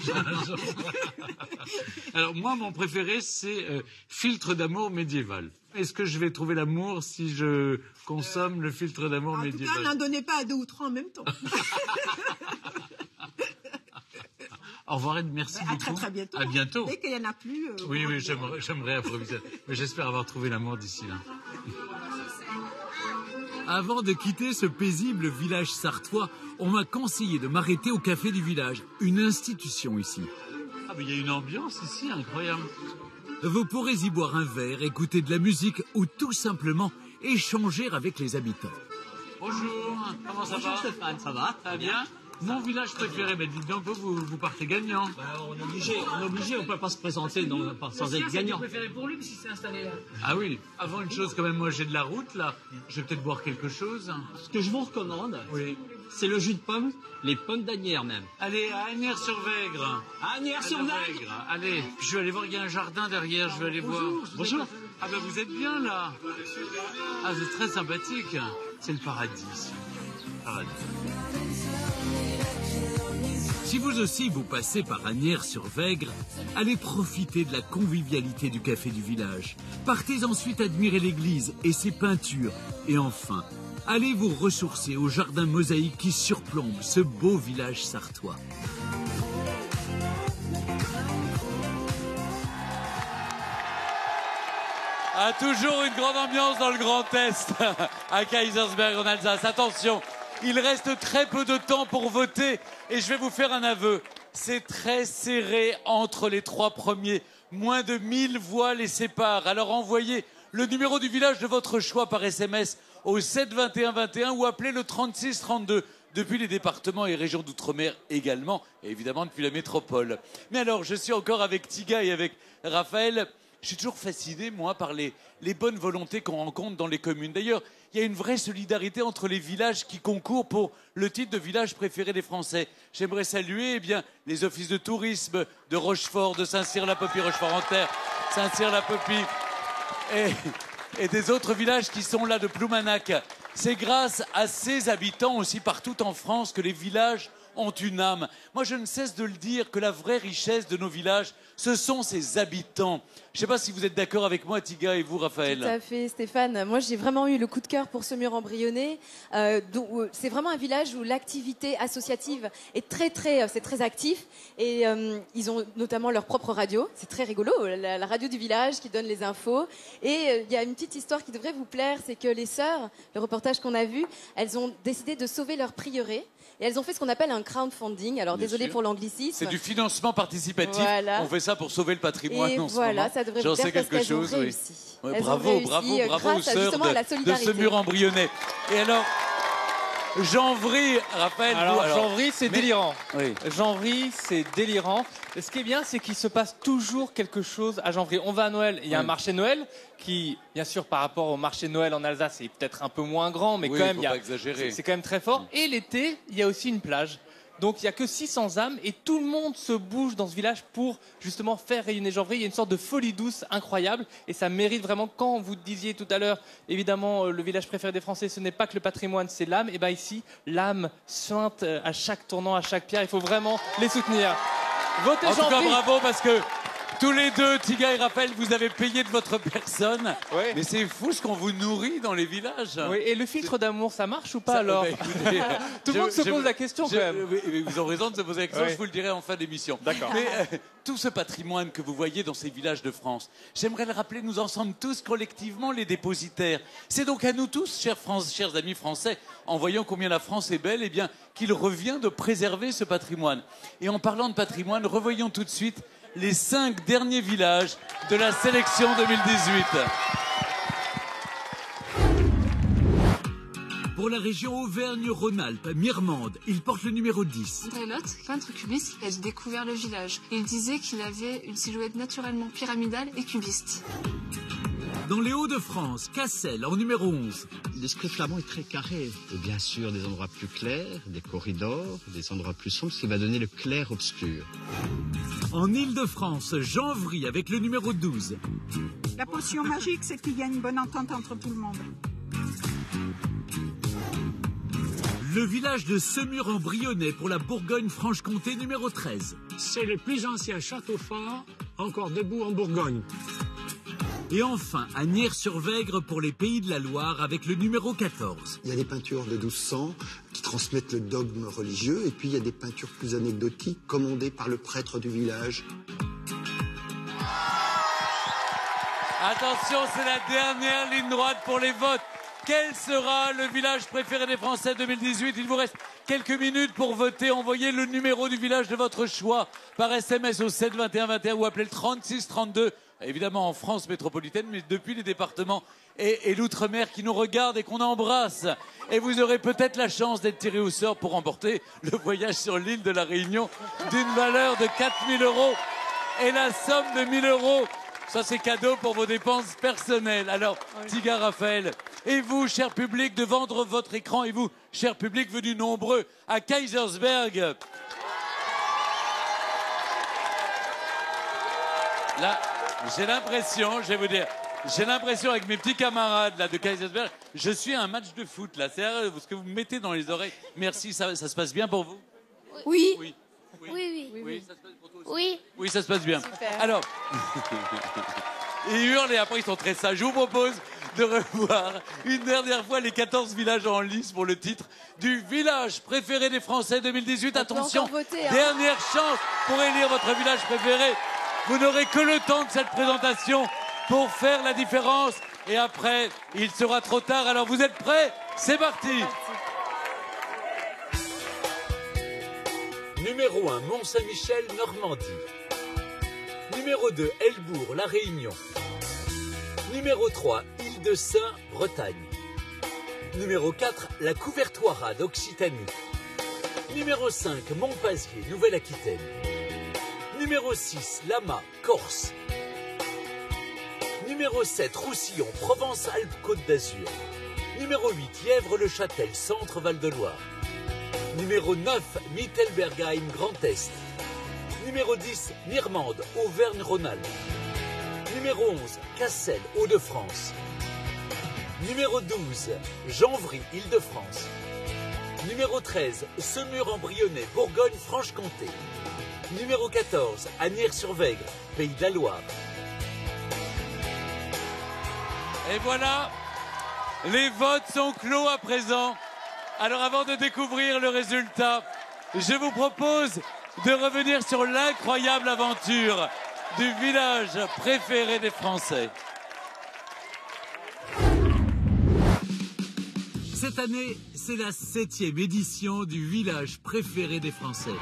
Alors moi, mon préféré, c'est euh, filtre d'amour médiéval. Est-ce que je vais trouver l'amour si je consomme euh, le filtre d'amour en médiéval? En tout cas, n'en donnez pas à deux ou trois en même temps. Au revoir et merci à beaucoup. Très, très bientôt. À bientôt. Dès qu'il n'y en a plus... Euh, oui, oui, j'aimerais, j'aimerais improviser. Mais j'espère avoir trouvé l'amour d'ici là. Avant de quitter ce paisible village sartois, on m'a conseillé de m'arrêter au café du village, une institution ici. Ah, mais il y a une ambiance ici incroyable. Vous pourrez y boire un verre, écouter de la musique ou tout simplement échanger avec les habitants. Bonjour, comment ça Bonjour va? Stéphane, ça va? Ça va bien? Mon village préféré, mais dites donc, vous, vous partez gagnant. Ben, on est obligé, on est obligé, on ne peut pas se présenter non, sans être gagnant. C'est préféré pour lui, parce qu'il s'est installé là. Ah oui, avant une chose quand même, moi j'ai de la route là, je vais peut-être boire quelque chose. Ce que je vous recommande, oui. c'est le jus de pomme, les pommes d'Asnières même. Allez, à Asnières-sur-Vègre. À Asnières-sur-Vègre. Allez, je vais aller voir, il y a un jardin derrière, je vais aller Bonjour, voir. je Bonjour. Ah ben vous êtes bien là. Ah c'est très sympathique. C'est le paradis ici. Paradis. Si vous aussi vous passez par Asnières-sur-Vègre, allez profiter de la convivialité du café du village. Partez ensuite admirer l'église et ses peintures. Et enfin, allez vous ressourcer au jardin mosaïque qui surplombe ce beau village sartois. Ah, toujours une grande ambiance dans le Grand Est, à Kaysersberg en Alsace. Attention, il reste très peu de temps pour voter et je vais vous faire un aveu. C'est très serré entre les trois premiers. Moins de mille voix les séparent. Alors envoyez le numéro du village de votre choix par S M S au sept vingt et un vingt et un ou appelez le trente-six trente-deux. Depuis les départements et régions d'outre-mer également, et évidemment depuis la métropole. Mais alors, je suis encore avec Tiga et avec Raphaël. Je suis toujours fasciné, moi, par les, les bonnes volontés qu'on rencontre dans les communes. D'ailleurs, il y a une vraie solidarité entre les villages qui concourent pour le titre de village préféré des Français. J'aimerais saluer eh bien, les offices de tourisme de Rochefort, de Saint-Cyr-la-Popie, Rochefort-en-Terre, Saint-Cyr-la-Popie et, et des autres villages qui sont là de Ploumanac. C'est grâce à ces habitants aussi partout en France que les villages ont une âme. Moi, je ne cesse de le dire que la vraie richesse de nos villages, ce sont ses habitants. Je ne sais pas si vous êtes d'accord avec moi, Tiga, et vous, Raphaël. Tout à fait, Stéphane. Moi, j'ai vraiment eu le coup de cœur pour ce mur embryonné. Euh, euh, c'est vraiment un village où l'activité associative est très, très, euh, c'est très actif. Et euh, ils ont notamment leur propre radio. C'est très rigolo, la, la radio du village qui donne les infos. Et il euh, y a une petite histoire qui devrait vous plaire, c'est que les sœurs, le reportage qu'on a vu, elles ont décidé de sauver leur prieuré. Et elles ont fait ce qu'on appelle un crowdfunding. Alors, Bien désolé sûr. pour l'anglicisme. C'est du financement participatif. Voilà. On fait ça pour sauver le patrimoine Et en ce voilà, moment. ça devrait J'en vous plaire sais parce quelque qu'elles ont chose. Oui. réussi. Ouais, Elles ont bravo, réussi, bravo, euh, bravo grâce aux à, sœurs justement, à la de, de ce solidarité. mur embryonné. Et alors, Janvry, Raphaël. Alors, vous, alors Janvry, c'est mais- délirant. Oui. Janvry, c'est délirant. Et ce qui est bien, c'est qu'il se passe toujours quelque chose à Janvry. On va à Noël, il y a Oui. un marché Noël qui, bien sûr, par rapport au marché de Noël en Alsace, est peut-être un peu moins grand, mais Oui, quand même, faut il y a- pas exagérer. c'est c'est quand même très fort. Et l'été, il y a aussi une plage. Donc il n'y a que six cents âmes et tout le monde se bouge dans ce village pour justement faire rayonner Janvry. Il y a une sorte de folie douce incroyable et ça mérite vraiment, quand vous disiez tout à l'heure, évidemment, le village préféré des Français, ce n'est pas que le patrimoine, c'est l'âme. Et bien ici, l'âme sointe à chaque tournant, à chaque pierre. Il faut vraiment les soutenir. Votez En tout cas, Janvry. bravo, parce que tous les deux, Tiga et Raphaël, vous avez payé de votre personne. Ouais. Mais c'est fou ce qu'on vous nourrit dans les villages. Oui, et le filtre d'amour, ça marche ou pas Ça, alors bah, écoutez, Tout le je- monde se je- pose la question je- quand même. oui, oui, Ils ont raison de se poser la question, Ouais. je vous le dirai en fin d'émission. D'accord. Mais euh, tout ce patrimoine que vous voyez dans ces villages de France, j'aimerais le rappeler, nous en sommes tous collectivement les dépositaires. C'est donc à nous tous, chers, France, chers amis français, en voyant combien la France est belle, eh bien, qu'il revient de préserver ce patrimoine. Et en parlant de patrimoine, revoyons tout de suite les cinq derniers villages de la sélection deux mille dix-huit. Pour la région Auvergne-Rhône-Alpes, Mirmande, il porte le numéro dix. André Lotte, peintre cubiste, a découvert le village. Il disait qu'il avait une silhouette naturellement pyramidale et cubiste. Dans les Hauts-de-France, Cassel en numéro onze. L'esprit flamand est très carré. Et bien sûr, des endroits plus clairs, des corridors, des endroits plus sombres, ce qui va donner le clair-obscur. En Île-de-France, Janvry avec le numéro douze. La potion magique, c'est qu'il y a une bonne entente entre tout le monde. Le village de Semur-en-Brionnais pour la Bourgogne-Franche-Comté numéro treize. C'est le plus ancien château fort encore debout en Bourgogne. Et enfin, à Nières-sur-Vègre pour les Pays de la Loire avec le numéro quatorze. Il y a des peintures de douze cents qui transmettent le dogme religieux, et puis il y a des peintures plus anecdotiques commandées par le prêtre du village. Attention, c'est la dernière ligne droite pour les votes. Quel sera le village préféré des Français deux mille dix-huit? Il vous reste quelques minutes pour voter. Envoyez le numéro du village de votre choix par S M S au sept vingt et un vingt et un ou appelez le trente-six trente-deux. Évidemment en France métropolitaine, mais depuis les départements et, et l'outre-mer qui nous regardent et qu'on embrasse. Et vous aurez peut-être la chance d'être tiré au sort pour remporter le voyage sur l'île de la Réunion d'une valeur de quatre mille euros et la somme de mille euros. Ça, c'est cadeau pour vos dépenses personnelles. Alors, Tiga, Raphaël, et vous, cher public, de vendre votre écran, et vous, cher public, venus nombreux à Kaysersberg. Là, j'ai l'impression, je vais vous dire, j'ai l'impression avec mes petits camarades là de Kaysersberg, je suis à un match de foot là. C'est ce que vous me mettez dans les oreilles. Merci, ça, ça se passe bien pour vous? Oui. Oui. Oui, oui. Oui, oui, ça se passe pour toi aussi. Oui. Oui, ça se passe bien. Super. Alors, ils hurlent et après ils sont très sages. Je vous propose de revoir une dernière fois les quatorze villages en lice pour le titre du village préféré des Français deux mille dix-huit. On peut Attention, encore voter, hein. dernière chance pour élire votre village préféré. Vous n'aurez que le temps de cette présentation pour faire la différence. Et après, il sera trop tard. Alors vous êtes prêts? C'est parti. Numéro un, Mont-Saint-Michel, Normandie. Numéro deux, Helbourg, La Réunion. Numéro trois, Île-de-Sein, Bretagne. Numéro quatre, la Couvertoirade, Occitanie. Numéro cinq, Montpazier, Nouvelle-Aquitaine. Numéro six, Lama, Corse. Numéro sept, Roussillon, Provence-Alpes-Côte d'Azur. Numéro huit, Yèvre-le-Châtel, Centre Val-de-Loire. Numéro neuf, Mittelbergheim, Grand Est. Numéro dix, Mirmande, Auvergne-Rhône-Alpes. Numéro onze, Cassel, Hauts-de-France. Numéro douze, Janvry, Île-de-France. Numéro treize, Semur-en-Brionnais, Bourgogne-Franche-Comté. Numéro quatorze, Asnières-sur-Vègre, Pays de la Loire. Et voilà, les votes sont clos à présent. Alors avant de découvrir le résultat, je vous propose de revenir sur l'incroyable aventure du village préféré des Français. Cette année, c'est la septième édition du village préféré des Français.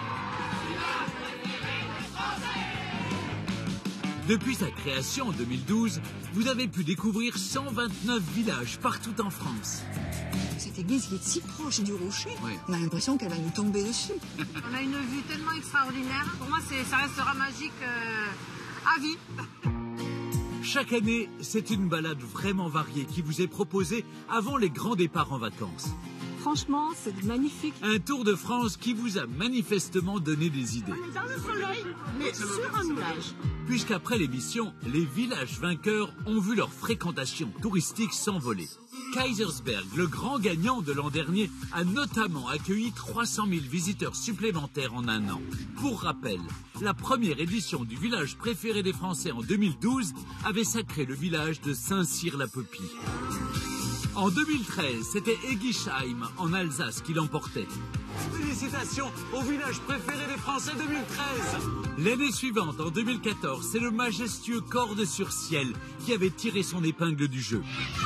Depuis sa création en deux mille douze, vous avez pu découvrir cent vingt-neuf villages partout en France. Cette église qui est si proche du rocher, on a l'impression qu'elle va nous tomber dessus. On a une vue tellement extraordinaire. Pour moi, ça restera magique euh, à vie. Chaque année, c'est une balade vraiment variée qui vous est proposée avant les grands départs en vacances. Franchement, c'est magnifique. Un tour de France qui vous a manifestement donné des idées. On est dans le soleil, mais sur un nuage. Puisqu'après l'émission, les villages vainqueurs ont vu leur fréquentation touristique s'envoler. Kaysersberg, le grand gagnant de l'an dernier, a notamment accueilli trois cent mille visiteurs supplémentaires en un an. Pour rappel, la première édition du village préféré des Français en deux mille douze avait sacré le village de Saint-Cyr-la-Popie. En deux mille treize, c'était Egisheim, en Alsace, qui l'emportait. Félicitations au village préféré des Français deux mille treize. L'année suivante, en deux mille quatorze, c'est le majestueux Cordes-sur-Ciel qui avait tiré son épingle du jeu.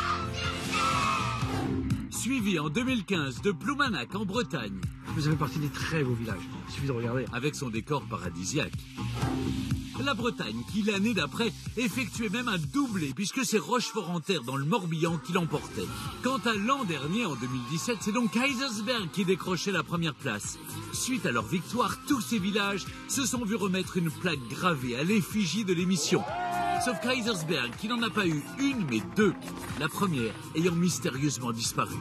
Suivi en deux mille quinze de Ploumanac en Bretagne. Vous avez partie des très beaux villages, il suffit de regarder. Avec son décor paradisiaque. La Bretagne, qui l'année d'après effectuait même un doublé, puisque c'est Rochefort-en-Terre dans le Morbihan qui l'emportait. Quant à l'an dernier, en deux mille dix-sept, c'est donc Kaysersberg qui décrochait la première place. Suite à leur victoire, tous ces villages se sont vus remettre une plaque gravée à l'effigie de l'émission. Sauf Kaysersberg, qui n'en a pas eu une, mais deux. La première ayant mystérieusement disparu.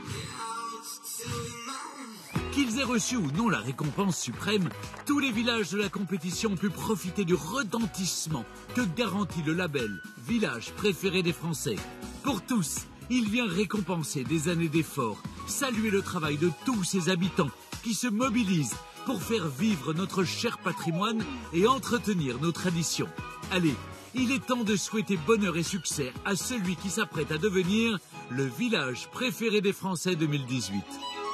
Qu'ils aient reçu ou non la récompense suprême, tous les villages de la compétition ont pu profiter du retentissement que garantit le label « Village préféré des Français ». Pour tous, il vient récompenser des années d'efforts, saluer le travail de tous ses habitants qui se mobilisent pour faire vivre notre cher patrimoine et entretenir nos traditions. Allez, il est temps de souhaiter bonheur et succès à celui qui s'apprête à devenir le village préféré des Français deux mille dix-huit.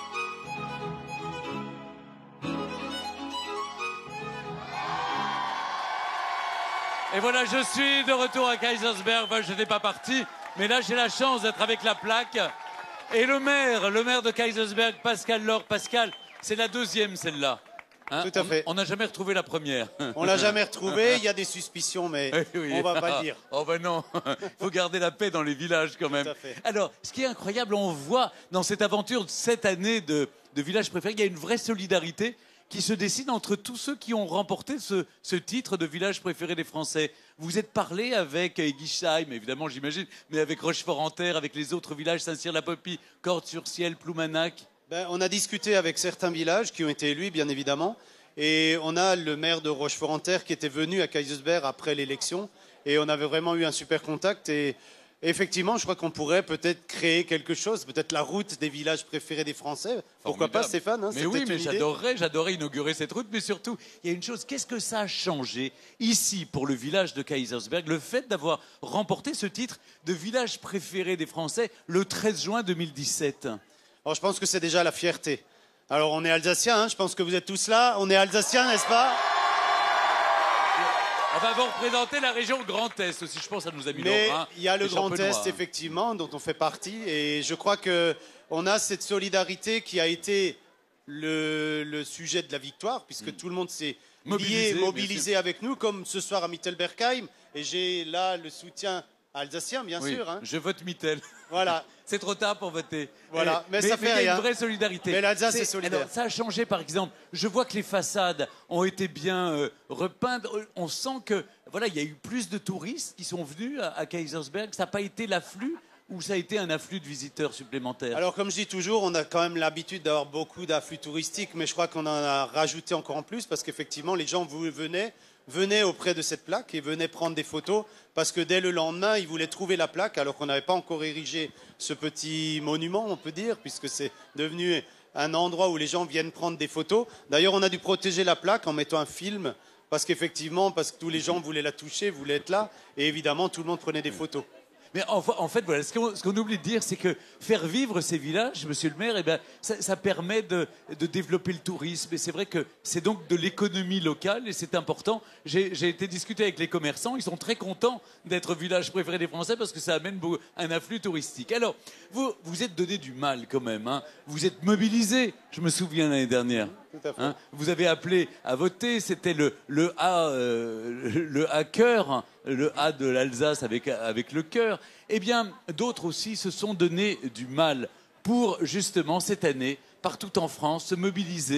Et voilà, je suis de retour à Kaysersberg. Enfin, je n'étais pas parti, mais là, j'ai la chance d'être avec la plaque. Et le maire, le maire de Kaysersberg, Pascal Laure. Pascal, c'est la deuxième, celle-là. Hein? Tout à fait. On n'a jamais retrouvé la première. On l'a jamais retrouvée. Il y a des suspicions, mais oui, oui. on va pas le dire. Oh ben non, il faut garder la paix dans les villages quand même. Tout à fait. Alors, ce qui est incroyable, on voit dans cette aventure de cette année de, de village préféré, il y a une vraie solidarité qui se dessine entre tous ceux qui ont remporté ce, ce titre de village préféré des Français. Vous êtes parlé avec Egisheim, évidemment j'imagine, mais avec Rochefort-en-Terre, avec les autres villages, Saint-Cyr-la-Popie, Cordes-sur-Ciel, Ploumanac. Ben, on a discuté avec certains villages qui ont été élus, bien évidemment. Et on a le maire de Rochefort-en-Terre qui était venu à Kaysersberg après l'élection. Et on avait vraiment eu un super contact. Et effectivement, je crois qu'on pourrait peut-être créer quelque chose, peut-être la route des villages préférés des Français. Pourquoi pas, Stéphane, hein, mais oui, mais j'adorerais, j'adorerais inaugurer cette route. Mais surtout, il y a une chose, qu'est-ce que ça a changé ici pour le village de Kaysersberg, le fait d'avoir remporté ce titre de village préféré des Français le treize juin deux mille dix-sept? Alors, je pense que c'est déjà la fierté. Alors, on est Alsaciens, hein, je pense que vous êtes tous là. On est Alsaciens, n'est-ce pas? On va vous représenter la région Grand Est aussi, je pense que ça nous a mis Mais l'ordre. Hein, il y a le Grand Est, hein. effectivement, dont on fait partie. Et je crois qu'on a cette solidarité qui a été le, le sujet de la victoire, puisque mmh. tout le monde s'est lié, mobilisé, mobilisé avec nous, comme ce soir à Mittelbergheim. Et j'ai là le soutien alsacien, bien oui, sûr. Hein. Je vote Mittel. Voilà. C'est trop tard pour voter. Voilà, mais, mais ça fait mais rien. Il y a une vraie solidarité. Mais l'Alsace est solidaire. Alors, ça a changé, par exemple. Je vois que les façades ont été bien euh, repeintes. On sent que voilà, il y a eu plus de touristes qui sont venus à, à Kaysersberg. Ça n'a pas été l'afflux ou ça a été un afflux de visiteurs supplémentaires? Alors, comme je dis toujours, on a quand même l'habitude d'avoir beaucoup d'afflux touristiques, mais je crois qu'on en a rajouté encore en plus parce qu'effectivement, les gens venaient, venaient auprès de cette plaque et venaient prendre des photos parce que dès le lendemain, ils voulaient trouver la plaque alors qu'on n'avait pas encore érigé ce petit monument, on peut dire, puisque c'est devenu un endroit où les gens viennent prendre des photos. D'ailleurs, on a dû protéger la plaque en mettant un film parce qu'effectivement, parce que tous les gens voulaient la toucher, voulaient être là et évidemment, tout le monde prenait des photos. Mais en, en fait, voilà, ce qu'on, ce qu'on oublie de dire, c'est que faire vivre ces villages, monsieur le maire, eh bien, ça, ça permet de, de développer le tourisme. Et c'est vrai que c'est donc de l'économie locale et c'est important. J'ai, j'ai été discuter avec les commerçants, ils sont très contents d'être village préféré des Français parce que ça amène un afflux touristique. Alors, vous vous êtes donné du mal quand même, hein. Vous êtes mobilisés, je me souviens l'année dernière. Tout à fait. Hein, vous avez appelé à voter, c'était le, le A, euh, le A cœur, le A de l'Alsace avec, avec le cœur. Eh bien, d'autres aussi se sont donné du mal pour justement cette année, partout en France, se mobiliser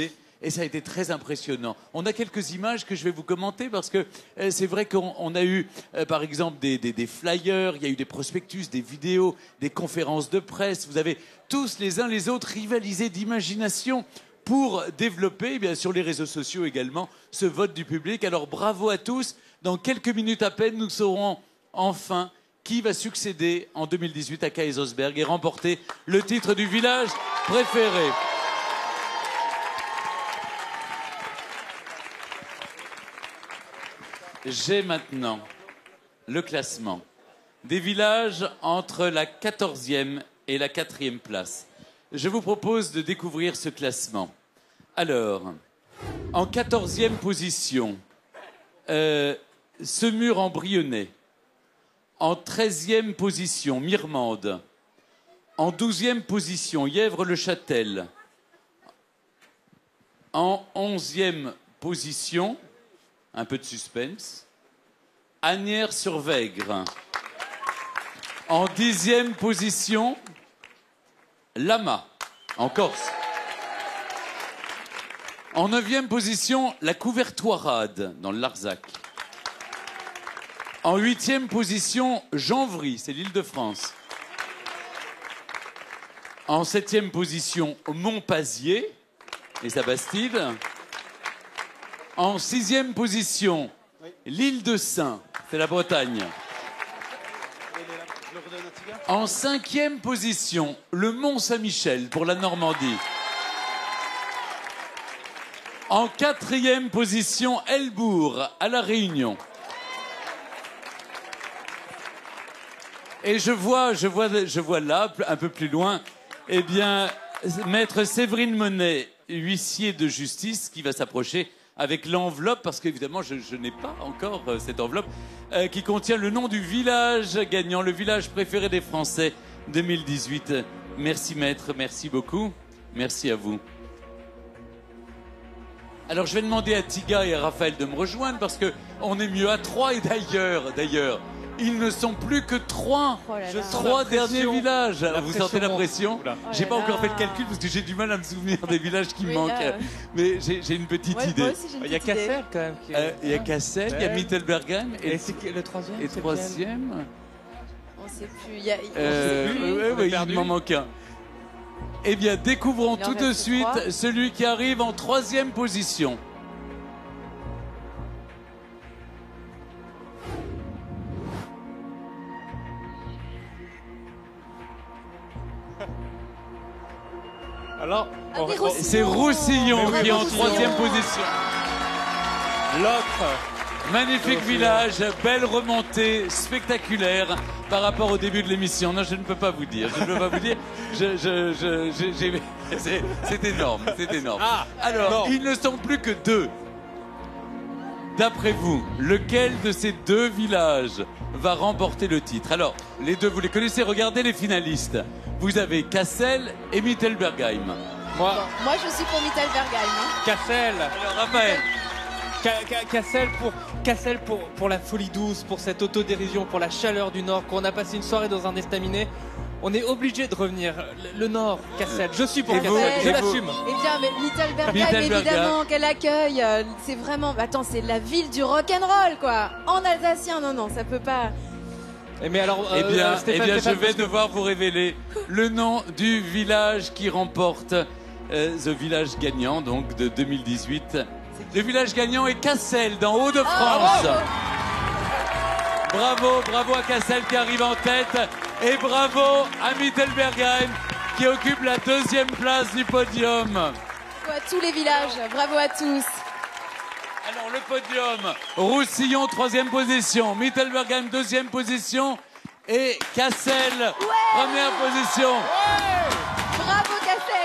et ça a été très impressionnant. On a quelques images que je vais vous commenter parce que euh, c'est vrai qu'on on a eu, euh, par exemple, des, des, des flyers, il y a eu des prospectus, des vidéos, des conférences de presse. Vous avez tous les uns les autres rivalisé d'imagination pour développer, eh bien, sur les réseaux sociaux également, ce vote du public. Alors bravo à tous. Dans quelques minutes à peine, nous saurons enfin qui va succéder en deux mille dix-huit à Kaysersberg et remporter le titre du village préféré. J'ai maintenant le classement des villages entre la quatorzième et la quatrième place. Je vous propose de découvrir ce classement. Alors, en quatorzième position, euh, Semur en Brionnais. En treizième position, Mirmande. En douzième position, Yèvre-le-Châtel. En onzième position, un peu de suspense, Asnières-sur-Vègre. En dixième position, Lama, en Corse. En neuvième position, la Couvertoirade, dans le Larzac. En huitième position, Janvry, c'est l'Île-de-France. En septième position, Montpazier et sa Bastide. En sixième position, l'île de Saint, c'est la Bretagne. En cinquième position, le Mont Saint-Michel pour la Normandie. En quatrième position, Elbourg à La Réunion. Et je vois, je vois, je vois là, un peu plus loin, eh bien, maître Séverine Monet, huissier de justice, qui va s'approcher avec l'enveloppe, parce qu'évidemment, je, je n'ai pas encore euh, cette enveloppe, euh, qui contient le nom du village gagnant, le village préféré des Français deux mille dix-huit. Merci maître, merci beaucoup. Merci à vous. Alors, je vais demander à Tiga et à Raphaël de me rejoindre, parce qu'on est mieux à trois, et d'ailleurs, d'ailleurs, ils ne sont plus que trois. Oh là là. Trois derniers villages. La Vous sentez la pression? Oula. J'ai Oh pas là encore là. fait le calcul parce que j'ai du mal à me souvenir des villages qui me Oui, manquent. là, euh. Mais j'ai j'ai une petite Ouais, idée. moi aussi, j'ai une Il y a petite idée. Cassel quand même. Qui est- Euh, Il y a Cassel, il y a Ouais. Mittelbergheim et, Et c'est que- le troisième et c'est troisième. On sait plus. Il y a, il- Euh, on sait plus. ouais, ouais, On est il perdu. m'en manque un. Eh bien, découvrons Il en tout de reste suite trois. celui qui arrive en troisième position. Alors, Ah, on- mais on- Roussillon. C'est Roussillon Bravo, qui est en Roussillon. troisième position. l'autre. Magnifique village, belle remontée, spectaculaire par rapport au début de l'émission. Non, je ne peux pas vous dire. Je ne peux pas vous dire. Je, je, je, je- j'ai- c'est, c'est énorme, c'est énorme. Ah, Alors, non. ils ne sont plus que deux. D'après vous, lequel de ces deux villages va remporter le titre? Alors, les deux, vous les connaissez. Regardez les finalistes. Vous avez Cassel et Mittelbergheim. Moi, Bon, moi, je suis pour Mittelbergheim. Hein. Cassel. Alors, Raphaël. Ca- Ca- Cassel pour Cassel pour pour la folie douce, pour cette autodérision, pour la chaleur du Nord. Quand on a passé une soirée dans un estaminet, on est obligé de revenir. Le, le Nord, Cassel. Je suis pour Et vous, Cassel. Je et vous l'assume. Eh bien, mais Mittelbergheim, Mittelbergheim. évidemment, quel accueil. Euh, C'est vraiment. Attends, c'est la ville du rock'n'roll, quoi. En alsacien, non, non, ça peut pas. Et mais alors, Eh euh, bien, Stéphane, eh bien je Stéphane, vais parce que- devoir vous révéler le nom du village qui remporte euh, ce village gagnant, donc de deux mille dix-huit. Le village gagnant est Cassel, dans Hauts-de-France. bravo, bravo à Cassel qui arrive en tête. Et bravo à Mittelbergheim qui occupe la deuxième place du podium. Bravo à tous les villages. Bravo à tous. Alors le podium, Roussillon troisième position, Mittelbergheim deuxième position et Cassel première position. Bravo, Cassel.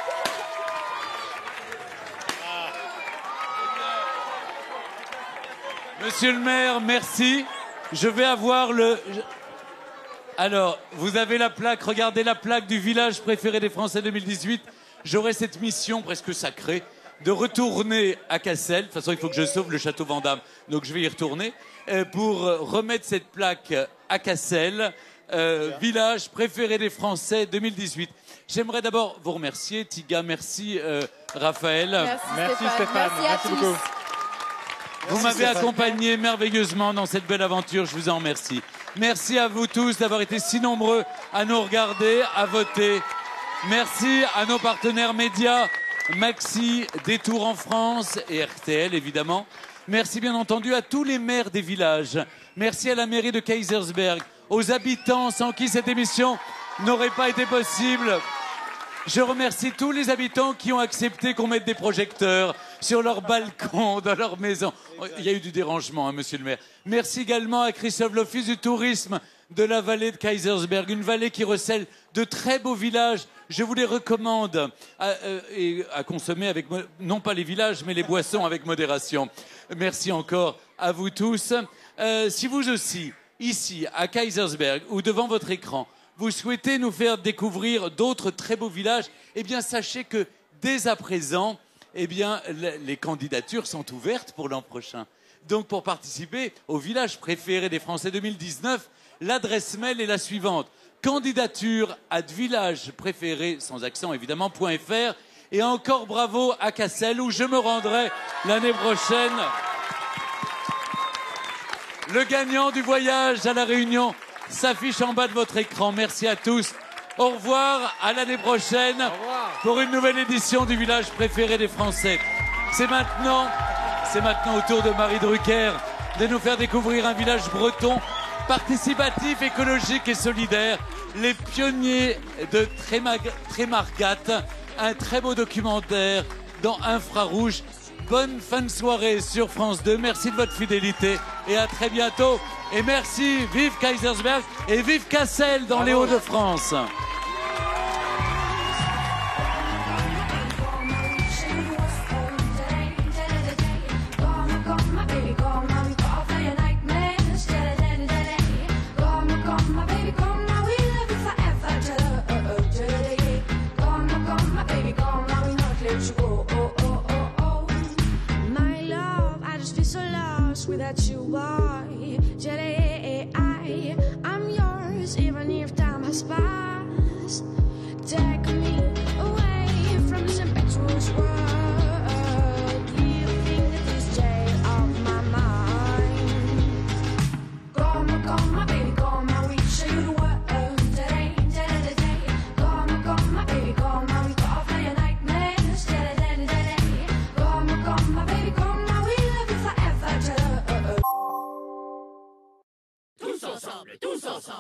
Monsieur le maire, merci. Je vais avoir le... je- Alors, vous avez la plaque, regardez la plaque du village préféré des Français deux mille dix-huit. J'aurai cette mission presque sacrée de retourner à Cassel. De toute façon, il faut que je sauve le château Vandamme, donc je vais y retourner, euh, pour euh, remettre cette plaque à Cassel, euh, village préféré des Français deux mille dix-huit. J'aimerais d'abord vous remercier, Tiga, merci euh, Raphaël. Merci, merci Stéphane, Stéphane. Merci, merci beaucoup. Vous m'avez accompagné merveilleusement dans cette belle aventure, je vous en remercie. Merci à vous tous d'avoir été si nombreux à nous regarder, à voter. Merci à nos partenaires médias, Maxi, Détour en France et R T L évidemment. Merci bien entendu à tous les maires des villages. Merci à la mairie de Kaysersberg, aux habitants sans qui cette émission n'aurait pas été possible. Je remercie tous les habitants qui ont accepté qu'on mette des projecteurs sur leur balcon, dans leur maison. Il y a eu du dérangement, hein, monsieur le maire. Merci également à Christophe, l'Office du tourisme de la vallée de Kaysersberg, une vallée qui recèle de très beaux villages. Je vous les recommande à, euh, et à consommer avec, non pas les villages, mais les boissons avec modération. Merci encore à vous tous. Euh, si vous aussi, ici, à Kaysersberg, ou devant votre écran, vous souhaitez nous faire découvrir d'autres très beaux villages, eh bien, sachez que dès à présent, eh bien, les candidatures sont ouvertes pour l'an prochain. Donc, pour participer au village préféré des Français deux mille dix-neuf, l'adresse mail est la suivante. Candidature à village préféré, sans accent évidemment, .fr. Et encore bravo à Cassel, où je me rendrai l'année prochaine. Le gagnant du voyage à La Réunion s'affiche en bas de votre écran. Merci à tous. Au revoir, à l'année prochaine pour une nouvelle édition du village préféré des Français. C'est maintenant, c'est maintenant au tour de Marie Drucker de nous faire découvrir un village breton participatif, écologique et solidaire. Les pionniers de Trémag- Trémargat, un très beau documentaire dans Infrarouge. Bonne fin de soirée sur France deux. Merci de votre fidélité et à très bientôt. Et merci, vive Kaysersberg et vive Cassel dans les Hauts-de-France. Without you, boy, Jedi, I'm yours, even if time has passed. Take me away from this impetuous world, living in this jail of my mind. Come, come, my baby, come, I will show you the world. Jedi, Jedi, Jedi, come, come, my baby, come, I will go off all your nightmares. Jedi, Jedi, Jedi, come, come, my baby, come, I will love you forever. Jedi. Tous ensemble, tous ensemble.